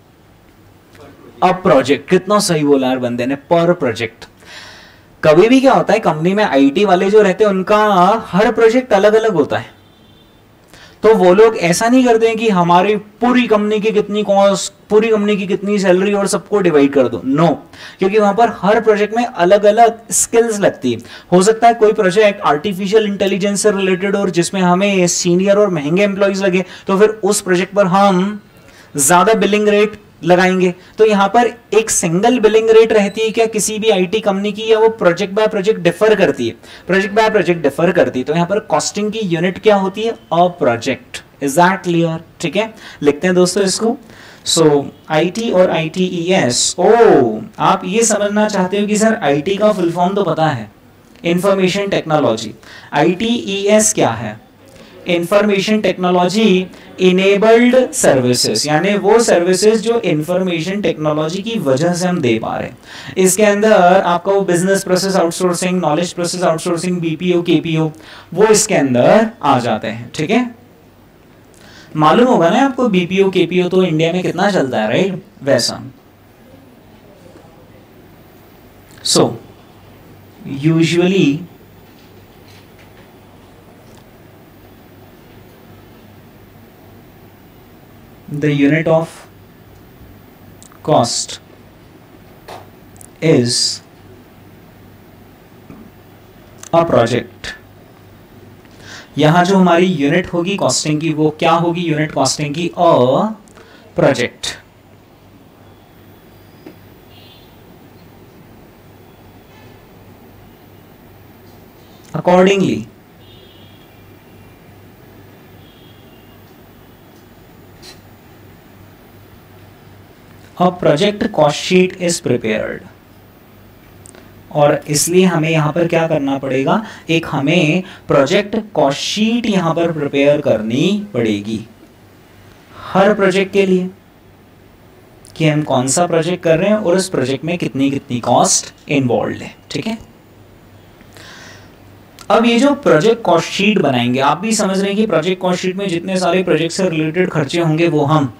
अब प्रोजेक्ट, कितना सही बोला यार बंदे ने, पर प्रोजेक्ट। कभी भी क्या होता है, कंपनी में आईटी वाले जो रहते हैं उनका हर प्रोजेक्ट अलग अलग होता है, तो वो लोग ऐसा नहीं करते हैं कि हमारी पूरी कंपनी की कितनी कॉस्ट, पूरी कंपनी की कितनी सैलरी और सबको डिवाइड कर दो। नो, क्योंकि वहां पर हर प्रोजेक्ट में अलग अलग स्किल्स लगती है। हो सकता है कोई प्रोजेक्ट आर्टिफिशियल इंटेलिजेंस से रिलेटेड और जिसमें हमें सीनियर और महंगे एम्प्लॉइज लगे, तो फिर उस प्रोजेक्ट पर हम ज्यादा बिलिंग रेट लगाएंगे। तो यहां पर एक सिंगल बिलिंग रेट रहती है क्या किसी भी आईटी कंपनी की, या वो प्रोजेक्ट बाय प्रोजेक्ट डिफर करती है? प्रोजेक्ट बाय प्रोजेक्ट डिफर करती है। तो यहां पर कॉस्टिंग की यूनिट क्या होती है? A project. Is that clear? ठीक है, लिखते हैं दोस्तों इसको। सो आईटी और आईटीईएस, ओ आप ये समझना चाहते हो कि सर आईटी का फुल फॉर्म तो पता है, इंफॉर्मेशन टेक्नोलॉजी। आईटीईएस क्या है? इंफॉर्मेशन टेक्नोलॉजी इनेबल्ड सर्विसेज, यानी वो सर्विसेज जो इंफॉर्मेशन टेक्नोलॉजी की वजह से हम दे पा रहे हैं। इसके अंदर आपका वो business process outsourcing, knowledge process outsourcing, BPO, KPO, वो इसके अंदर आ जाते हैं। ठीक है, मालूम होगा ना आपको बीपीओ केपीओ तो इंडिया में कितना चलता है, राइट? वैसा so usually the unit of cost is a project। यहां जो हमारी यूनिट होगी कॉस्टिंग की, वो क्या होगी यूनिट कॉस्टिंग की? A project. Accordingly a project cost sheet is prepared। और इसलिए हमें यहाँ पर क्या करना पड़ेगा, एक हमें प्रोजेक्ट कॉस्ट शीट यहाँ पर प्रिपेयर करनी पड़ेगी हर प्रोजेक्ट के लिए, कि हम कौन सा प्रोजेक्ट कर रहे हैं और उस प्रोजेक्ट में कितनी कितनी कॉस्ट इन्वॉल्व है। ठीक है, अब ये जो प्रोजेक्ट कॉस्ट शीट बनाएंगे, आप भी समझ रहे हैं कि प्रोजेक्ट कॉस्ट शीट में जितने सारे प्रोजेक्ट से रिलेटेड खर्चे होंगे वो हम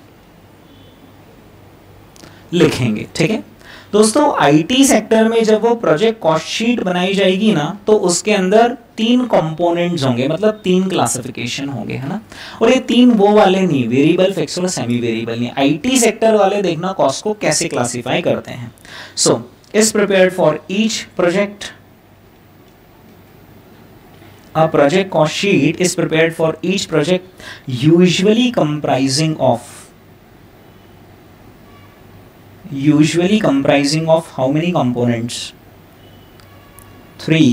लिखेंगे। ठीक है दोस्तों, आईटी सेक्टर में जब वो प्रोजेक्ट कॉस्ट शीट बनाई जाएगी ना, तो उसके अंदर तीन कंपोनेंट्स होंगे, मतलब तीन क्लासिफिकेशन होंगे, है ना। और ये तीन वो वाले नहीं, वेरिएबल, फिक्स और सेमी वेरिएबल नहीं। आईटी सेक्टर वाले देखना कॉस्ट को कैसे क्लासिफाई करते हैं। So is prepared for each project, a project cost sheet is prepared for each project, usually comprising of usually comprising of how many components? Three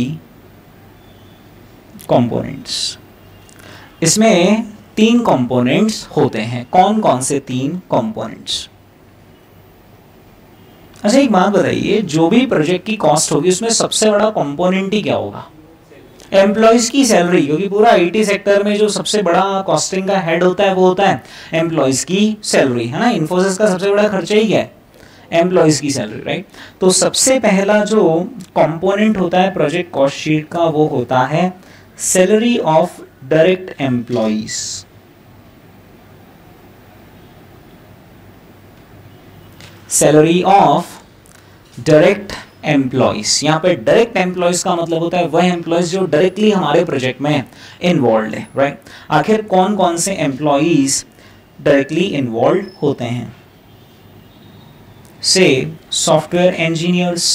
components. इसमें तीन components होते हैं। कौन कौन से तीन components? अच्छा एक बात बताइए, जो भी प्रोजेक्ट की कॉस्ट होगी उसमें सबसे बड़ा कंपोनेंट ही क्या होगा? एम्प्लॉयज की सैलरी, क्योंकि पूरा आईटी सेक्टर में जो सबसे बड़ा कॉस्टिंग का हेड होता है वो होता है एम्प्लॉयज की सैलरी, है ना। इन्फोसिस का सबसे बड़ा खर्चा ही क्या है? एम्प्लॉयज की सैलरी, राइट। तो सबसे पहला जो कंपोनेंट होता है प्रोजेक्ट कॉस्ट शीट का वो होता है salary of direct employees. Salary of direct employees. यहाँ पे डायरेक्ट एम्प्लॉयज का मतलब होता है वह एम्प्लॉयज जो डायरेक्टली हमारे प्रोजेक्ट में इन्वॉल्व है, राइट। आखिर कौन कौन से एम्प्लॉयज डायरेक्टली इन्वॉल्व होते हैं? Say software engineers,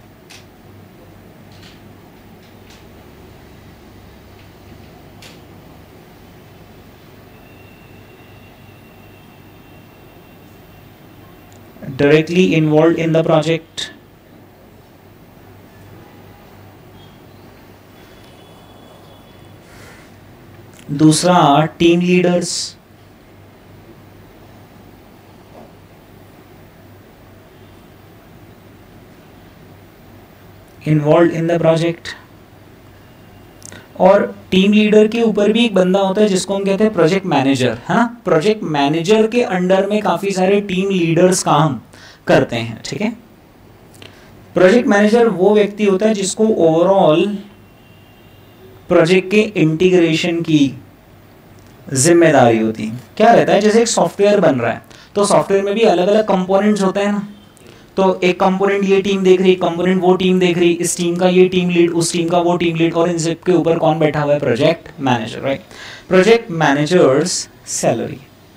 directly involved in the project, दूसरा team leaders, involve in the project. और टीम लीडर के ऊपर भी एक बंदा होता है जिसको हम कहते हैं प्रोजेक्ट मैनेजर, है ना। प्रोजेक्ट मैनेजर के अंडर में काफी सारे टीम लीडर्स काम करते हैं, ठीक है। प्रोजेक्ट मैनेजर वो व्यक्ति होता है जिसको ओवरऑल प्रोजेक्ट के इंटीग्रेशन की जिम्मेदारी होती है। क्या रहता है, जैसे एक सॉफ्टवेयर बन रहा है तो सॉफ्टवेयर में भी अलग अलग कंपोनेंट्स होते हैं ना। तो एक कंपोनेंट ये टीम देख रही, कंपोनेंट वो टीम देख रही, इस टीम का ये टीम लीड, उस टीम का वो टीम लीड, और इन सब के ऊपर कौन बैठा हुआ है? Project manager, right. Project managers salary.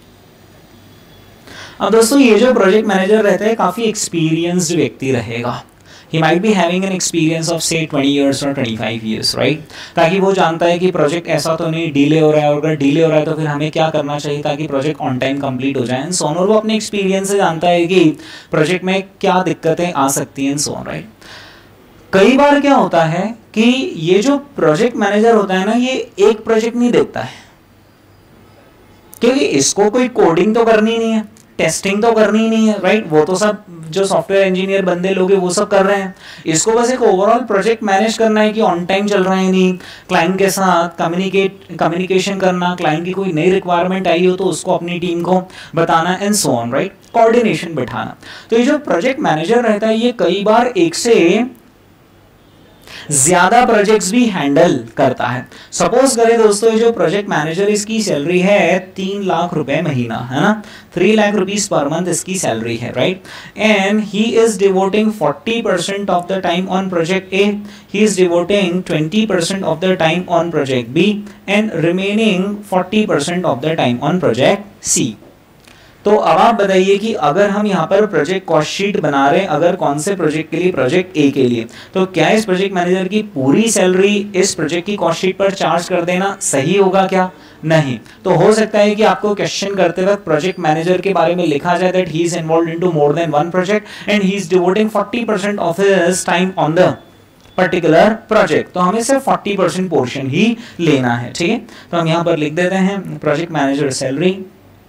अब दोस्तों ये जो प्रोजेक्ट मैनेजर रहता है काफी एक्सपीरियंस्ड व्यक्ति रहेगा। He might be having an experience of say twenty years or twenty-five years, right? ताकि वो जानता है कि प्रोजेक्ट ऐसा तो नहीं डिले हो रहा है, और अगर डिले हो रहा है तो फिर हमें क्या करना चाहिए ताकि प्रोजेक्ट ऑन टाइम कंप्लीट हो जाए, एंड सो ऑन। और वो अपने एक्सपीरियंस से जानता है कि प्रोजेक्ट में क्या दिक्कतें आ सकती हैं, एंड सो ऑन, राइट। कई बार क्या होता है कि ये जो प्रोजेक्ट मैनेजर होता है ना, ये एक प्रोजेक्ट नहीं देखता है, क्योंकि इसको कोई कोडिंग तो करनी नहीं है, टेस्टिंग तो करनी नहीं है, राइट। वो तो सब जो सॉफ्टवेयर इंजीनियर बंदे लोग हैं वो सब कर रहे हैं। इसको बस एक ओवरऑल प्रोजेक्ट मैनेज करना है कि ऑन टाइम चल रहा है नहीं, क्लाइंट के साथ कम्युनिकेट कम्युनिकेशन करना, क्लाइंट की कोई नई रिक्वायरमेंट आई हो तो उसको अपनी टीम को बताना, and so on, right. Coordination बिठाना। तो ये जो प्रोजेक्ट मैनेजर रहता है ये कई बार एक से ज्यादा प्रोजेक्ट्स भी हैंडल करता है। सपोज करें दोस्तों ये जो प्रोजेक्ट मैनेजर, इसकी सैलरी है तीन लाख रुपए महीना, है ना, three lakh rupees per month इसकी सैलरी है, right. And he is devoting forty percent of the time on project A, he is devoting twenty percent of the time on project B, and remaining forty percent of the time on project C. तो अब आप बताइए कि अगर हम यहाँ पर प्रोजेक्ट कॉस्ट शीट बना रहे हैं, अगर कौन से प्रोजेक्ट के लिए? प्रोजेक्ट ए के लिए, तो क्या इस प्रोजेक्ट मैनेजर की पूरी सैलरी इस प्रोजेक्ट की कॉस्ट शीट पर चार्ज कर देना सही होगा क्या? नहीं। तो हो सकता है कि आपको क्वेश्चन करते वक्त प्रोजेक्ट मैनेजर के बारे में लिखा जाए that he is involved into more than one project and he is devoting forty percent of his time on the particular project. तो हमें सिर्फ फोर्टी परसेंट पोर्शन ही लेना है, ठीक है। तो हम यहाँ पर लिख देते हैं project manager salary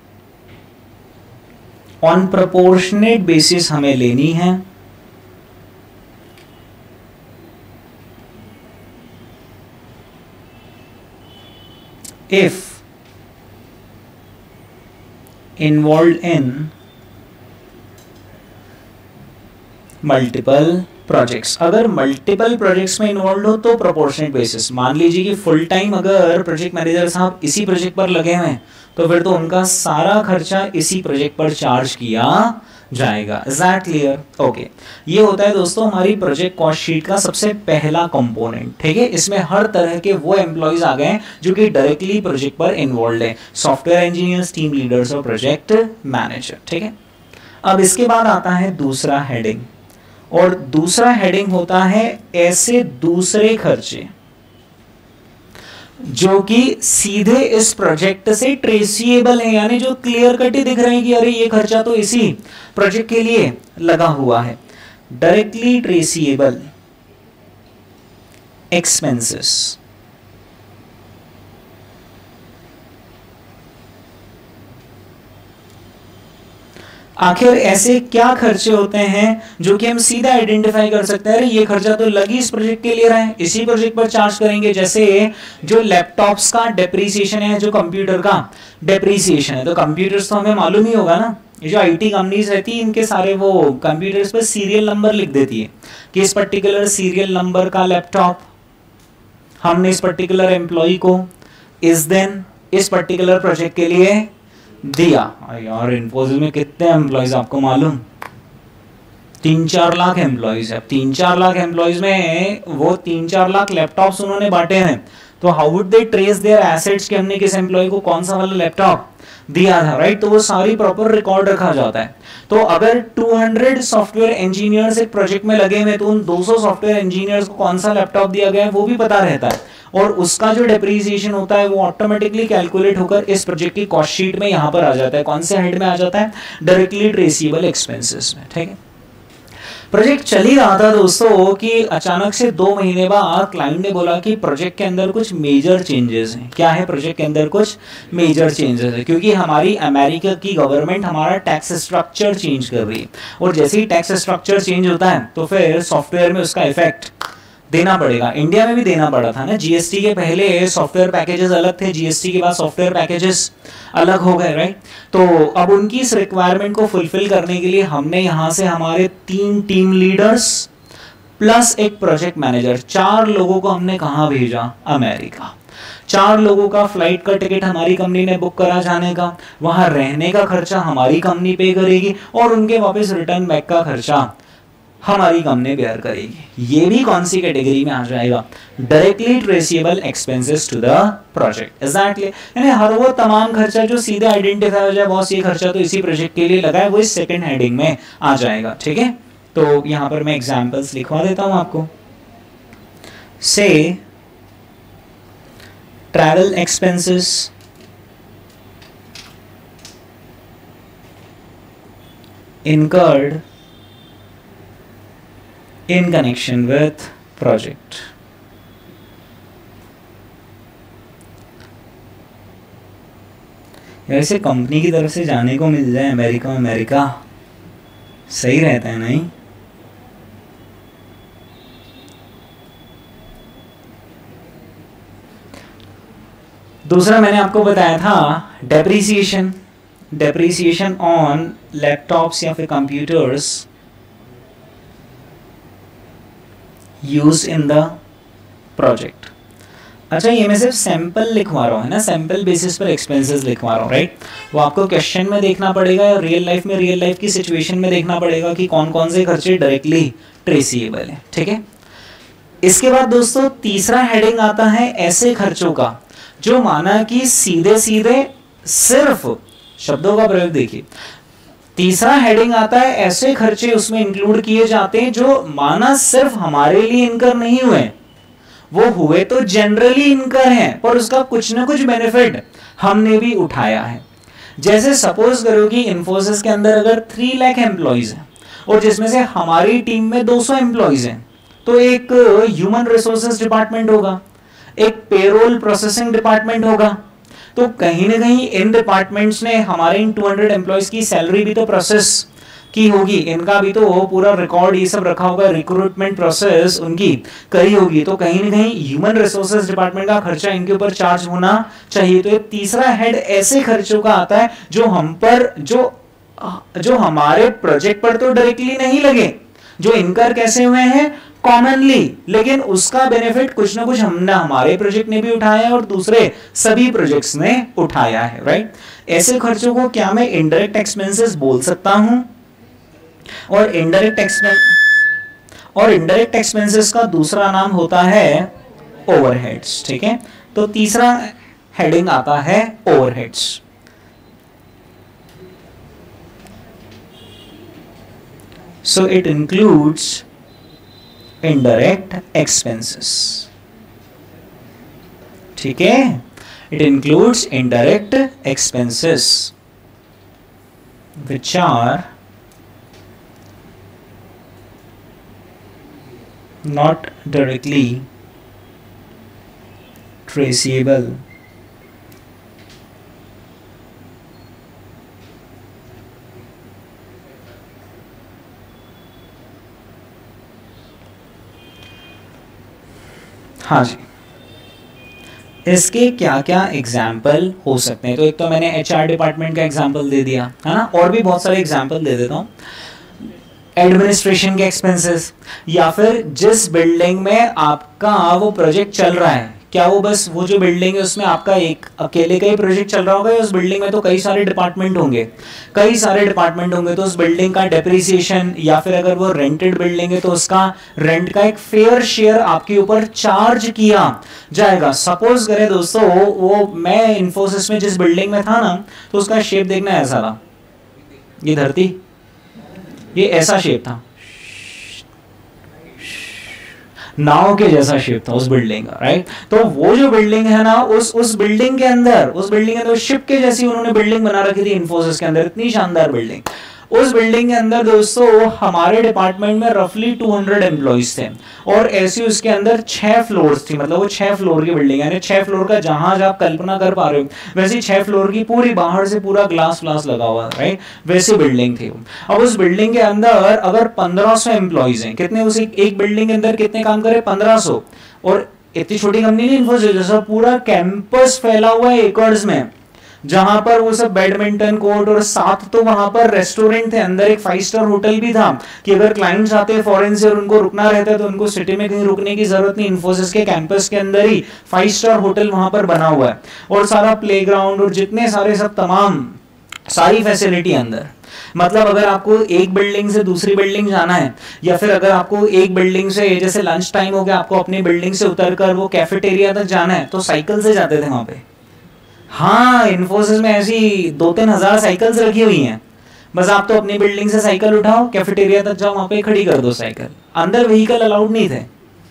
on proportionate basis हमें लेनी है, if involve in multiple projects. अगर मल्टीपल प्रोजेक्ट्स में इन्वॉल्व हो तो प्रोपोर्शनेट बेसिस। मान लीजिए कि फुल टाइम अगर प्रोजेक्ट मैनेजर साहब इसी प्रोजेक्ट पर लगे हुए हैं तो फिर तो उनका सारा खर्चा इसी प्रोजेक्ट पर चार्ज किया जाएगा। Is that clear? ओके, ये होता है दोस्तों हमारी प्रोजेक्ट कॉस्ट शीट का सबसे पहला कंपोनेंट। ठीक है, इसमें हर तरह के वो एम्प्लॉइज आ गए जो कि डायरेक्टली प्रोजेक्ट पर इन्वॉल्व है, सॉफ्टवेयर इंजीनियर्स, टीम लीडर्स और प्रोजेक्ट मैनेजर। ठीक है, अब इसके बाद आता है दूसरा हेडिंग, और दूसरा हेडिंग होता है ऐसे दूसरे खर्चे जो कि सीधे इस प्रोजेक्ट से ट्रेसिएबल है, यानी जो क्लियर कट ही दिख रहे हैं कि अरे ये खर्चा तो इसी प्रोजेक्ट के लिए लगा हुआ है। Directly traceable expenses. आखिर ऐसे क्या खर्चे होते हैं जो कि हम सीधा आइडेंटिफाई कर सकते हैं, अरे ये खर्चा तो लगी इस प्रोजेक्ट के लिए रहा है, इसी प्रोजेक्ट पर चार्ज करेंगे। जैसे जो लैपटॉप्स का डेप्रीसिएशन है, जो कंप्यूटर का डेप्रीसिएशन है, तो कंप्यूटर्स तो हमें मालूम ही होगा ना, ये जो आईटी कंपनीज रहती है इनके सारे वो कंप्यूटर्स पर सीरियल नंबर लिख देती है कि इस पर्टिकुलर सीरियल नंबर का लैपटॉप हमने इस पर्टिकुलर एम्प्लॉय को इस दिन इस पर्टिकुलर प्रोजेक्ट के लिए दिया। यार इन्फोसिस में कितने एम्प्लॉइज आपको मालूम? तीन चार लाख एम्प्लॉइज है। तीन चार लाख एम्प्लॉइज में वो तीन चार लाख लैपटॉप्स उन्होंने बांटे हैं, तो how would they trace their assets कि हमने किस एम्प्लॉय को कौन सा वाला लैपटॉप दिया था, राइट? तो वो सारी प्रॉपर रिकॉर्ड रखा जाता है। तो अगर दो सौ सॉफ्टवेयर इंजीनियर्स एक प्रोजेक्ट में लगे हुए तो उन दो सौ सॉफ्टवेयर इंजीनियर्स को कौन सा लैपटॉप दिया गया है वो भी पता रहता है, और उसका जो डेप्रीसिएशन होता है वो ऑटोमेटिकली कैलकुलेट होकर इस प्रोजेक्ट की कॉस्ट शीट में यहां पर आ जाता है। कौन से हेड में आ जाता है? डायरेक्टली ट्रेसेबल एक्सपेंसेस में। ठीक है, प्रोजेक्ट चल ही रहा था दोस्तों कि अचानक से दो महीने बाद क्लाइंट ने बोला कि प्रोजेक्ट के अंदर कुछ मेजर चेंजेस हैं। क्या है? प्रोजेक्ट के अंदर कुछ मेजर चेंजेस है, क्योंकि हमारी अमेरिका की गवर्नमेंट हमारा टैक्स स्ट्रक्चर चेंज कर रही है, और जैसे ही टैक्स स्ट्रक्चर चेंज होता है तो फिर सॉफ्टवेयर में उसका इफेक्ट देना पड़ेगा। इंडिया में भी देना पड़ा था ना, जीएसटी के पहले सॉफ्टवेयर पैकेजेस अलग थे, जीएसटी के बाद सॉफ्टवेयर पैकेजेस अलग हो गए, राइट? तो अब उनकी इस रिक्वायरमेंट को फुलफिल करने के लिए हमने यहां से हमारे तीन टीम लीडर्स प्लस एक प्रोजेक्ट मैनेजर, चार लोगों को हमने कहां भेजा? अमेरिका। चार लोगों का फ्लाइट का टिकट हमारी कंपनी ने बुक करा जाने का, वहां रहने का खर्चा हमारी कंपनी पे करेगी, और उनके वापस रिटर्न बैक का खर्चा हमारी कंपनी बेयर करेगी। ये भी कौन सी कैटेगरी में आ जाएगा? Directly traceable expenses to the project. Exactly, यानी हर वो तमाम खर्चा जो सीधे आइडेंटिफाई हो जाए, बॉस ये खर्चा तो इसी प्रोजेक्ट के लिए लगा है, वो इस सेकंड हेडिंग में आ जाएगा। ठीक है, तो यहां पर मैं एग्जांपल्स लिखवा देता हूं आपको। Say travel expenses, incurred in connection with project। ऐसे कंपनी की तरफ से जाने को मिल जाए अमेरिका अमेरिका सही रहता है, नहीं? दूसरा मैंने आपको बताया था डेप्रीसिएशन। डेप्रीसिएशन ऑन लैपटॉप्स या फिर computers use in the project. अच्छा, ये मैं सिर्फ सैंपल लिखवा रहा हूँ, है ना, सैंपल बेसिस पर एक्सपेंसेस लिखवा रहा हूँ, राइट? वो आपको क्वेश्चन में देखना पड़ेगा या रियल लाइफ में, रियल लाइफ की सिचुएशन में देखना पड़ेगा कि कौन कौन से खर्चे डायरेक्टली ट्रेसेबल है। ठीक है, इसके बाद दोस्तों तीसरा हेडिंग आता है ऐसे खर्चों का जो माना कि सीधे सीधे सिर्फ, शब्दों का प्रयोग देखिए, तीसरा हेडिंग आता है ऐसे खर्चे उसमें इंक्लूड किए जाते हैं जो माना सिर्फ हमारे लिए इनकर नहीं हुए, वो हुए तो जनरली इनकर हैं, पर उसका कुछ ना कुछ बेनिफिट हमने भी उठाया है। जैसे सपोज करो कि इन्फोसिस के अंदर अगर थ्री लाख एम्प्लॉइज हैं और जिसमें से हमारी टीम में दो सौ एम्प्लॉइज हैं, तो एक ह्यूमन रिसोर्सेज डिपार्टमेंट होगा, एक पेरोल प्रोसेसिंग डिपार्टमेंट होगा, तो कहीं ना कहीं इन डिपार्टमेंट्स ने हमारे इन दो सौ एम्प्लॉइज की सैलरी भी तो प्रोसेस की होगी, इनका भी तो पूरा रिकॉर्ड ये सब रखा होगा, रिक्रूटमेंट प्रोसेस उनकी करी होगी, तो कहीं ना कहीं ह्यूमन रिसोर्सेज डिपार्टमेंट का खर्चा इनके ऊपर चार्ज होना चाहिए। तो ये तीसरा हेड ऐसे खर्चों का आता है जो हम पर जो जो हमारे प्रोजेक्ट पर तो डायरेक्टली नहीं लगे, जो इनकर कैसे हुए हैं कॉमनली, लेकिन उसका बेनिफिट कुछ ना कुछ हमने हमारे प्रोजेक्ट ने भी उठाया है और दूसरे सभी प्रोजेक्ट्स ने उठाया है, राइट। ऐसे खर्चों को क्या मैं इनडायरेक्ट एक्सपेंसेस बोल सकता हूं? और इनडायरेक्ट एक्सपेंस और इनडायरेक्ट एक्सपेंसेस का दूसरा नाम होता है ओवरहेड्स, ठीक है। तो तीसरा हेडिंग आता है overheads. So it includes indirect expenses, ठीक है। It includes indirect expenses which are not directly traceable हाँ जी। इसके क्या क्या एग्जाम्पल हो सकते हैं? तो एक तो मैंने एचआर डिपार्टमेंट का एग्जाम्पल दे दिया है ना, और भी बहुत सारे एग्जाम्पल दे देता हूँ। एडमिनिस्ट्रेशन के एक्सपेंसेस, या फिर जिस बिल्डिंग में आपका वो प्रोजेक्ट चल रहा है, क्या वो बस वो जो बिल्डिंग है उसमें आपका एक अकेले का ही प्रोजेक्ट चल रहा होगा, या उस बिल्डिंग में तो कई सारे डिपार्टमेंट होंगे कई सारे डिपार्टमेंट होंगे तो उस बिल्डिंग का डेप्रिसिएशन, या फिर अगर वो रेंटेड बिल्डिंग है तो उसका रेंट का एक फेयर शेयर आपके ऊपर चार्ज किया जाएगा। सपोज करें दोस्तों, वो मैं इन्फोसिस में जिस बिल्डिंग में था ना, तो उसका शेप देखना ऐसा था, ये धरती, ये ऐसा शेप था, नाव के जैसा शेप था उस बिल्डिंग का, राइट। तो वो जो बिल्डिंग है ना, उस उस बिल्डिंग के अंदर उस बिल्डिंग के अंदर शिप के जैसी उन्होंने बिल्डिंग बना रखी थी इन्फोसिस के अंदर, इतनी शानदार बिल्डिंग। उस बिल्डिंग के अंदर दोस्तों हमारे डिपार्टमेंट में रफली दो सौ एम्प्लॉइज थे, और ऐसी उसके अंदर छह फ्लोर्स थी, मतलब वो छह फ्लोर की बिल्डिंग है, छह फ्लोर का जहाज आप कल्पना कर पा रहे हो, वैसी छह फ्लोर की पूरी बाहर से पूरा ग्लास फ्लास लगा हुआ, राइट, वैसी बिल्डिंग थी। अब उस बिल्डिंग के अंदर अगर पंद्रह सौ एम्प्लॉइज हैं, कितने उस एक, एक बिल्डिंग के अंदर कितने काम करे? पंद्रह सौ। और इतनी छोटी कंपनी नहीं इन्फोसिस, जैसा पूरा कैंपस फैला हुआ है एकर्स में, जहां पर वो सब बैडमिंटन कोर्ट, और साथ तो वहां पर रेस्टोरेंट थे, अंदर एक फाइव स्टार होटल भी था कि अगर क्लाइंट्स आते हैं फॉरेन से और उनको रुकना रहता है तो उनको सिटी में कहीं रुकने की जरूरत नहीं, इन्फोसिस के कैंपस के अंदर ही फाइव स्टार होटल वहां पर बना हुआ है, और सारा प्लेग्राउंड और जितने सारे सब तमाम सारी फैसिलिटी अंदर। मतलब अगर आपको एक बिल्डिंग से दूसरी बिल्डिंग जाना है, या फिर अगर आपको एक बिल्डिंग से, जैसे लंच टाइम हो गया, आपको अपनी बिल्डिंग से उतरकर वो कैफेटेरिया तक जाना है, तो साइकिल से जाते थे वहां पे। हाँ, इन्फोसिस में ऐसी दो तीन हजार साइकिल्स रखी हुई हैं, बस आप तो अपनी बिल्डिंग से साइकिल उठाओ, कैफेटेरिया तक जाओ, वहां पे खड़ी कर दो साइकिल। अंदर व्हीकल अलाउड नहीं थे,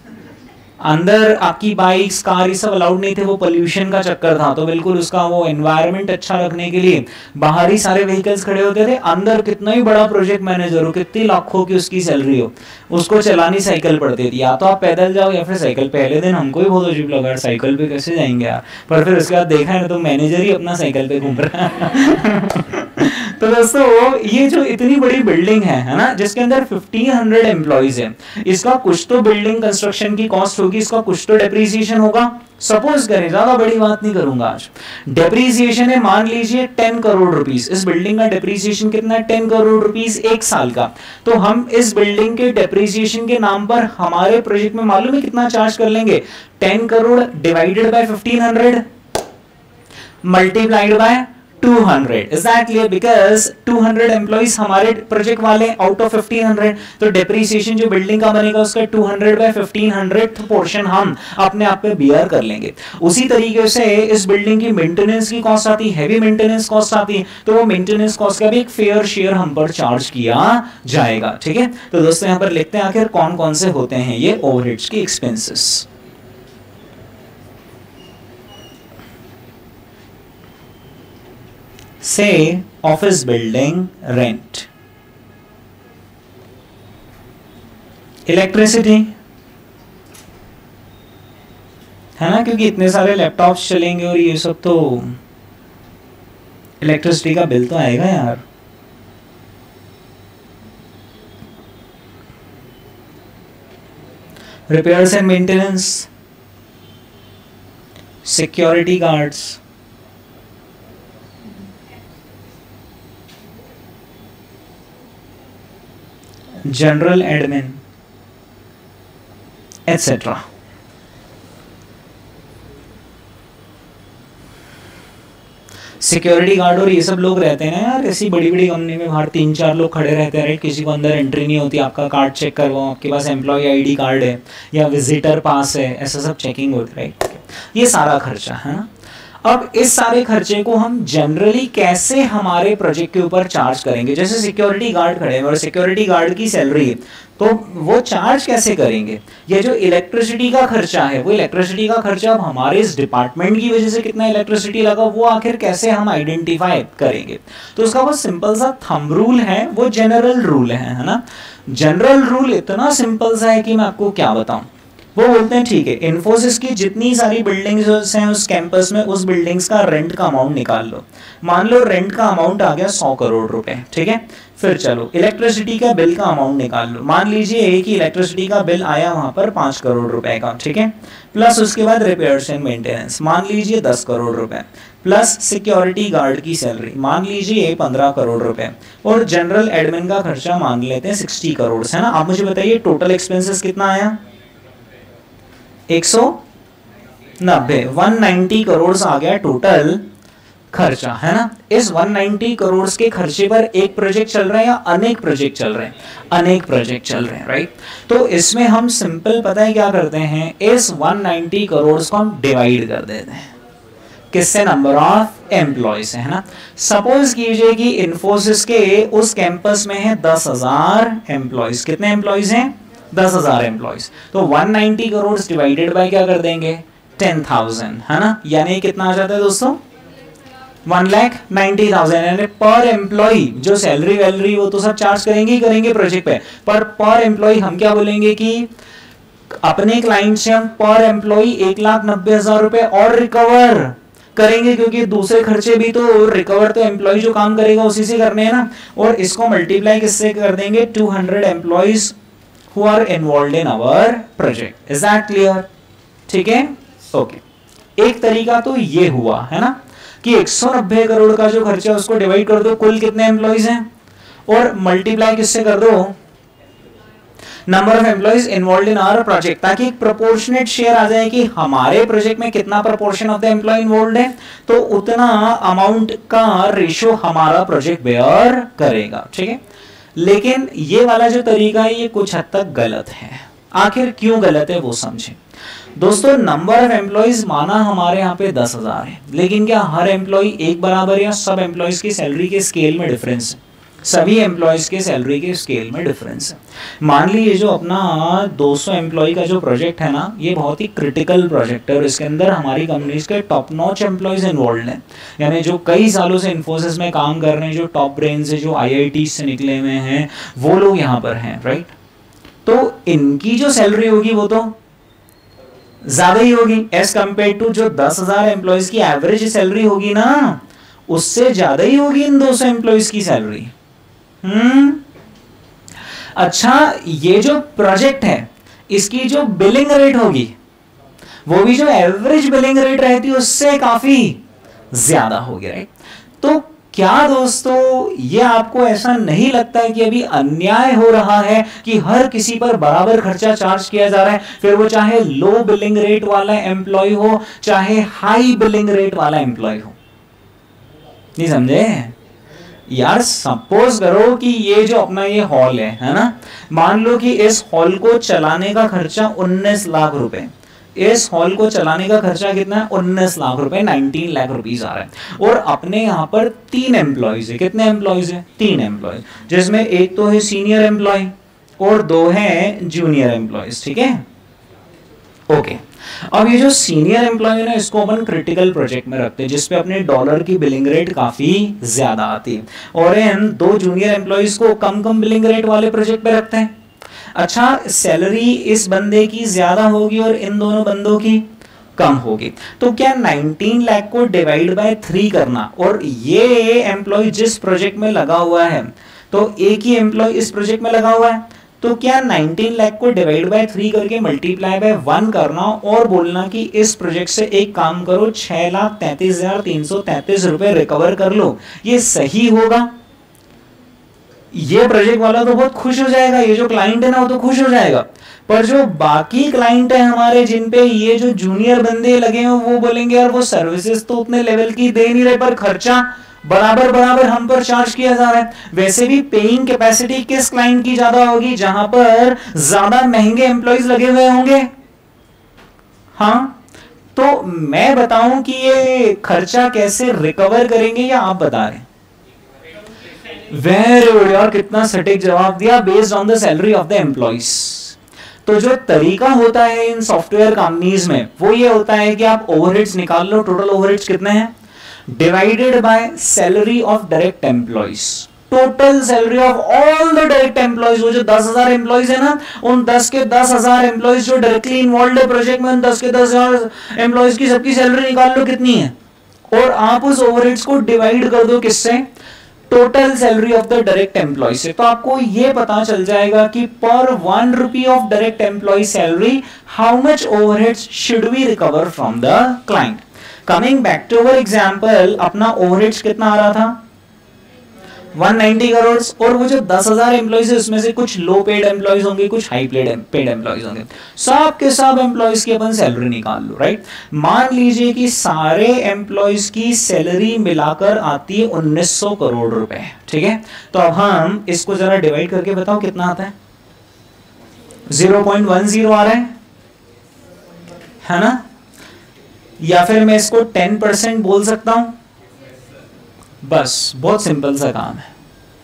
अंदर आपकी बाइक्स कार ये सब अलाउड नहीं थे, वो पोल्यूशन का चक्कर था। तो बिल्कुल उसका वो एनवायरनमेंट अच्छा रखने के लिए बाहर ही सारे व्हीकल्स खड़े होते थे। अंदर कितना ही बड़ा प्रोजेक्ट मैनेजर हो, कितनी लाखों की उसकी सैलरी हो, उसको चलानी साइकिल पड़ती थी। या तो आप पैदल जाओ या फिर साइकिल। पहले दिन हमको ही बहुत अजीब लगा, साइकिल पे कैसे जाएंगे यार, पर फिर उसके बाद देखा है तो मैनेजर ही अपना साइकिल पे घूम रहा है। तो दोस्तों ये जो इतनी बड़ी बिल्डिंग है है ना, जिसके अंदर पंद्रह सौ एम्प्लॉइज है, इसका कुछ तो बिल्डिंग कंस्ट्रक्शन की कॉस्ट होगी, इसका कुछ तो डेप्रिसिएशन होगा। सपोज करें, ज्यादा बड़ी बात नहीं करूंगा आज, डेप्रिसिएशन है मान लीजिए टेन करोड़ रुपीस। इस बिल्डिंग का डेप्रिसिएशन कितना है? टेन करोड़ रुपीस एक साल का। तो हम इस बिल्डिंग के डेप्रिसिएशन के नाम पर हमारे प्रोजेक्ट में मालूम है कितना चार्ज कर लेंगे? Ten crore divided by fifteen hundred multiplied by two hundred. Exactly, because two hundred employees हमारे प्रोजेक्ट वाले आउट ऑफ फिफ्टीन हंड्रेड, तो डेप्रिसिएशन जो बिल्डिंग का बनेगा उसका two hundred by fifteen hundred portion हम अपने आप पे बियर कर लेंगे। उसी तरीके से इस बिल्डिंग की मेंटेनेंस की कॉस्ट आती है, हैवी मेंटेनेंस कॉस्ट आती है, तो वो मेंटेनेंस कॉस्ट का भी एक फेयर शेयर हम पर चार्ज किया जाएगा। ठीक है, तो दोस्तों यहां पर लिखते हैं आखिर कौन कौन से होते हैं ये ओवरहेड्स की एक्सपेंसेस। से ऑफिस बिल्डिंग रेंट, इलेक्ट्रिसिटी है ना, क्योंकि इतने सारे लैपटॉप्स चलेंगे और ये सब, तो इलेक्ट्रिसिटी का बिल तो आएगा यार। repairs and maintenance, security guards, general admin, et cetera. Security guard और ये सब लोग रहते हैं ना यार, ऐसी बड़ी बड़ी कंपनी में बाहर तीन चार लोग खड़े रहते हैं, राइट, किसी को अंदर एंट्री नहीं होती, आपका कार्ड चेक करवाओ, आपके पास एम्प्लॉय आईडी कार्ड है या विजिटर पास है, ऐसा सब चेकिंग होती है, राइट, ये सारा खर्चा है ना। अब इस सारे खर्चे को हम जनरली कैसे हमारे प्रोजेक्ट के ऊपर चार्ज करेंगे, जैसे सिक्योरिटी गार्ड खड़े हैं और सिक्योरिटी गार्ड की सैलरी है, तो वो चार्ज कैसे करेंगे। ये जो इलेक्ट्रिसिटी का खर्चा है, वो इलेक्ट्रिसिटी का खर्चा अब हमारे इस डिपार्टमेंट की वजह से कितना इलेक्ट्रिसिटी लगा, वो आखिर कैसे हम आइडेंटिफाई करेंगे। तो उसका बहुत सिंपल सा थंब रूल है, वो जनरल रूल है, है ना। जनरल रूल इतना सिंपल सा है कि मैं आपको क्या बताऊं। वो बोलते हैं ठीक है, इन्फोसिस की जितनी सारी बिल्डिंग्स हैं उस कैंपस में, उस बिल्डिंग्स का रेंट का अमाउंट निकाल लो। मान लो रेंट का अमाउंट आ गया सौ करोड़ रुपए, ठीक है। फिर चलो इलेक्ट्रिसिटी का बिल का अमाउंट निकाल लो। मान लीजिए एक ही इलेक्ट्रिसिटी का बिल आया वहां पर पांच करोड़ रुपए का, ठीक है। प्लस उसके बाद रिपेयर्स एंड मेंटेनेंस मान लीजिए दस करोड़ रुपए, प्लस सिक्योरिटी गार्ड की सैलरी मान लीजिए पंद्रह करोड़ रुपए, और जनरल एडमिन का खर्चा मान लेते हैं सिक्सटी करोड़, है ना। आप मुझे बताइए टोटल एक्सपेंसेस कितना आया, एक सौ नब्बे, वन नाइन्टी करोड़ आ गया टोटल खर्चा, है ना। इस वन नाइन्टी करोड़ के खर्चे पर एक प्रोजेक्ट चल रहा है या अनेक प्रोजेक्ट चल रहे हैं, अनेक प्रोजेक्ट चल रहे हैं, राइट। तो इसमें हम सिंपल पता है क्या करते हैं, इस वन नाइन्टी करोड़ को हम डिवाइड कर देते हैं, किससे, नंबर ऑफ एम्प्लॉयज, है ना। सपोज कीजिए कि इन्फोसिस के उस कैंपस में है दस हजार एम्प्लॉयज, कितने एम्प्लॉयज हैं, दस हजार एम्प्लॉयज। तो one ninety crore divided by क्या कर देंगे, टेन थाउजेंड, है ना। यानी कितना आ जाता है दोस्तों, वन लाख नाइन्टी थाउजेंड, यानी पर एम्प्लॉय जो सैलरी वैलरी वो तो सब चार्ज करेंगे ही करेंगे प्रोजेक्ट पे, पर पर एम्प्लॉय हम क्या बोलेंगे कि अपने क्लाइंट से हम पर एम्प्लॉय एक लाख नब्बे हजार रुपए और रिकवर करेंगे, क्योंकि दूसरे खर्चे भी तो रिकवर तो एम्प्लॉय जो काम करेगा उसी से करने हैं ना। और इसको मल्टीप्लाई किससे कर देंगे, two hundred employees who are involved in our project. Is that clear? ठीक है, ओके। एक तरीका तो ये हुआ, है ना, कि एक सौ नब्बे करोड़ का जो खर्चा है उसको डिवाइड कर दो कुल कितने एम्प्लॉइज हैं, और मल्टीप्लाई किससे कर दो, number of employees involve in our project, ताकि एक प्रोपोर्शनेट शेयर आ जाए कि हमारे प्रोजेक्ट में कितना proportion of the employee involve है, तो उतना अमाउंट का रेशियो हमारा प्रोजेक्ट बेयर करेगा, ठीक है। लेकिन ये वाला जो तरीका है ये कुछ हद तक गलत है। आखिर क्यों गलत है वो समझें दोस्तों। नंबर ऑफ एम्प्लॉइज माना हमारे यहाँ पे दस हजार है, लेकिन क्या हर एम्प्लॉय एक बराबर या सब एम्प्लॉइज की सैलरी के स्केल में डिफरेंस है, सभी एम्प्लॉइज के सैलरी के स्केल में डिफरेंस है। मान लीजिए जो अपना दो सौ एम्प्लॉय का जो प्रोजेक्ट है ना, ये बहुत ही क्रिटिकल प्रोजेक्ट है और इसके अंदर हमारी कंपनीज के टॉप नॉच एम्प्लॉइज इन्वॉल्व हैं, यानी जो कई सालों से इन्फोसिस में काम कर रहे हैं, जो टॉप ब्रेन्स है, जो आई आई टी से निकले हुए हैं, वो लोग यहाँ पर हैं, राइट। तो इनकी जो सैलरी होगी वो तो ज्यादा ही होगी एज कंपेयर टू जो दस हजार एम्प्लॉइज की एवरेज सैलरी होगी ना, उससे ज्यादा ही होगी इन दो सौ एम्प्लॉइज की सैलरी। हम्म अच्छा, ये जो प्रोजेक्ट है इसकी जो बिलिंग रेट होगी वो भी जो एवरेज बिलिंग रेट रहती है उससे काफी ज्यादा होगी, राइट। तो क्या दोस्तों ये आपको ऐसा नहीं लगता है कि अभी अन्याय हो रहा है कि हर किसी पर बराबर खर्चा चार्ज किया जा रहा है, फिर वो चाहे लो बिलिंग रेट वाला एम्प्लॉय हो चाहे हाई बिलिंग रेट वाला एम्प्लॉय हो। नहीं समझे यार, सपोज करो कि ये जो अपना ये हॉल है है ना, मान लो कि इस हॉल को चलाने का खर्चा उन्नीस लाख रुपए, इस हॉल को चलाने का खर्चा कितना है, उन्नीस लाख रुपए, उन्नीस लाख रुपीस आ रहा है। और अपने यहाँ पर तीन एम्प्लॉयज है, कितने एम्प्लॉयज है, तीन एम्प्लॉयज, जिसमें एक तो है सीनियर एम्प्लॉय और दो है जूनियर एम्प्लॉयज, ठीक है, ओके। अब ये जो सीनियर एम्प्लॉय है ना, इसको अपन क्रिटिकल प्रोजेक्ट में रखते हैं जिसपे अपने डॉलर की बिलिंग रेट काफी ज्यादा आती है, और इन दो जूनियर एम्प्लॉयज को कम कम बिलिंग रेट वाले प्रोजेक्ट पे रखते हैं। अच्छा, सैलरी इस बंदे की ज्यादा होगी और इन दोनों बंदों की कम होगी, तो क्या नाइनटीन लाख को डिवाइड बाय थ्री करना, और ये एम्प्लॉय जिस प्रोजेक्ट में लगा हुआ है, तो एक ही एम्प्लॉय इस प्रोजेक्ट में लगा हुआ है, तो क्या नाइनटीन लाख को डिवाइड बाय थ्री करके मल्टीप्लाई बाय वन करना और बोलना कि इस प्रोजेक्ट से एक काम करो छह लाख तैंतीस हजार तीन सौ तैंतीस रुपए रिकवर कर लो, ये सही होगा? ये प्रोजेक्ट वाला तो बहुत खुश हो जाएगा, ये जो क्लाइंट है ना वो तो खुश हो जाएगा, पर जो बाकी क्लाइंट है हमारे जिन पे ये जो जूनियर बंदे लगे हैं वो बोलेंगे यार वो सर्विसेज तो उतने लेवल की दे नहीं रहे पर खर्चा बराबर बराबर हम पर चार्ज किया जा रहा है। वैसे भी पेइंग कैपेसिटी किस क्लाइंट की ज्यादा होगी? जहां पर ज्यादा महंगे एम्प्लॉइज लगे हुए होंगे। हाँ, तो मैं बताऊं कि ये खर्चा कैसे रिकवर करेंगे या आप बता रहे हैं? वेरी गुड यार, कितना सटीक जवाब दिया, based on the salary of the employees. तो जो तरीका होता है इन सॉफ्टवेयर कंपनीज में वो ये होता है कि आप ओवरहेड्स निकाल लो, टोटल ओवरहेड्स कितने हैं, divided by salary of direct employees, total salary of all the direct employees. वो जो दस हजार एम्प्लॉइज है ना, उन दस के दस हजार एम्प्लॉइज जो डायरेक्टली इन्वॉल्व है प्रोजेक्ट में, उन दस के दस हजार एम्प्लॉइज की सबकी सैलरी निकाल लो कितनी है, और आप उस ओवरहेड्स को डिवाइड कर दो किससे, total salary of the direct employee से। तो आपको यह पता चल जाएगा कि per one rupee of direct employee salary how much overheads should we recover from the client. Coming back to our example, अपना ओवरहेड्स कितना आ रहा था, एक सौ नब्बे करोड़, और वो जो दस हजार एम्प्लॉइज है उसमें से कुछ लो पेड एम्प्लॉइज होंगे, कुछ हाई पेड पेड एम्प्लॉइज होंगे, सब के सब एम्प्लॉइज की अपन सैलरी निकाल लो, राइट। मान लीजिए कि सारे एम्प्लॉइज की सैलरी मिलाकर आती है उन्नीस सौ करोड़ रुपए, ठीक है। तो अब हम इसको जरा डिवाइड करके बताओ कितना आता है, ज़ीरो पॉइंट वन ज़ीरो आ रहा है, है ना, या फिर मैं इसको टेन परसेंट बोल सकता हूं, बस बहुत सिंपल सा काम है।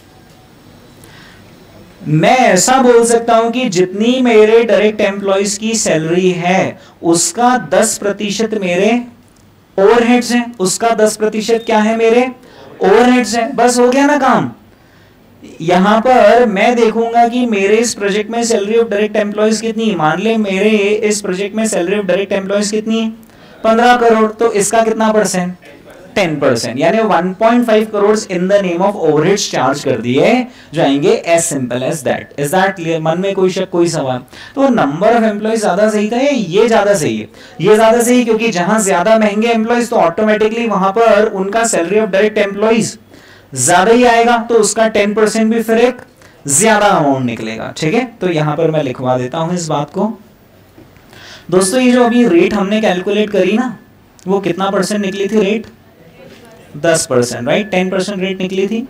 मैं ऐसा बोल सकता हूं कि जितनी मेरे डायरेक्ट एम्प्लॉइज की सैलरी है उसका दस प्रतिशत मेरे ओवरहेड्स हैं, उसका दस प्रतिशत क्या है, मेरे ओवरहेड्स हैं, बस हो गया ना काम। यहां पर मैं देखूंगा कि मेरे इस प्रोजेक्ट में सैलरी ऑफ डायरेक्ट एम्प्लॉइज कितनी, मान ले मेरे इस प्रोजेक्ट में सैलरी ऑफ डायरेक्ट एम्प्लॉइज कितनी है, पंद्रह करोड़, तो इसका कितना परसेंट, टेन परसेंट, यानी one point five crore in the name of overheads charge कर दिए जाएंगे। As simple as that. Is that clear? मन में कोई शक, कोई सवाल? तो नंबर ऑफ एम्प्लॉइज ज्यादा सही था या ये ज्यादा सही है? ये ज्यादा सही, क्योंकि जहां ज्यादा महंगे एम्प्लॉइज तो ऑटोमेटिकली वहां पर उनका सैलरी ऑफ डायरेक्ट एम्प्लॉइज ज्यादा ही आएगा, तो उसका टेन परसेंट भी फिर एक ज्यादा अमाउंट निकलेगा, ठीक है। तो यहां पर मैं लिखवा देता हूं इस बात को। दोस्तों ये जो अभी रेट हमने कैलकुलेट करी ना, वो कितना परसेंट निकली थी रेट, दस percent, right, ten percent rate निकली थी।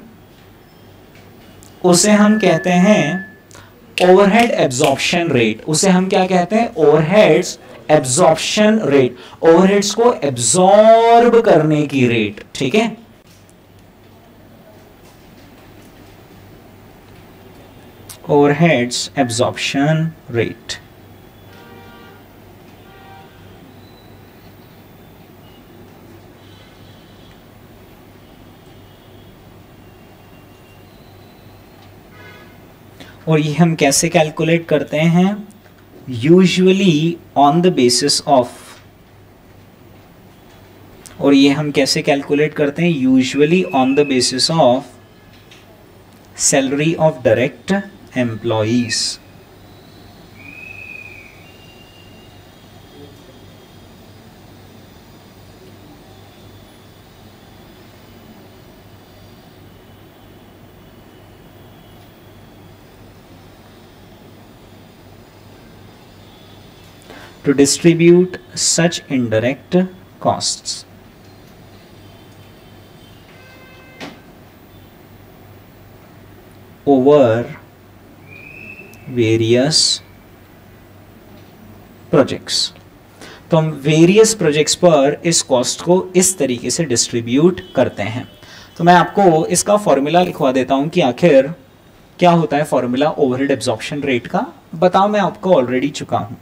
उसे हम कहते हैं ओवरहेड एब्जॉर्प्शन रेट। उसे हम क्या कहते हैं, ओवरहेड्स एब्जॉर्प्शन रेट, ओवरहेड्स को एब्जॉर्ब करने की रेट, ठीक है। Overheads absorption rate. और ये हम कैसे कैलकुलेट करते हैं, usually on the basis of, और ये हम कैसे कैलकुलेट करते हैं, usually on the basis of salary of direct employees. To distribute such indirect costs. Over various projects. तो हम वेरियस प्रोजेक्ट्स पर इस कॉस्ट को इस तरीके से डिस्ट्रीब्यूट करते हैं। तो मैं आपको इसका फॉर्मूला लिखवा देता हूं कि आखिर क्या होता है फॉर्मूला ओवरहेड एब्जॉर्प्शन रेट का। बताओ, मैं आपको ऑलरेडी चुका हूं।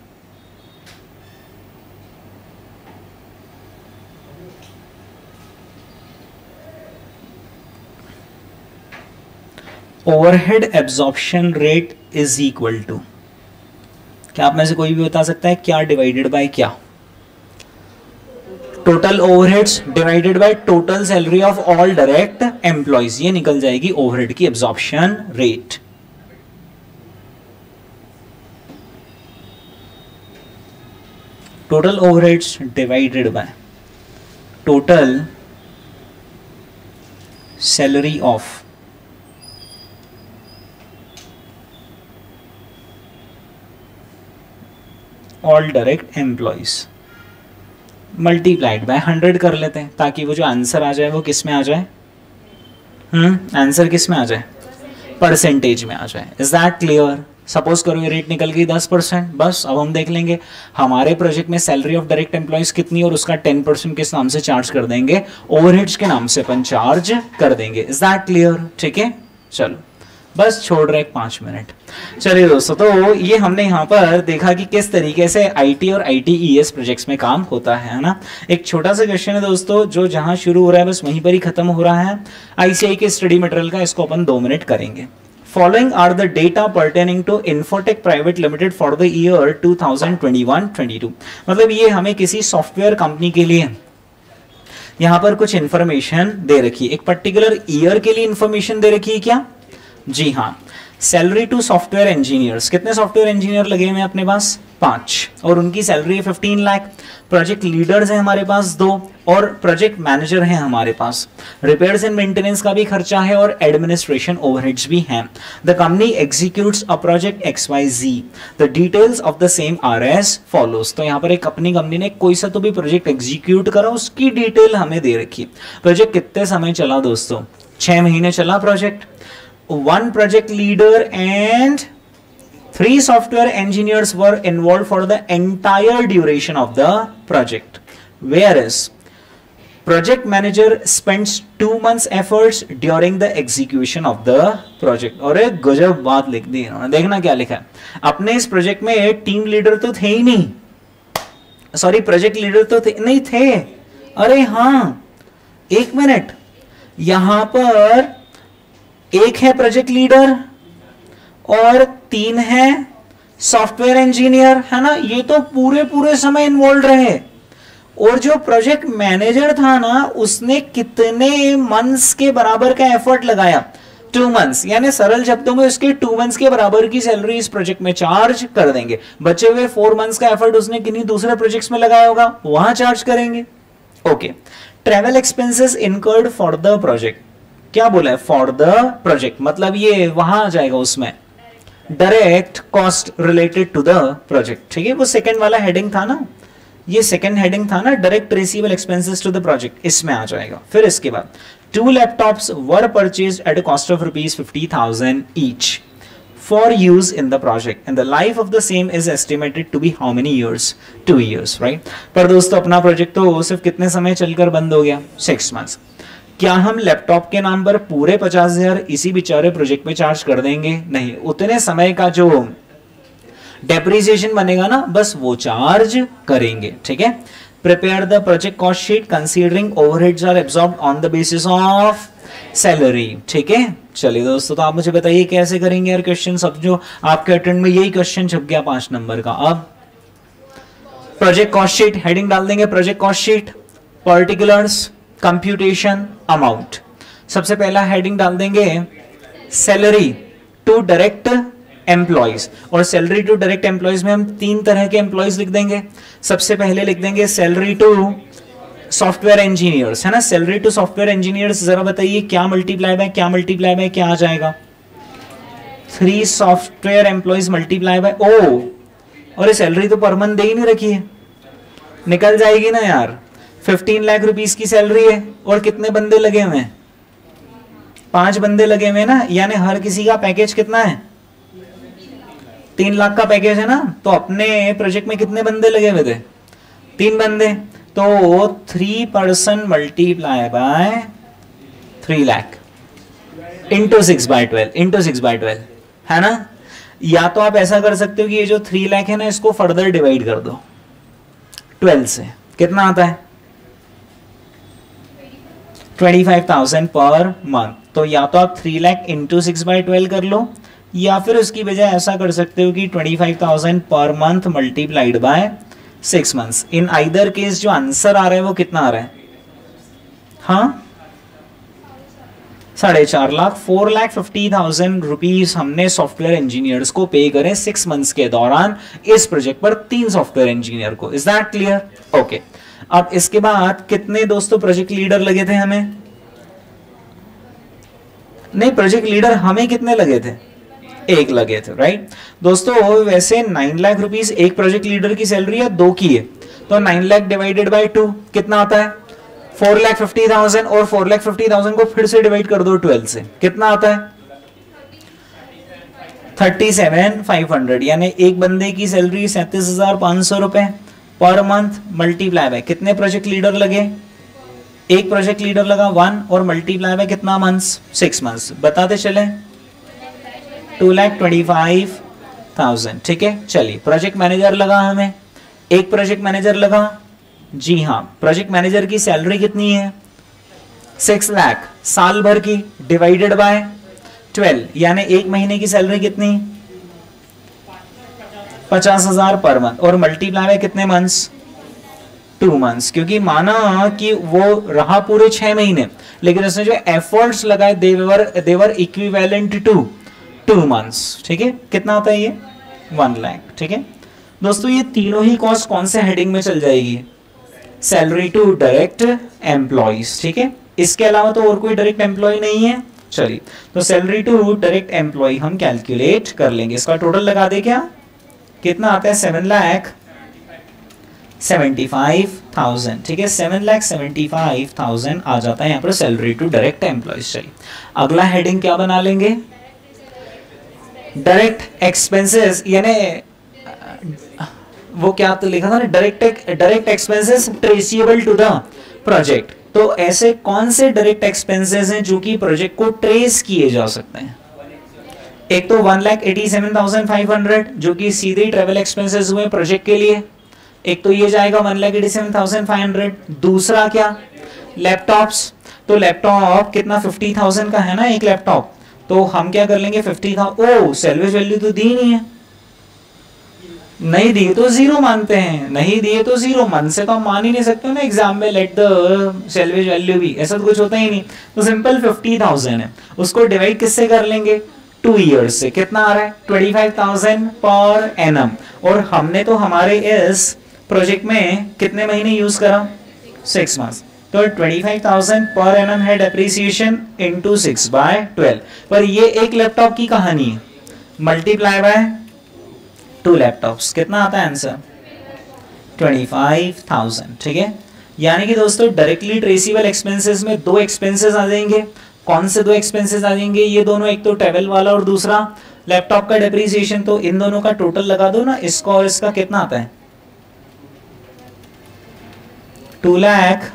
Overhead absorption rate is equal to, क्या आप में से कोई भी बता सकता है क्या डिवाइडेड बाय क्या, total overheads divided by total salary of all direct employees, ये निकल जाएगी ओवरहेड की absorption rate. Total overheads divided by total salary of all direct employees multiplied by hundred कर लेते हैं ताकि वो जो आंसर आ जाए वो किस में आ जाए, हम्म आंसर किस में आ जाए, परसेंटेज में आ जाए। Is that clear? सपोज करो ये रेट निकल गई दस परसेंट, बस अब हम देख लेंगे हमारे प्रोजेक्ट में सैलरी ऑफ डायरेक्ट एम्प्लॉइज कितनी और उसका टेन परसेंट किस नाम से चार्ज कर देंगे, ओवरहेड्स के नाम से अपन चार्ज कर देंगे। Is that clear? ठीक है, चलो बस छोड़ रहे पांच मिनट। चलिए दोस्तों, तो ये हमने यहाँ पर देखा कि किस तरीके से आईटी और आईटीईएस प्रोजेक्ट्स में काम होता है, है ना। एक छोटा सा क्वेश्चन है दोस्तों जो जहां शुरू हो रहा है बस वहीं पर ही खत्म हो रहा है। आईसीआई के स्टडी मटेरियल का, इसको अपन दो मिनट करेंगे। Following are the data pertaining to Infotech private limited for the year two thousand twenty one twenty two. मतलब ये हमें किसी सॉफ्टवेयर कंपनी के लिए यहाँ पर कुछ इंफॉर्मेशन दे रखी है, एक पर्टिकुलर ईयर के लिए इंफॉर्मेशन दे रखी है क्या? जी हाँ, सैलरी टू सॉफ्टवेयर इंजीनियर्स। कितने सॉफ्टवेयर इंजीनियर लगे हुए हैं अपने पास? पांच, और उनकी सैलरी है फिफ्टीन लाख। प्रोजेक्ट लीडर्स हैं हमारे पास दो, और प्रोजेक्ट मैनेजर हैं हमारे पास। रिपेयर्स एंड मेंटेनेंस का भी खर्चा है और एडमिनिस्ट्रेशन ओवरहेड्स भी हैं। The company executes a project X Y Z, the details of the same are as follows. तो यहाँ पर एक अपनी कंपनी ने कोई सा तो भी प्रोजेक्ट एग्जीक्यूट करा, उसकी डिटेल हमें दे रखी। प्रोजेक्ट कितने समय चला दोस्तों? छह महीने चला project. One project leader and three software engineers were involved for the entire duration of the project, whereas project manager spends two months efforts during the execution of the project। और एक गजब बात लिख दी इन्होंने, देखना क्या लिखा है। अपने इस प्रोजेक्ट में टीम लीडर तो थे ही नहीं, सॉरी प्रोजेक्ट लीडर तो थे नहीं थे। अरे हाँ, एक मिनट, यहां पर एक है प्रोजेक्ट लीडर और तीन है सॉफ्टवेयर इंजीनियर, है ना। ये तो पूरे पूरे समय इन्वॉल्व रहे। और जो प्रोजेक्ट मैनेजर था ना, उसने कितने मंथ्स के बराबर का एफर्ट लगाया? टू मंथ्स, यानी सरल शब्दों में उसके टू मंथ्स के बराबर की सैलरी इस प्रोजेक्ट में चार्ज कर देंगे। बचे हुए फोर मंथ्स का एफर्ट उसने किन्हीं दूसरे प्रोजेक्ट्स में लगाया होगा, वहां चार्ज करेंगे। Okay, travel expenses incurred for the project. क्या बोला है? फॉर द प्रोजेक्ट, मतलब ये वहां आ जाएगा उसमें direct cost related to the project. ठीक है, वो सेकंड वाला हेडिंग था ना, ये सेकंड हेडिंग था ना, direct receivable expenses to the project, इसमें आ जाएगा। फिर इसके बाद two laptops were purchased at a cost of rupees fifty thousand each for use in the project and the life of the same is estimated to be how many years? Two years, right. पर दोस्तों अपना प्रोजेक्ट तो सिर्फ कितने समय चलकर बंद हो गया? Six months. क्या हम लैपटॉप के नाम पर पूरे पचास हजार इसी बेचारे प्रोजेक्ट में चार्ज कर देंगे? नहीं, उतने समय का जो डेप्रिसिएशन बनेगा ना, बस वो चार्ज करेंगे। ठीक है, prepare the project cost sheet considering overheads are absorbed on the basis of salary. ठीक है, चलिए दोस्तों, तो आप मुझे बताइए कैसे करेंगे यार क्वेश्चन। सब जो आपके अटेंड में यही क्वेश्चन छप गया पांच नंबर का। अब प्रोजेक्ट कॉस्ट शीट हेडिंग डाल देंगे, project cost sheet, particulars, computation, amount. सबसे पहला हेडिंग डाल देंगे सैलरी टू डायरेक्ट एम्प्लॉइज, और सैलरी टू डायरेक्ट एम्प्लॉइज में हम तीन तरह के एम्प्लॉइज लिख देंगे। सबसे पहले लिख देंगे सैलरी टू सॉफ्टवेयर इंजीनियर्स, है ना। सैलरी टू सॉफ्टवेयर इंजीनियर्स, जरा बताइए क्या मल्टीप्लाई बाय क्या मल्टीप्लाई बाय क्या आ जाएगा? Three software employees multiply by oh, और सैलरी तो पर मंथ दे ही नहीं रखी है, निकल जाएगी ना यार। फिफ्टीन लाख रुपीस की सैलरी है और कितने बंदे लगे हुए हैं? पांच बंदे लगे हुए हैं ना, यानी हर किसी का पैकेज कितना है? तीन लाख का पैकेज है ना। तो अपने प्रोजेक्ट में कितने बंदे लगे हुए थे? तीन बंदे। तो three percent multiply by three lakh into six by twelve into six by twelve, है ना। या तो आप ऐसा कर सकते हो कि ये जो थ्री लाख है ना, इसको फर्दर डिवाइड कर दो ट्वेल्व से, कितना आता है? Twenty five thousand per month. तो या तो आप three lakh into six by twelve कर लो, या फिर उसकी बजाय ऐसा कर सकते हो कि twenty five thousand per month multiplied by six months. In either case जो आंसर आ रहा है वो कितना आ रहा है? हाँ, साढ़े चार lakh, four lakh fifty thousand rupees हमने सॉफ्टवेयर इंजीनियर्स को पे करें सिक्स मंथ्स के दौरान इस प्रोजेक्ट पर, तीन सॉफ्टवेयर इंजीनियर को। Is that clear? ओके। अब इसके बाद कितने दोस्तों प्रोजेक्ट लीडर लगे थे हमें? नहीं, प्रोजेक्ट लीडर हमें कितने लगे थे? एक लगे थे, राइट दोस्तों। वैसे नाइन लाख रुपीस एक प्रोजेक्ट लीडर की सैलरी है, दो की है, तो nine lakh divided by two कितना आता है? फोर लाख फिफ्टी थाउजेंड, और फोर लाख फिफ्टी थाउजेंड को फिर से डिवाइड कर दो ट्वेल्व से, कितना आता है? थर्टी सेवन फाइव हंड्रेड, यानी एक बंदे की सैलरी सैंतीस हजार पांच सौ रुपए पर मंथ, मल्टीप्लाई बाय कितने प्रोजेक्ट लीडर लगे? एक प्रोजेक्ट लीडर लगा वन, और मल्टीप्लाई बाय कितना मंथ्स? Six months. बताते चले, two lakh twenty five thousand. ठीक है, चलिए प्रोजेक्ट मैनेजर लगा हमें, एक प्रोजेक्ट मैनेजर लगा, जी हाँ। प्रोजेक्ट मैनेजर की सैलरी कितनी है? सिक्स लाख साल भर की, डिवाइडेड बाय ट्वेल्व, यानी एक महीने की सैलरी कितनी? पचास हजार पर मंथ, और मल्टीप्लाई बाय कितने मंथ्स? टू मंथ्स, क्योंकि माना कि वो रहा पूरे छह महीने, लेकिन उसने जो एफर्ट्स लगाए they were they were equivalent to two months. ठीक है, कितना आता है ये? वन लाख। ठीक है दोस्तों, ये तीनों ही कॉस्ट कौन से हेडिंग में चल जाएगी? Salary to direct employees. ठीक है, इसके अलावा तो और कोई डायरेक्ट एम्प्लॉय नहीं है। चलिए, तो सैलरी टू डायरेक्ट एम्प्लॉय हम कैलकुलेट कर लेंगे, इसका टोटल लगा दे क्या? कितना आता है? Seven lakh seventy five thousand. ठीक है, seven lakh seventy five thousand आ जाता है यहाँ पर सैलरी टू डायरेक्ट एम्प्लॉइज। चलिए, अगला हेडिंग क्या बना लेंगे? डायरेक्ट एक्सपेंसेस, यानी वो क्या तो लिखा था ना, direct direct expenses traceable to the project. तो ऐसे कौन से डायरेक्ट एक्सपेंसेस हैं जो कि प्रोजेक्ट को ट्रेस किए जा सकते हैं? एक तो one lakh eighty seven thousand five hundred जो कि सीधे ट्रेवल एक्सपेंसेस हुए प्रोजेक्ट के लिए, एक तो ये जाएगा one lakh eighty seven thousand five hundred. दूसरा क्या? लैपटॉप्स। तो लैपटॉप कितना? फिफ्टी थाउजेंड का है ना एक लैपटॉप, तो हम क्या कर लेंगे? Fifty thousand. Oh, salvage value तो दी नहीं है, नहीं दिए तो जीरो मानते हैं, नहीं दिए तो जीरो, मन से तो हम मान ही नहीं सकते ना एग्जाम में लेट द सैलवेज वैल्यू भी, ऐसा तो कुछ होता ही नहीं। तो सिंपल फिफ्टी थाउजेंड है, उसको डिवाइड किससे कर लेंगे? टू इयर्स से। कितना आ रहा है? Twenty five thousand per annum, और हमने तो हमारे इस प्रोजेक्ट में कितने महीने यूज करा? सिक्स मंथ्स, तो twenty five thousand per annum है depreciation into six by twelve. पर ये एक लैपटॉप की कहानी है, मल्टीप्लाई बाय टू लैपटॉप्स, कितना आता है आंसर? Twenty five thousand. ठीक है, यानी कि दोस्तों डायरेक्टली ट्रेसेबल एक्सपेंसेस में दो एक्सपेंसेस आ जाएंगे। कौन से दो एक्सपेंसेस आ जाएंगे? ये दोनों, एक तो ट्रैवल वाला और दूसरा लैपटॉप का डेप्रिसिएशन। तो इन दोनों का टोटल लगा दो ना, इसका और इसका कितना आता है? Two lakh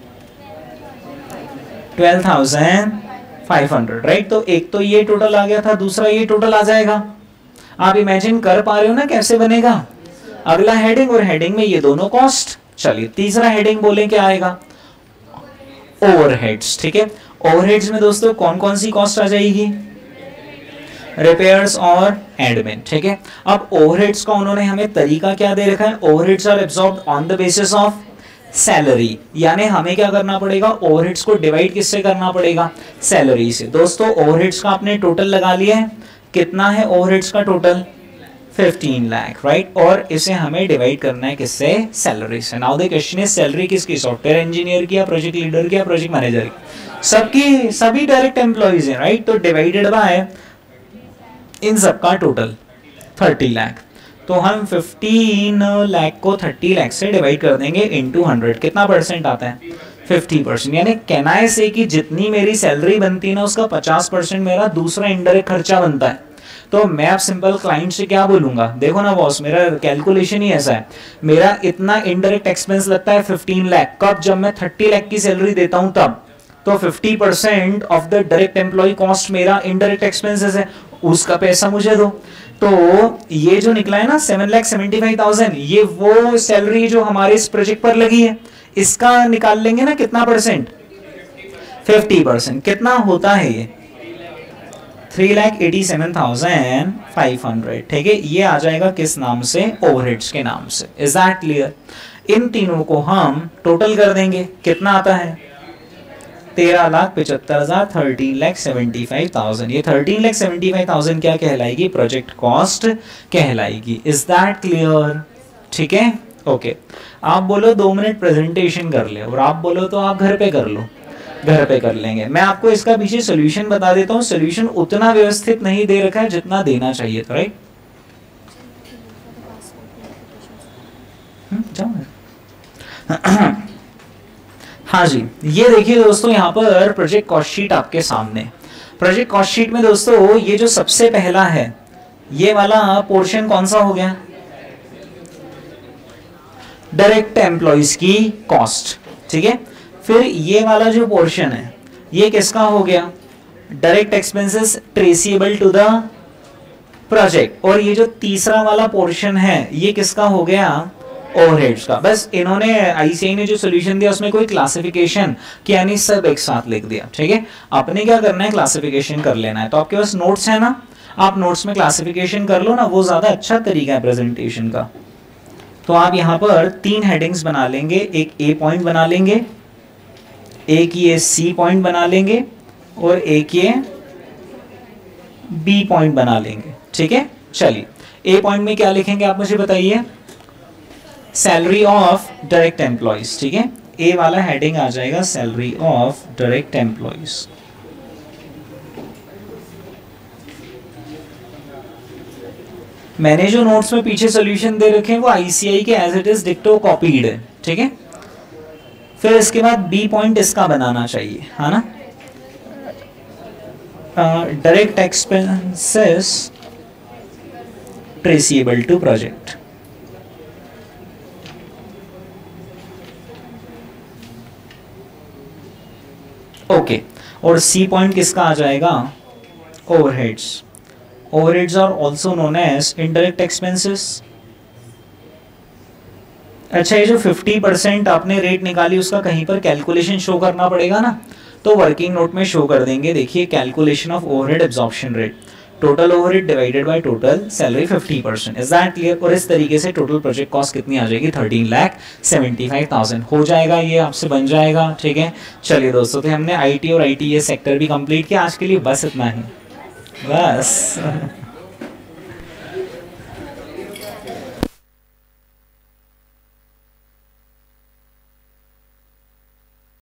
twelve thousand five hundred, right. तो एक तो ये टोटल आ गया था, दूसरा ये टोटल आ जाएगा। आप इमेजिन कर पा रहे हो ना कैसे बनेगा? अगला हेडिंग, और हेडिंग में ये दोनों कॉस्ट। चलिए, तीसरा हेडिंग बोले क्या आएगा? ओवरहेड्स। ठीक है, ओवरहेड्स में दोस्तों कौन कौन सी कॉस्ट आ जाएगी? रिपेयर्स और एडमिन। ठीक है, अब ओवरहेड्स का उन्होंने हमें तरीका क्या दे रखा है? Overheads are absorbed on the basis of salary, यानी हमें क्या करना पड़ेगा? ओवरहेड्स को डिवाइड किससे करना पड़ेगा? सैलरी से। दोस्तों ओवरहेड्स का आपने टोटल लगा लिया है, कितना है ओवरहेड्स का टोटल? Fifteen lakh, right. और इसे हमें डिवाइड करना है किससे? सैलरी से। Now the question is salary किसकी? सॉफ्टवेयर इंजीनियर की, या प्रोजेक्ट लीडर की, या प्रोजेक्ट मैनेजर की? सबकी, सभी डायरेक्ट एम्प्लॉइज हैं, राइट। तो डिवाइडेड बाय इन सबका टोटल थर्टी लाख। तो हम फिफ्टीन लाख को थर्टी लाख से डिवाइड कर देंगे इनटू हंड्रेड। कितना परसेंट आता है? Fifty percent. यानी कैन आई से कि जितनी मेरी सैलरी बनती है ना, उसका पचास परसेंट मेरा दूसरा इनडायरेक्ट खर्चा बनता है। तो मैं अब सिंपल क्लाइंट से क्या बोलूंगा? देखो ना बॉस, मेरा कैलकुलेशन ही ऐसा है, मेरा इतना इनडायरेक्ट एक्सपेंस लगता है फिफ्टीन लाख। कब? जब मैं थर्टी लाख की सैलरी देता हूं तब। तो fifty percent of the direct employee cost मेरा इनडायरेक्ट एक्सपेंसेस है, उसका पैसा मुझे दो। तो ये जो निकला है ना seven lakh seventy five thousand, ये वो सैलरी जो हमारे इस प्रोजेक्ट पर लगी है, इसका निकाल लेंगे ना कितना परसेंट? Fifty percent. कितना होता है ये? Three lakh eighty seven thousand five hundred. ठीक है, ये आ जाएगा किस नाम से? ओवरहेड्स के नाम से। Is that clear? इन तीनों को हम टोटल कर देंगे, कितना आता है? तेरह लाख पिछहत्तर हजार, thirteen lakh seventy five thousand. ये thirteen lakh seventy five thousand क्या कहलाएगी? प्रोजेक्ट कॉस्ट कहलाएगी। Is that clear? ठीक है, ओके okay. आप बोलो दो मिनट प्रेजेंटेशन कर ले, और आप बोलो तो आप घर पे कर लो, घर पे कर लेंगे। मैं आपको इसका पीछे सोल्यूशन बता देता हूँ। सोल्यूशन उतना व्यवस्थित नहीं दे रखा है जितना देना चाहिए था, राइट? हाँ जी, ये देखिए दोस्तों, यहाँ पर प्रोजेक्ट कॉस्ट शीट आपके सामने। प्रोजेक्ट कॉस्ट शीट में दोस्तों ये जो सबसे पहला है, ये वाला पोर्शन कौन सा हो गया? डायरेक्ट एम्प्लॉइज की कॉस्ट, ठीक है। फिर ये वाला जो पोर्शन है ये किसका हो गया? Direct expenses traceable to the project. और ये जो तीसरा वाला पोर्शन है ये किसका हो गया? ओवरहेड्स का। बस इन्होंने आईसीआई ने जो सॉल्यूशन दिया उसमें कोई क्लासिफिकेशन किया नहीं, सब एक साथ लिख दिया, ठीक है। आपने क्या करना है? क्लासिफिकेशन कर लेना है। तो आपके पास नोट्स है ना, आप नोट्स में क्लासिफिकेशन कर लो ना, वो ज्यादा अच्छा तरीका है प्रेजेंटेशन का। तो आप यहाँ पर तीन हेडिंग्स बना लेंगे, एक ए पॉइंट बना लेंगे, एक ये सी पॉइंट बना लेंगे, और एक ये बी पॉइंट बना लेंगे, ठीक है। चलिए, ए पॉइंट में क्या लिखेंगे आप मुझे बताइए? सैलरी ऑफ डायरेक्ट एम्प्लॉइज, ठीक है। ए वाला हेडिंग आ जाएगा सैलरी ऑफ डायरेक्ट एम्प्लॉइज। मैंने जो नोट्स में पीछे सॉल्यूशन दे रखे हैं वो आईसीआई के एज इट इज डिक्टो कॉपीड है, ठीक है। फिर इसके बाद बी पॉइंट इसका बनाना चाहिए, है ना, direct expenses traceable to project. Okay, और सी पॉइंट किसका आ जाएगा? Overheads. Overheads are also known as indirect expenses. अच्छा, ये जो फिफ्टी परसेंट आपने रेट निकाली उसका कहीं पर कैलकुलेशन शो करना पड़ेगा ना, तो वर्किंग नोट में शो कर देंगे। देखिए, calculation of overhead absorption rate, total overhead divided by total salary fifty percent. Is that clear? और इस तरीके से टोटल प्रोजेक्ट कॉस्ट कितनी आ जाएगी? Thirteen lakh seventy five thousand हो जाएगा, ये आपसे बन जाएगा, ठीक है। चलिए दोस्तों, तो हमने आईटी और आईटीएस सेक्टर भी कंप्लीट किया। आज के लिए बस इतना ही, बस।